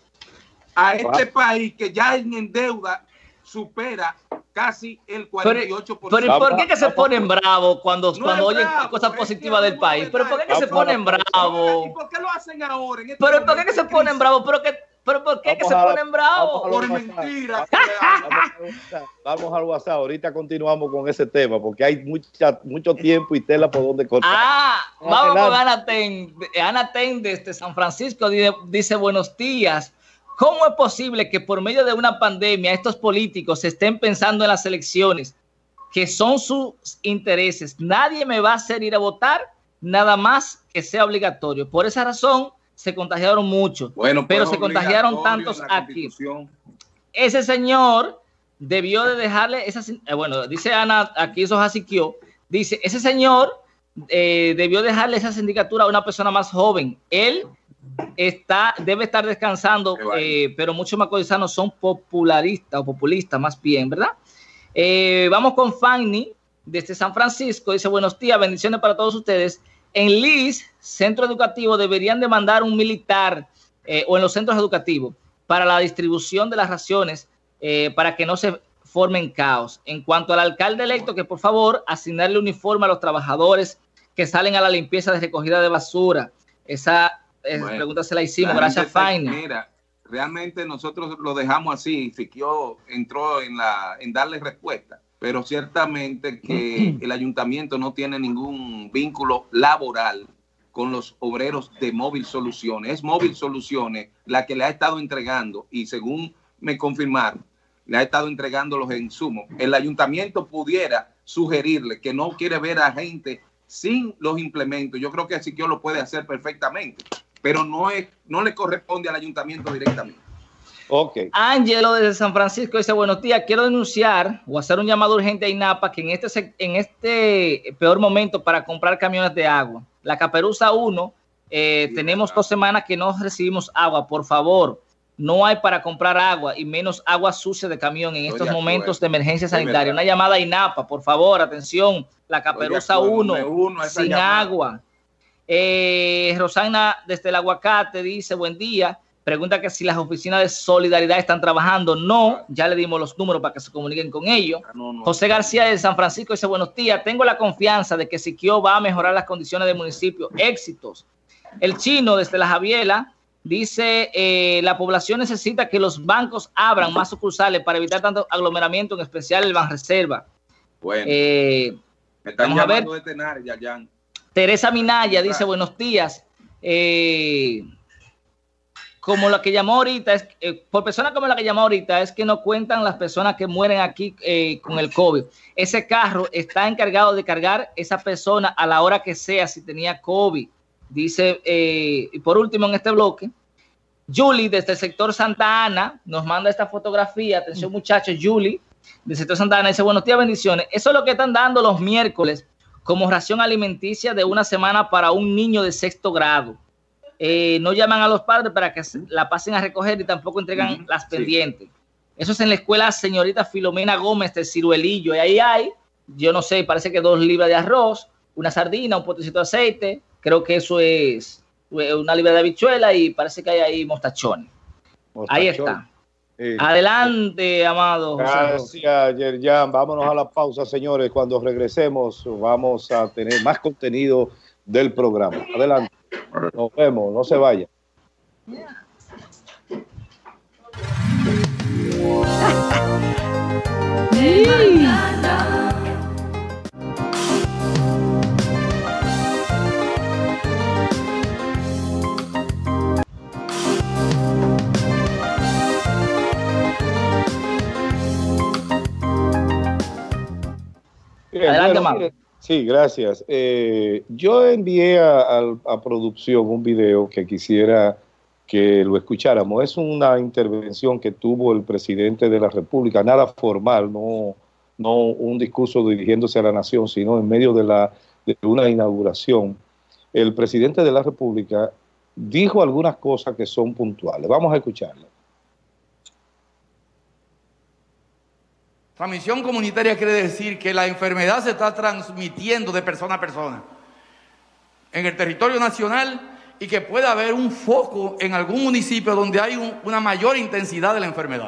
a este país que ya en deuda supera casi el 48%. Pero ¿por qué que se ponen bravos cuando oyen cosas positivas del país? ¿Pero por qué que se ponen bravos? ¿Y por qué lo hacen ahora? ¿Pero por qué que se ponen bravos? ¿Pero por qué que se ponen bravos? Por mentiras. Vamos al WhatsApp. Ahorita continuamos con ese tema porque hay mucho tiempo y tela por donde cortar. Vamos con Ana Ten. Ana Ten desde San Francisco dice buenos días. ¿Cómo es posible que por medio de una pandemia estos políticos estén pensando en las elecciones, que son sus intereses? Nadie me va a hacer ir a votar, nada más que sea obligatorio. Por esa razón se contagiaron muchos, pero se contagiaron tantos aquí. Ese señor debió de dejarle esa... dice Ana, aquí eso asiquió, dice, ese señor debió dejarle esa sindicatura a una persona más joven. Él debe estar descansando, pero muchos macorizanos son popularistas o populistas más bien, ¿verdad? Vamos con Fanny desde San Francisco, dice buenos días, bendiciones para todos ustedes. En LIS, centro educativo, deberían de mandar un militar o en los centros educativos para la distribución de las raciones para que no se formen caos. En cuanto al alcalde electo, que por favor asignarle uniforme a los trabajadores que salen a la limpieza de recogida de basura. Esa pregunta se la hicimos, gracias Fanny. Mira, realmente nosotros lo dejamos así, Siquio entró en darle respuesta. Pero ciertamente que el ayuntamiento no tiene ningún vínculo laboral con los obreros de Móvil Soluciones. Es Móvil Soluciones la que le ha estado entregando y según me confirmaron, le ha estado entregando los insumos. El ayuntamiento pudiera sugerirle que no quiere ver a gente sin los implementos. Yo creo que Siquio lo puede hacer perfectamente, pero no le corresponde al ayuntamiento directamente. Okay. Ángelo desde San Francisco dice buenos días, quiero denunciar o hacer un llamado urgente a INAPA que en este peor momento para comprar camiones de agua, la Caperuza 1, tenemos 2 semanas que no recibimos agua, por favor, no hay para comprar agua y menos agua sucia de camión en estos momentos de emergencia sanitaria. Una llamada a INAPA, por favor, atención, la Caperuza 1 sin agua. Rosana desde el Aguacate dice buen día. Pregunta que si las oficinas de solidaridad están trabajando. No, ya le dimos los números para que se comuniquen con ellos. José García de San Francisco dice, buenos días, tengo la confianza de que Siquio va a mejorar las condiciones del municipio. Éxitos. El Chino desde La Javiela dice, la población necesita que los bancos abran más sucursales para evitar tanto aglomeramiento, en especial el Banreserva. Bueno, me están llamando de Tenares, Yayan. Teresa Minaya dice, buenos días. Como la que llamó ahorita, por persona como la que llamó ahorita, es que no cuentan las personas que mueren aquí con el COVID. Ese carro está encargado de cargar esa persona a la hora que sea si tenía COVID. Dice, y por último en este bloque, Julie desde el sector Santa Ana nos manda esta fotografía. Atención muchachos, Julie del sector Santa Ana dice, buenos días, bendiciones. Eso es lo que están dando los miércoles como ración alimenticia de 1 semana para un niño de 6º grado. No llaman a los padres para que la pasen a recoger y tampoco entregan las pendientes. Eso es en la escuela señorita Filomena Gómez de Ciruelillo. Y ahí hay, yo no sé, parece que 2 libras de arroz, una sardina, un potecito de aceite. Creo que eso es una libra de habichuela y parece que hay ahí mostachones. Ahí está. Adelante, amado. Gracias, Yerjan. Vámonos a la pausa, señores. Cuando regresemos vamos a tener más contenido del programa. Adelante. Nos vemos, no se vaya. De mañana. Adelante, Mauro. Sí, gracias. Yo envié a producción un video que quisiera que lo escucháramos. Es una intervención que tuvo el presidente de la República, nada formal, no un discurso dirigiéndose a la nación, sino en medio de una inauguración. El presidente de la República dijo algunas cosas que son puntuales. Vamos a escucharlo. Transmisión comunitaria quiere decir que la enfermedad se está transmitiendo de persona a persona en el territorio nacional y que puede haber un foco en algún municipio donde hay una mayor intensidad de la enfermedad.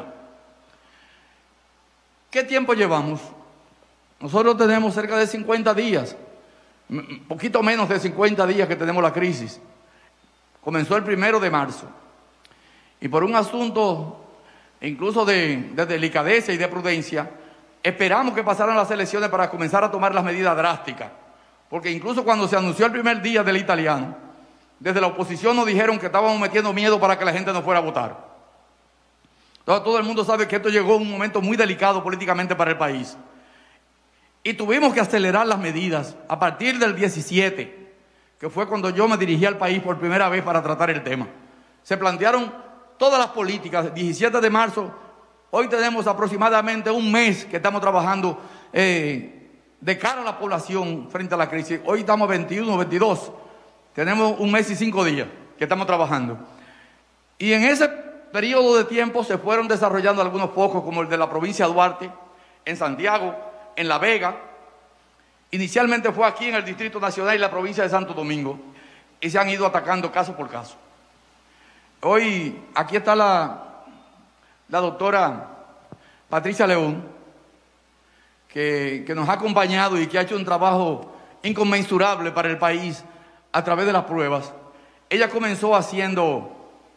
¿Qué tiempo llevamos? Nosotros tenemos cerca de 50 días, poquito menos de 50 días que tenemos la crisis. Comenzó el 1 de marzo y por un asunto incluso de delicadeza y de prudencia, esperamos que pasaran las elecciones para comenzar a tomar las medidas drásticas. Porque incluso cuando se anunció el primer día del italiano, desde la oposición nos dijeron que estábamos metiendo miedo para que la gente no fuera a votar. Entonces todo el mundo sabe que esto llegó a un momento muy delicado políticamente para el país. Y tuvimos que acelerar las medidas a partir del 17, que fue cuando yo me dirigí al país por primera vez para tratar el tema. Se plantearon todas las políticas. 17 de marzo, hoy tenemos aproximadamente un mes que estamos trabajando de cara a la población frente a la crisis. Hoy estamos 21, 22, tenemos un mes y 5 días que estamos trabajando. Y en ese periodo de tiempo se fueron desarrollando algunos focos como el de la provincia de Duarte, en Santiago, en La Vega. Inicialmente fue aquí en el Distrito Nacional y la provincia de Santo Domingo y se han ido atacando caso por caso. Hoy aquí está la doctora Patricia León, que nos ha acompañado y que ha hecho un trabajo inconmensurable para el país a través de las pruebas. Ella comenzó haciendo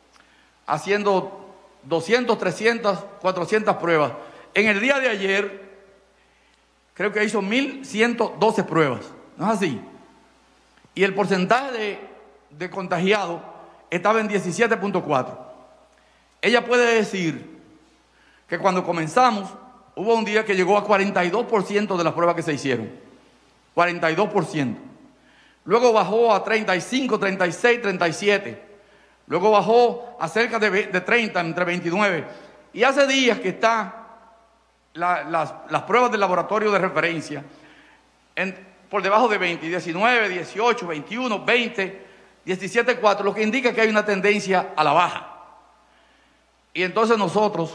200, 300, 400 pruebas. En el día de ayer creo que hizo 1.112 pruebas, ¿no es así? Y el porcentaje de contagiados estaba en 17.4. Ella puede decir que cuando comenzamos hubo un día que llegó a 42% de las pruebas que se hicieron. 42%. Luego bajó a 35, 36, 37. Luego bajó a cerca de 30, entre 29. Y hace días que están las pruebas del laboratorio de referencia por debajo de 20, 19, 18, 21, 20, 17.4, lo que indica que hay una tendencia a la baja. Y entonces nosotros,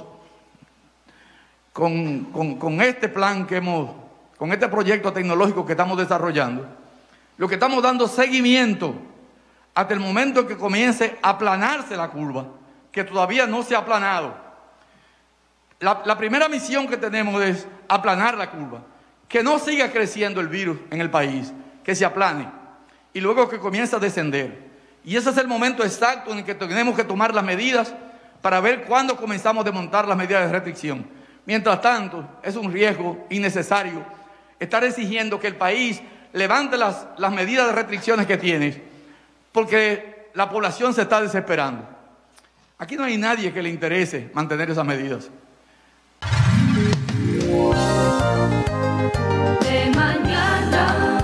con este plan con este proyecto tecnológico que estamos desarrollando, lo que estamos dando seguimiento hasta el momento en que comience a aplanarse la curva, que todavía no se ha aplanado. La primera misión que tenemos es aplanar la curva, que no siga creciendo el virus en el país, que se aplane, y luego que comience a descender. Y ese es el momento exacto en el que tenemos que tomar las medidas para ver cuándo comenzamos a desmontar las medidas de restricción. Mientras tanto, es un riesgo innecesario estar exigiendo que el país levante las medidas de restricciones que tiene, porque la población se está desesperando. Aquí no hay nadie que le interese mantener esas medidas. De mañana.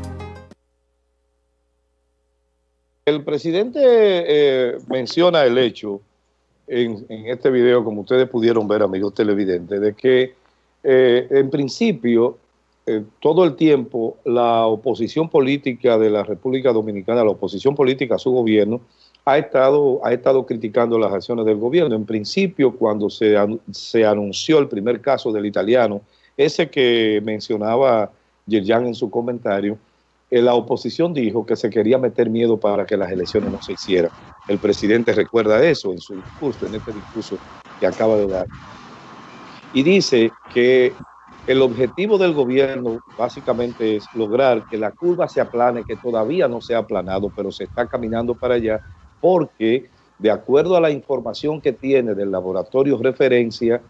El presidente menciona el hecho en este video, como ustedes pudieron ver, amigos televidentes, de que en principio todo el tiempo la oposición política de la República Dominicana, la oposición política a su gobierno, ha estado criticando las acciones del gobierno. En principio, cuando se anunció el primer caso del italiano, ese que mencionaba Yerjan en su comentario, la oposición dijo que se quería meter miedo para que las elecciones no se hicieran. El presidente recuerda eso en su discurso, en este discurso que acaba de dar. Y dice que el objetivo del gobierno básicamente es lograr que la curva se aplane, que todavía no se ha aplanado, pero se está caminando para allá, porque de acuerdo a la información que tiene del laboratorio referencia,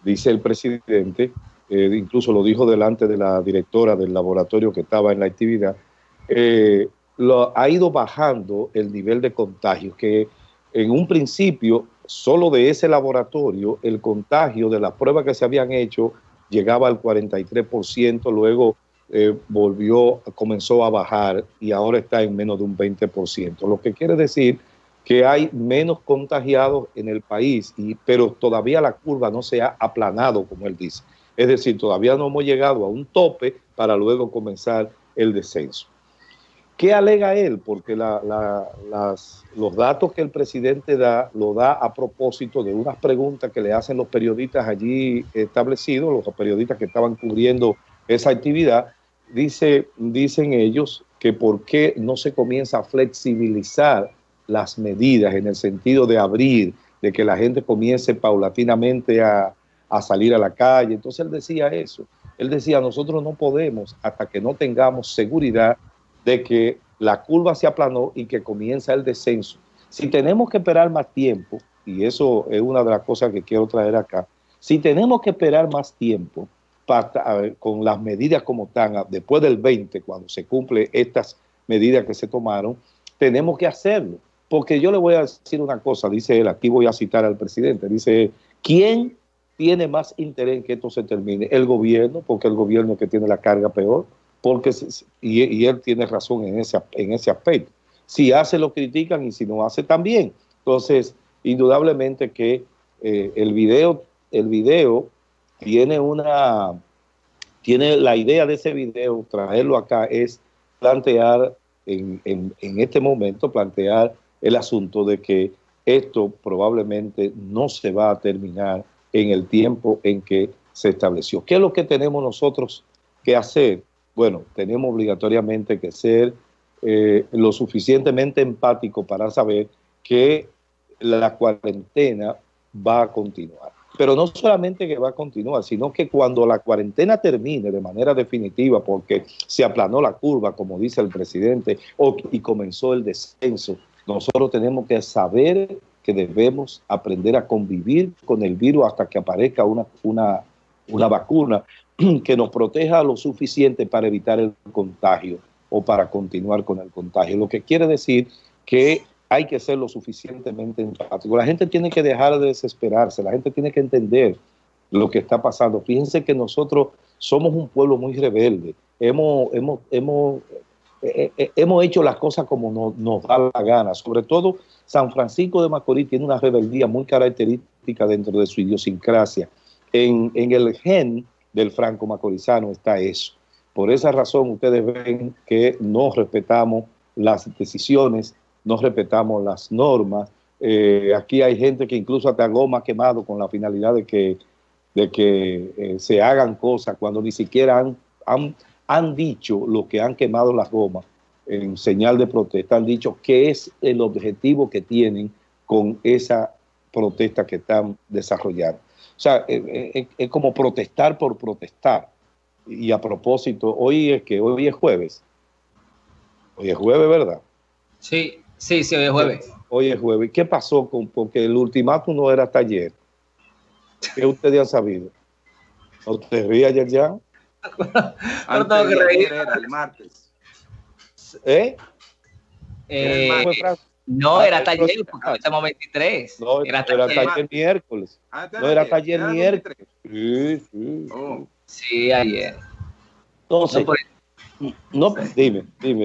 dice el presidente, incluso lo dijo delante de la directora del laboratorio que estaba en la actividad, ha ido bajando el nivel de contagio, que en un principio solo de ese laboratorio el contagio de las pruebas que se habían hecho llegaba al 43%, luego comenzó a bajar y ahora está en menos de un 20%, lo que quiere decir que hay menos contagiados en el país, pero todavía la curva no se ha aplanado, como él dice. Es decir, todavía no hemos llegado a un tope para luego comenzar el descenso. ¿Qué alega él? Porque los datos que el presidente lo da a propósito de unas preguntas que le hacen los periodistas allí establecidos, los periodistas que estaban cubriendo esa actividad. Dicen ellos que por qué no se comienza a flexibilizar las medidas en el sentido de abrir, de que la gente comience paulatinamente a salir a la calle. Entonces él decía eso. Él decía, nosotros no podemos hasta que no tengamos seguridad de que la curva se aplanó y que comienza el descenso. Si tenemos que esperar más tiempo, y eso es una de las cosas que quiero traer acá, si tenemos que esperar más tiempo con las medidas como están, después del 20, cuando se cumplen estas medidas que se tomaron, tenemos que hacerlo. Porque yo le voy a decir una cosa, dice él, aquí voy a citar al presidente, dice, ¿quién tiene más interés en que esto se termine? El gobierno, porque el gobierno es que tiene la carga peor, y él tiene razón en ese aspecto. Si hace, lo critican, y si no hace, también. Entonces, indudablemente que el video tiene la idea de ese video, traerlo acá, es plantear en este momento, plantear el asunto de que esto probablemente no se va a terminar en el tiempo en que se estableció. ¿Qué es lo que tenemos nosotros que hacer? Bueno, tenemos obligatoriamente que ser lo suficientemente empáticos para saber que la cuarentena va a continuar. Pero no solamente que va a continuar, sino que cuando la cuarentena termine de manera definitiva, porque se aplanó la curva, como dice el presidente, y comenzó el descenso, nosotros tenemos que saber que debemos aprender a convivir con el virus hasta que aparezca una vacuna que nos proteja lo suficiente para evitar el contagio o para continuar con el contagio. Lo que quiere decir que hay que ser lo suficientemente empático. La gente tiene que dejar de desesperarse, la gente tiene que entender lo que está pasando. Fíjense que nosotros somos un pueblo muy rebelde. Hemos hecho las cosas como nos da la gana. Sobre todo San Francisco de Macorís tiene una rebeldía muy característica dentro de su idiosincrasia. En el gen del franco macorizano está eso. Por esa razón ustedes ven que no respetamos las decisiones, no respetamos las normas. Aquí hay gente que incluso hasta goma quemado con la finalidad de que se hagan cosas cuando ni siquiera han dicho lo que han quemado las gomas en señal de protesta, han dicho qué es el objetivo que tienen con esa protesta que están desarrollando. O sea, es como protestar por protestar. Y a propósito, hoy es jueves. Hoy es jueves, ¿verdad? Sí, hoy es jueves. Hoy es jueves. ¿Qué pasó? Porque el ultimátum no era hasta ayer. ¿Qué ustedes han sabido? ¿No te rías, Yerjan? Antes de ayer era el martes. No, era hasta ayer, porque hoy estamos 23. No, era hasta ayer miércoles. No, era hasta ayer miércoles. Sí. Oh. Sí, ayer. Entonces, dime,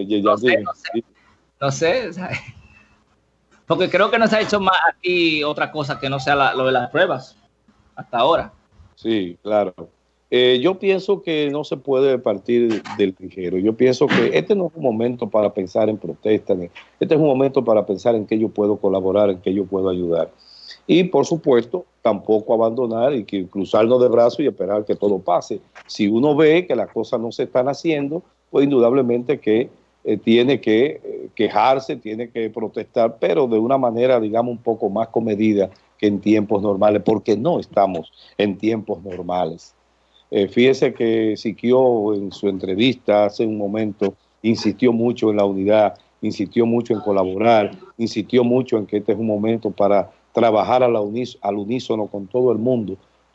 No sé, ¿sabes? Porque creo que no se ha hecho más aquí otra cosa que no sea lo de las pruebas hasta ahora. Sí, claro. Yo pienso que no se puede partir del ligero. Yo pienso que este no es un momento para pensar en protestas. Este es un momento para pensar en qué yo puedo colaborar, en qué yo puedo ayudar. Y, por supuesto, tampoco abandonar y que cruzarnos de brazos y esperar que todo pase. Si uno ve que las cosas no se están haciendo, pues indudablemente que tiene que quejarse, tiene que protestar, pero de una manera, digamos, un poco más comedida que en tiempos normales, porque no estamos en tiempos normales. Fíjese que Siquio en su entrevista hace un momento insistió mucho en la unidad, insistió mucho en colaborar, insistió mucho en que este es un momento para trabajar al unísono con todo el mundo,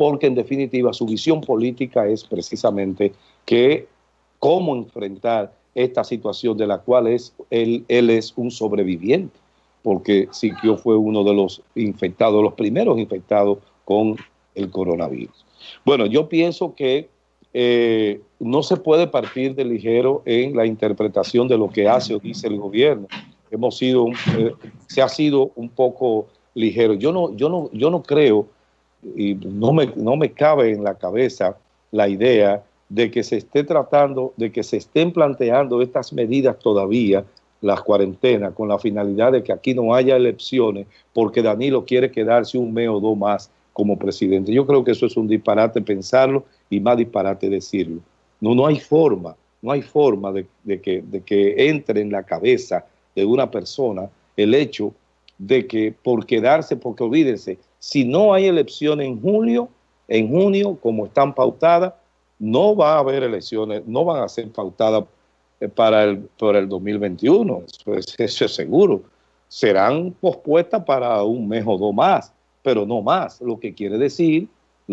porque en definitiva su visión política es precisamente que cómo enfrentar esta situación de la cual él es un sobreviviente, porque Siquio fue uno de los infectados, los primeros infectados con el coronavirus. Bueno, yo pienso que no se puede partir de ligero en la interpretación de lo que hace o dice el gobierno. Se ha sido un poco ligero. Yo no creo, y no me cabe en la cabeza la idea de que se esté tratando, de que se estén planteando estas medidas todavía, las cuarentenas, con la finalidad de que aquí no haya elecciones porque Danilo quiere quedarse un mes o dos más como presidente. Yo creo que eso es un disparate pensarlo y más disparate decirlo. No hay forma de que entre en la cabeza de una persona el hecho de que por quedarse, porque olvídense, si no hay elecciones en junio, como están pautadas, no va a haber elecciones, no van a ser pautadas para el 2021, eso es seguro. Serán pospuestas para un mes o dos más, pero no más. Lo que quiere decir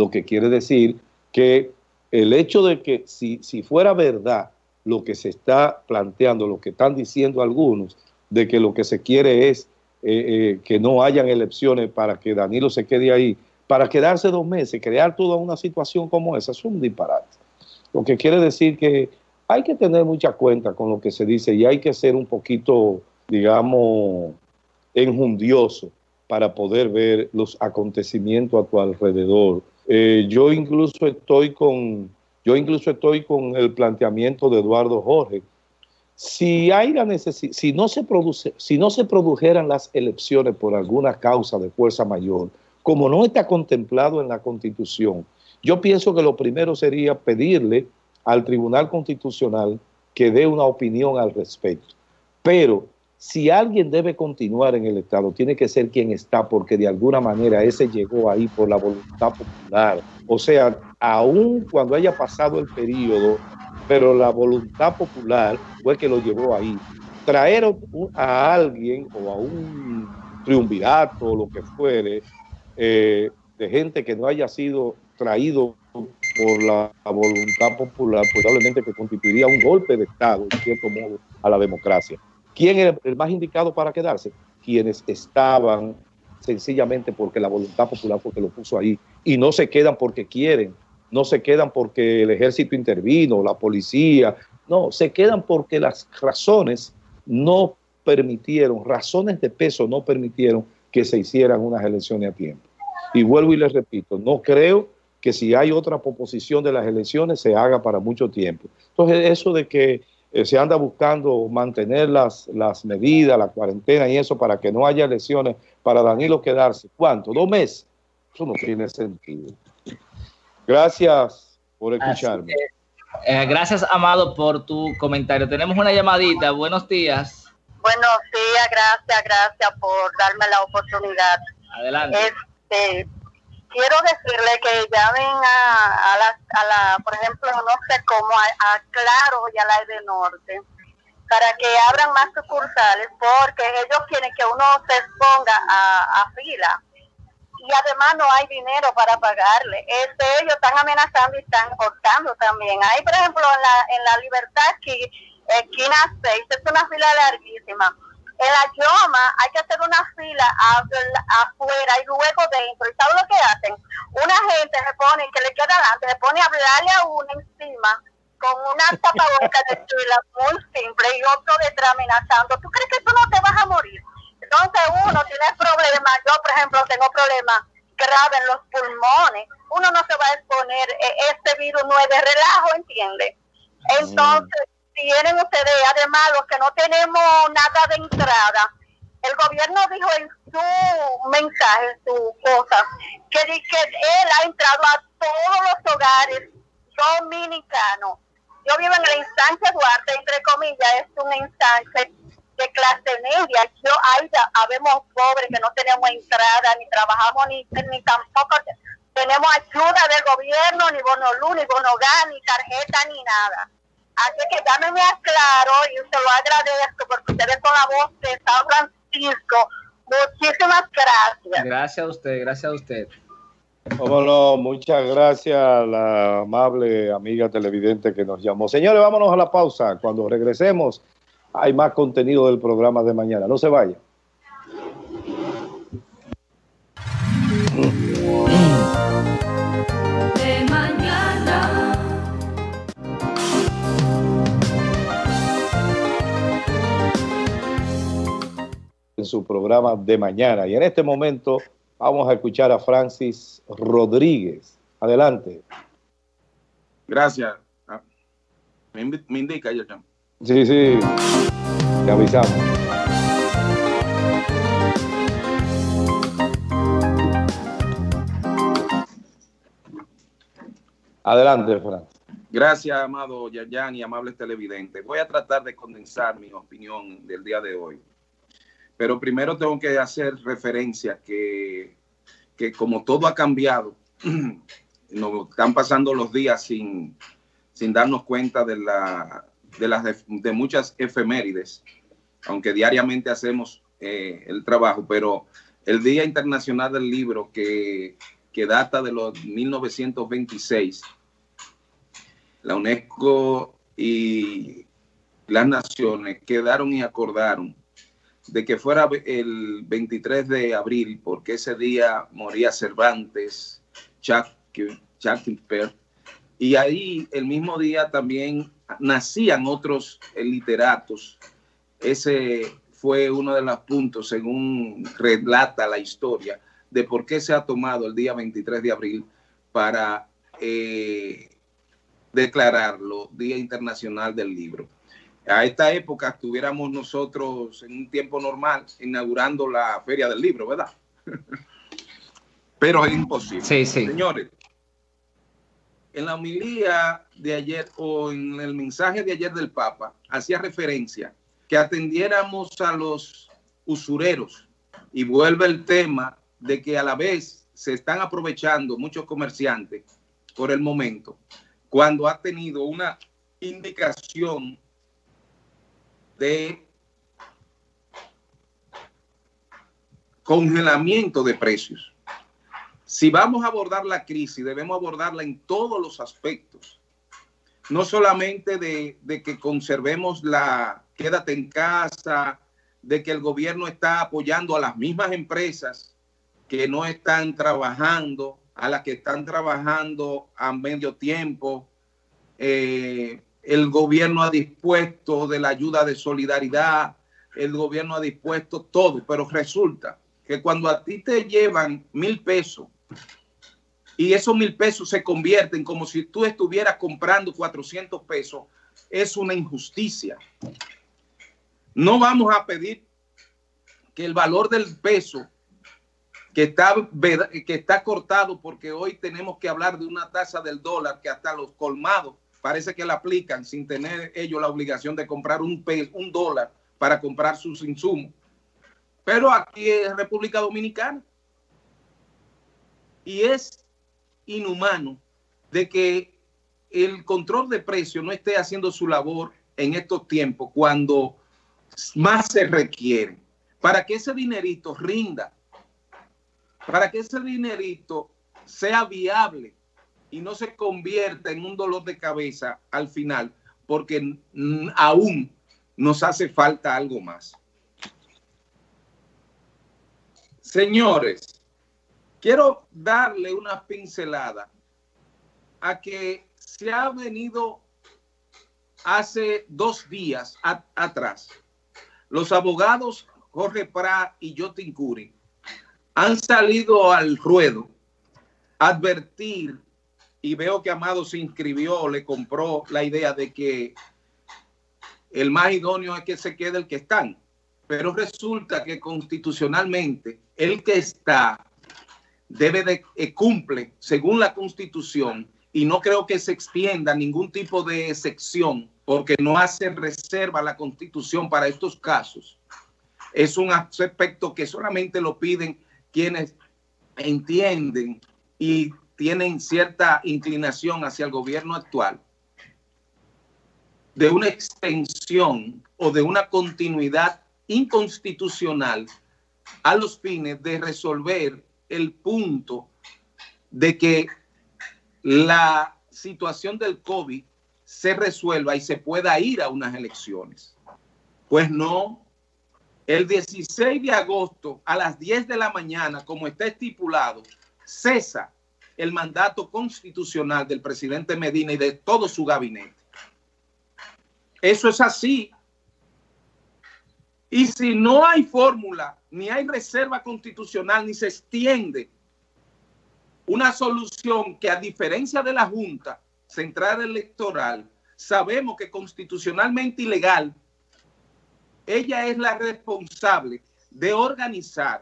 que el hecho de que si fuera verdad lo que se está planteando, lo que están diciendo algunos, de que lo que se quiere es que no hayan elecciones para que Danilo se quede ahí, para quedarse 2 meses, crear toda una situación como esa, es un disparate. Lo que quiere decir que hay que tener mucha cuenta con lo que se dice y hay que ser un poquito, digamos, enjundioso para poder ver los acontecimientos a tu alrededor. Yo incluso estoy con el planteamiento de Eduardo Jorge. Si no se produjeran las elecciones por alguna causa de fuerza mayor, como no está contemplado en la Constitución, yo pienso que lo primero sería pedirle al Tribunal Constitucional que dé una opinión al respecto. Pero si alguien debe continuar en el Estado, tiene que ser quien está, porque de alguna manera ese llegó ahí por la voluntad popular. O sea, aún cuando haya pasado el periodo, pero la voluntad popular fue que lo llevó ahí. Traer a alguien o a un triunvirato o lo que fuere, de gente que no haya sido traído por la voluntad popular, probablemente que constituiría un golpe de Estado, en cierto modo, a la democracia. ¿Quién era el más indicado para quedarse? Quienes estaban sencillamente porque la voluntad popular fue que lo puso ahí, y no se quedan porque quieren, no se quedan porque el ejército intervino, la policía, no, se quedan porque las razones no permitieron, razones de peso no permitieron que se hicieran unas elecciones a tiempo. Y vuelvo y les repito, no creo que si hay otra proposición de las elecciones se haga para mucho tiempo. Entonces eso de que se anda buscando mantener las medidas, la cuarentena y eso para que no haya elecciones, para Danilo quedarse, ¿cuánto? 2 meses. Eso no tiene sentido. Gracias por escucharme. Gracias, Amado, por tu comentario. Tenemos una llamadita. Buenos días. Buenos días, gracias por darme la oportunidad. Adelante. Quiero decirle que llamen por ejemplo, no sé cómo, a Claro y a la EDE Norte, para que abran más sucursales, porque ellos quieren que uno se exponga a fila. Y además no hay dinero para pagarle. Ellos están amenazando y están cortando también. Hay, por ejemplo, en la Libertad aquí, esquina 6, es una fila larguísima. En la Yoma hay que hacer una fila afuera y luego dentro. ¿Y sabe lo que hacen? Una gente se pone, que le queda adelante, se pone a hablarle a uno encima con una tapabocas de fila muy simple y otro detrás amenazando. ¿Tú crees que tú no te vas a morir? Entonces uno tiene problemas. Yo, por ejemplo, tengo problemas graves en los pulmones. Uno no se va a exponer. Este virus no es de relajo, ¿entiende? Entonces, tienen ustedes, además, los que no tenemos nada de entrada, el gobierno dijo en su mensaje, en su cosa, que él ha entrado a todos los hogares dominicanos. Yo vivo en la instancia Duarte, entre comillas, es una instancia de clase media. Ahí habemos pobres que no tenemos entrada, ni trabajamos, ni tampoco tenemos ayuda del gobierno, ni bono luz, ni bono gas, ni tarjeta, ni nada. Así que llámeme a Claro y se lo agradezco porque ustedes son la voz de San Francisco. Muchísimas gracias. Gracias a usted, gracias a usted. Cómo no, muchas gracias a la amable amiga televidente que nos llamó. Señores, vámonos a la pausa. Cuando regresemos, hay más contenido del programa de mañana. No se vaya. De mañana. En su programa de mañana. Y en este momento vamos a escuchar a Francis Rodríguez. Adelante. Gracias. Me indica, Yerjan. Sí, sí. Te avisamos. Adelante, Francis. Gracias, amado Yerjan y amables televidentes. Voy a tratar de condensar mi opinión del día de hoy. Pero primero tengo que hacer referencia que como todo ha cambiado, nos están pasando los días sin darnos cuenta de muchas efemérides, aunque diariamente hacemos el trabajo, pero el Día Internacional del Libro que data de los 1926, la UNESCO y las naciones quedaron y acordaron de que fuera el 23 de abril, porque ese día moría Cervantes, Shakespeare, y ahí el mismo día también nacían otros literatos. Ese fue uno de los puntos, según relata la historia, de por qué se ha tomado el día 23 de abril para declararlo Día Internacional del Libro. A esta época estuviéramos nosotros en un tiempo normal inaugurando la Feria del Libro, ¿verdad? Pero es imposible. Sí, sí. Señores, en la homilía de ayer o en el mensaje de ayer del Papa, hacía referencia que atendiéramos a los usureros, y vuelve el tema de que a la vez se están aprovechando muchos comerciantes por el momento, cuando ha tenido una indicación de congelamiento de precios. Si vamos a abordar la crisis, debemos abordarla en todos los aspectos, no solamente de que conservemos la quédate en casa, de que el gobierno está apoyando a las mismas empresas que no están trabajando, a las que están trabajando a medio tiempo. El gobierno ha dispuesto de la ayuda de solidaridad, el gobierno ha dispuesto todo, pero resulta que cuando a ti te llevan 1,000 pesos y esos 1,000 pesos se convierten como si tú estuvieras comprando 400 pesos, es una injusticia. No vamos a pedir que el valor del peso, que está cortado, porque hoy tenemos que hablar de una tasa del dólar que hasta los colmados parece que la aplican sin tener ellos la obligación de comprar un dólar para comprar sus insumos. Pero aquí es República Dominicana. Y es inhumano de que el control de precios no esté haciendo su labor en estos tiempos cuando más se requiere. Para que ese dinerito rinda, para que ese dinerito sea viable y no se convierta en un dolor de cabeza al final, porque aún nos hace falta algo más. Señores, quiero darle una pincelada a que se ha venido hace 2 días atrás. Los abogados Jorge Prat y Yotin Curi han salido al ruedo a advertir, y veo que Amado se inscribió, le compró la idea de que el más idóneo es que se quede el que están. Pero resulta que constitucionalmente el que está cumple según la Constitución, y no creo que se extienda ningún tipo de excepción, porque no hace reserva la Constitución para estos casos. Es un aspecto que solamente lo piden quienes entienden y tienen cierta inclinación hacia el gobierno actual, de una extensión o de una continuidad inconstitucional a los fines de resolver el punto de que la situación del COVID se resuelva y se pueda ir a unas elecciones. Pues no, el 16 de agosto a las 10 de la mañana, como está estipulado, cesa el mandato constitucional del presidente Medina y de todo su gabinete. Eso es así. Y si no hay fórmula, ni hay reserva constitucional, ni se extiende una solución que, a diferencia de la Junta Central Electoral, sabemos que constitucionalmente ilegal, ella es la responsable de organizar,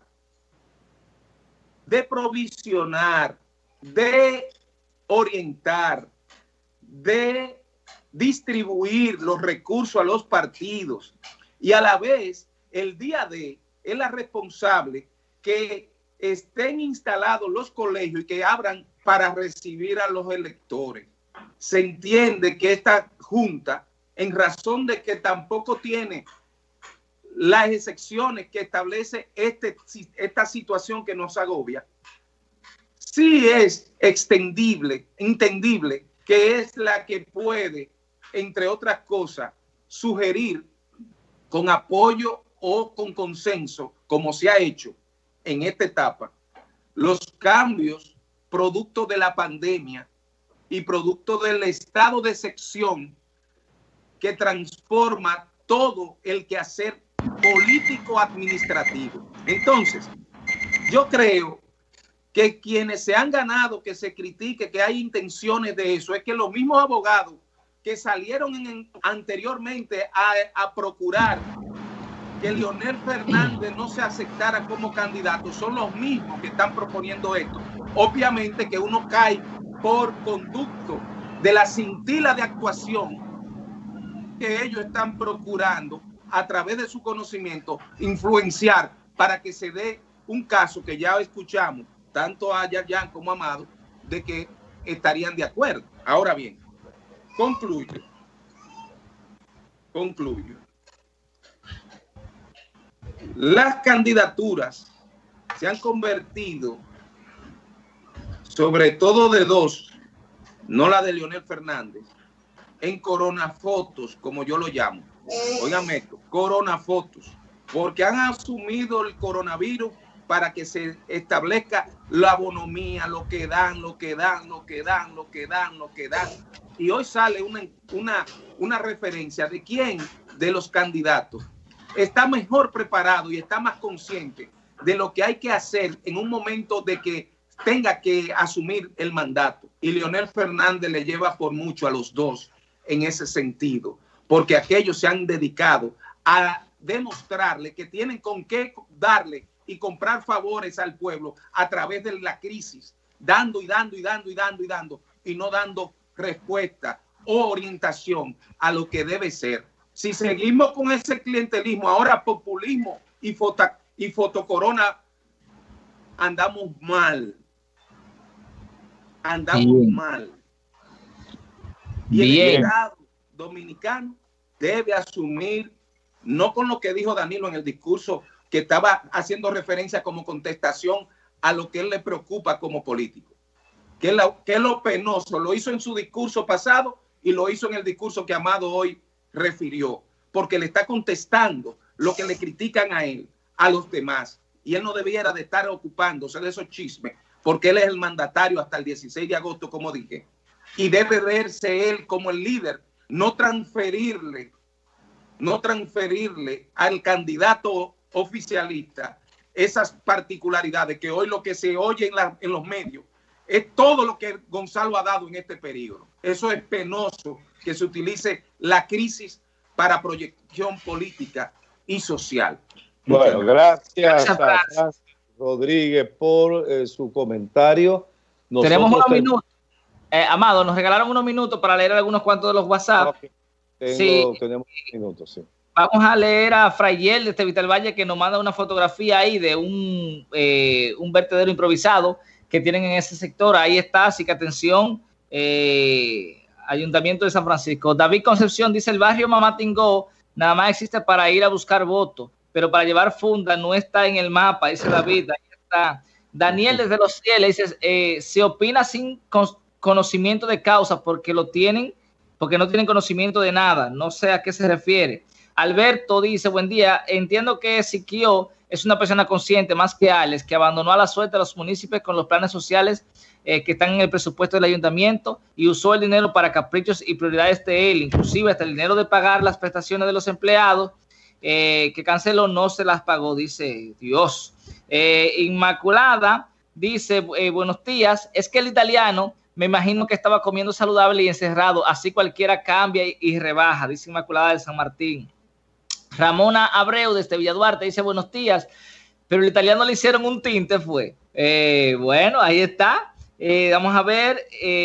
de provisionar, de orientar, de distribuir los recursos a los partidos, y a la vez el día D es la responsable que estén instalados los colegios y que abran para recibir a los electores. Se entiende que esta Junta, en razón de que tampoco tiene las excepciones que establece esta situación que nos agobia, sí es extendible, entendible, que es la que puede, entre otras cosas, sugerir con apoyo o con consenso, como se ha hecho en esta etapa, los cambios producto de la pandemia y producto del estado de excepción que transforma todo el quehacer político-administrativo. Entonces, yo creo que quienes se han ganado que se critique que hay intenciones de eso, es que los mismos abogados que salieron anteriormente a procurar que Leonel Fernández no se aceptara como candidato son los mismos que están proponiendo esto. Obviamente que uno cae por conducto de la cintila de actuación que ellos están procurando a través de su conocimiento influenciar para que se dé un caso que ya escuchamos tanto a Yarjan como a Amado de que estarían de acuerdo. Ahora bien, concluyo. Las candidaturas se han convertido, sobre todo de dos, no la de Leonel Fernández, en coronafotos, como yo lo llamo. Oigan esto, coronafotos, porque han asumido el coronavirus para que se establezca la bonomía, lo que dan. Y hoy sale una referencia de quién de los candidatos está mejor preparado y está más consciente de lo que hay que hacer en un momento de que tenga que asumir el mandato. Y Leonel Fernández le lleva por mucho a los dos en ese sentido, porque aquellos se han dedicado a demostrarle que tienen con qué darle y comprar favores al pueblo a través de la crisis, dando y no dando respuesta o orientación a lo que debe ser. Si seguimos con ese clientelismo, ahora populismo y fotocorona, andamos mal. Mal. Y el Estado dominicano debe asumir, no con lo que dijo Danilo en el discurso, que estaba haciendo referencia como contestación a lo que él le preocupa como político. Que es lo penoso, lo hizo en su discurso pasado y lo hizo en el discurso que Amado hoy refirió, porque le está contestando lo que le critican a él, a los demás, y él no debiera de estar ocupándose de esos chismes, porque él es el mandatario hasta el 16 de agosto, como dije, y debe verse él como el líder, no transferirle al candidato oficialista esas particularidades que hoy lo que se oye en los medios es todo lo que Gonzalo ha dado en este periodo. Eso es penoso, que se utilice la crisis para proyección política y social. Bueno, gracias a Francis Rodríguez por su comentario. Tenemos unos minutos. Amado, nos regalaron unos minutos para leer algunos cuantos de los WhatsApp. Okay. Tenemos minutos, sí. Vamos a leer a Frayel de Vital Valle, que nos manda una fotografía ahí de un vertedero improvisado que tienen en ese sector. Ahí está, así que atención, Ayuntamiento de San Francisco. David Concepción dice: el barrio Mamá Tingó nada más existe para ir a buscar votos, pero para llevar funda no está en el mapa, dice David. Ahí está Daniel desde los cielos dice, se opina sin conocimiento de causa porque no tienen conocimiento de nada. No sé a qué se refiere. Alberto dice, buen día, entiendo que Siquio es una persona consciente más que Alex, que abandonó a la suerte a los municipios con los planes sociales que están en el presupuesto del ayuntamiento y usó el dinero para caprichos y prioridades de él, inclusive hasta el dinero de pagar las prestaciones de los empleados que canceló no se las pagó, dice Dios. Inmaculada dice, buenos días, es que el italiano me imagino que estaba comiendo saludable y encerrado, así cualquiera cambia y rebaja, dice Inmaculada de San Martín. Ramona Abreu desde Villaduarte dice, buenos días, pero el italiano le hicieron un tinte, fue. Bueno, ahí está. Vamos a ver.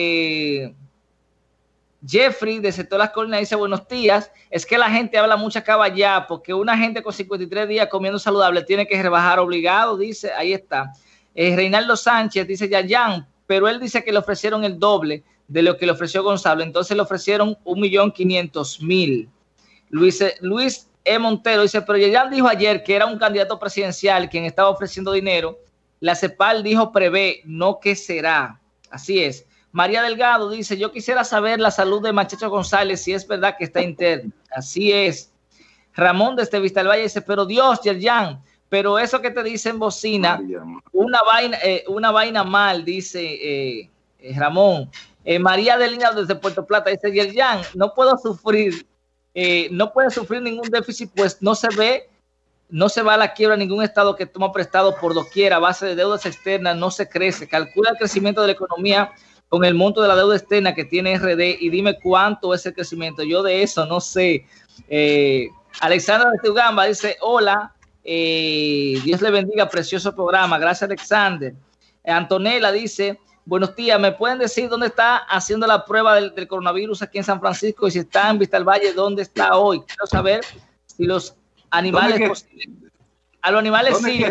Jeffrey de Sector Las Colinas dice, buenos días, es que la gente habla mucha caballá, porque una gente con 53 días comiendo saludable tiene que rebajar obligado, dice, ahí está. Reinaldo Sánchez dice, Yayan, pero él dice que le ofrecieron el doble de lo que le ofreció Gonzalo, entonces le ofrecieron 1.500.000. Luis E. Montero dice, pero Yayan dijo ayer que era un candidato presidencial quien estaba ofreciendo dinero. La CEPAL dijo prevé, no que será. Así es. María Delgado dice, yo quisiera saber la salud de Machacho González, si es verdad que está interno. Así es. Ramón desde Vista del Valle dice, pero Dios, Yerjan, pero eso que te dice en bocina, una vaina mal, dice Ramón. María de Lina desde Puerto Plata dice, Yerjan, no puede sufrir ningún déficit, pues no se va a la quiebra ningún estado que toma prestado por doquier a base de deudas externas, no se crece. Calcula el crecimiento de la economía con el monto de la deuda externa que tiene RD y dime cuánto es el crecimiento. Yo de eso no sé. Alexandra de Tugamba dice, hola, Dios le bendiga, precioso programa. Gracias, Alexander. Antonella dice, buenos días, ¿me pueden decir dónde está haciendo la prueba del coronavirus aquí en San Francisco? Y si está en Vista del Valle, ¿dónde está hoy? Quiero saber si los animales... A los animales sí.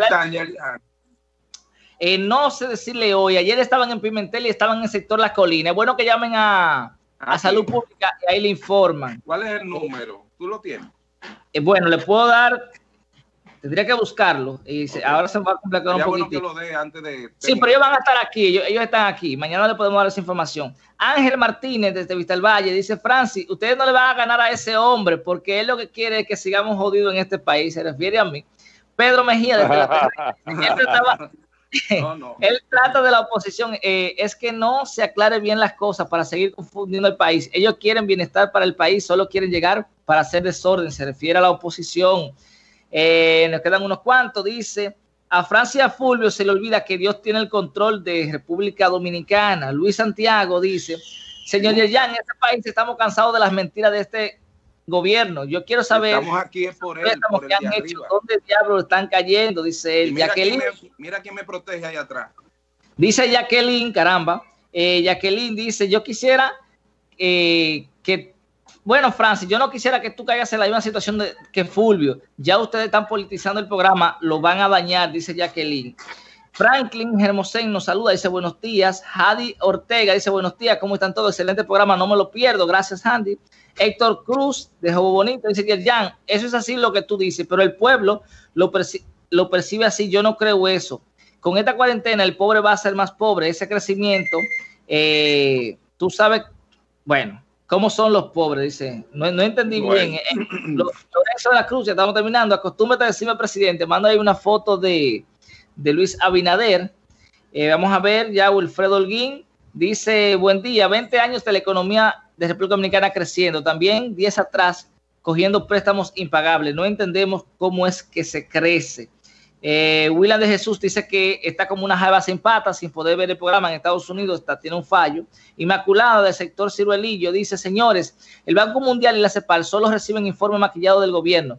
No sé decirle hoy. Ayer estaban en Pimentel y estaban en el sector Las Colinas. Es bueno que llamen a Salud Pública y ahí le informan. ¿Cuál es el número? ¿Tú lo tienes? Bueno, le puedo dar... Tendría que buscarlo. Y ahora se va a complicar un poquito. Bueno que lo dé antes de... Sí, pero ellos van a estar aquí. Ellos están aquí. Mañana le podemos dar esa información. Ángel Martínez desde Vista del Valle dice, Francis, ustedes no le van a ganar a ese hombre porque él lo que quiere es que sigamos jodidos en este país. Se refiere a mí. Pedro Mejía desde la Él trata de la oposición. Es que no se aclare bien las cosas para seguir confundiendo el país. Ellos quieren bienestar para el país, solo quieren llegar para hacer desorden. Se refiere a la oposición. Nos quedan unos cuantos. Dice, a Francia Fulvio se le olvida que Dios tiene el control de República Dominicana. Luis Santiago dice, señor Yerjan, en este país estamos cansados de las mentiras de este gobierno. Yo quiero saber, estamos aquí por él, por el de arriba. ¿Dónde diablos están cayendo? Dice él. Mira quién me protege ahí atrás. Dice Jacqueline, caramba. Jacqueline dice, yo quisiera que... Bueno, Francis, yo no quisiera que tú caigas en la misma situación que Fulvio. Ya ustedes están politizando el programa, lo van a dañar, dice Jacqueline. Franklin Hermosén nos saluda, dice buenos días. Hadi Ortega dice buenos días, ¿cómo están todos? Excelente programa, no me lo pierdo, gracias Andy. Héctor Cruz de Jobo Bonito dice que Jan, eso es así lo que tú dices, pero el pueblo lo percibe así, yo no creo eso. Con esta cuarentena el pobre va a ser más pobre, ese crecimiento, tú sabes, bueno... ¿Cómo son los pobres? Dice. No entendí bien. Lorenzo de la Cruz, ya estamos terminando. Acostúmbrate a decirme, presidente. Manda ahí una foto de Luis Abinader. Vamos a ver ya Wilfredo Holguín. Dice, buen día, 20 años de la economía de República Dominicana creciendo. También 10 atrás cogiendo préstamos impagables. No entendemos cómo es que se crece. William de Jesús dice que está como una jaiba sin patas, sin poder ver el programa en Estados Unidos, tiene un fallo. Inmaculada del sector Ciruelillo dice, señores, el Banco Mundial y la CEPAL solo reciben informe maquillado del gobierno.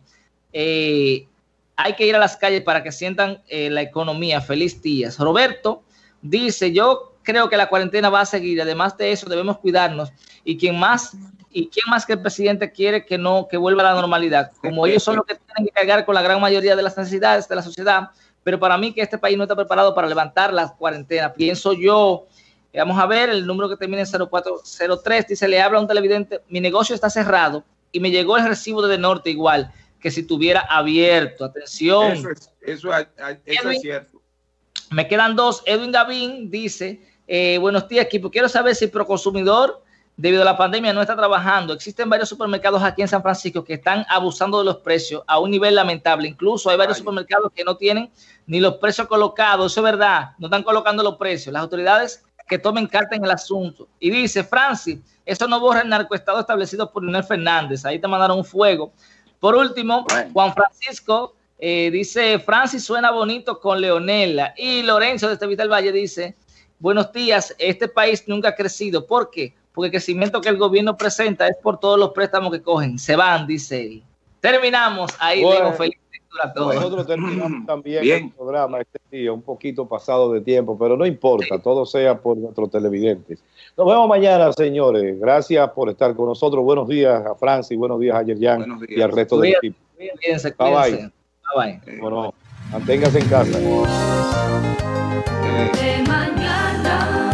Hay que ir a las calles para que sientan la economía. Feliz días. Roberto dice, yo creo que la cuarentena va a seguir, además de eso debemos cuidarnos y quién más que el presidente quiere que vuelva a la normalidad, como ellos son los que tienen que cargar con la gran mayoría de las necesidades de la sociedad, pero para mí que este país no está preparado para levantar la cuarentena, pienso yo. Vamos a ver el número que termina en 0403, dice, le habla a un televidente, mi negocio está cerrado y me llegó el recibo de Norte igual que si tuviera abierto, atención. Eso es cierto. Me quedan dos. Edwin Gavín dice, buenos días, equipo. Quiero saber si Proconsumidor, debido a la pandemia, no está trabajando. Existen varios supermercados aquí en San Francisco que están abusando de los precios a un nivel lamentable. Incluso hay varios supermercados que no tienen ni los precios colocados. Eso es verdad. No están colocando los precios. Las autoridades que tomen carta en el asunto. Y dice, Francis, eso no borra el narcoestado establecido por Leonel Fernández. Ahí te mandaron un fuego. Por último, Juan Francisco dice, Francis suena bonito con Leonela. Y Lorenzo de Vista del Valle dice, buenos días, este país nunca ha crecido. ¿Por qué? Porque el crecimiento que el gobierno presenta es por todos los préstamos que cogen. Se van, dice él. Terminamos. Ahí digo feliz lectura a todos. Nosotros terminamos también el programa este día, un poquito pasado de tiempo, pero no importa, todo sea por nuestros televidentes. Nos vemos mañana, señores. Gracias por estar con nosotros. Buenos días a Francis, buenos días a Yerjan y al resto del equipo. Cuídense. Bye bye. Bueno, manténgase en casa. De mañana.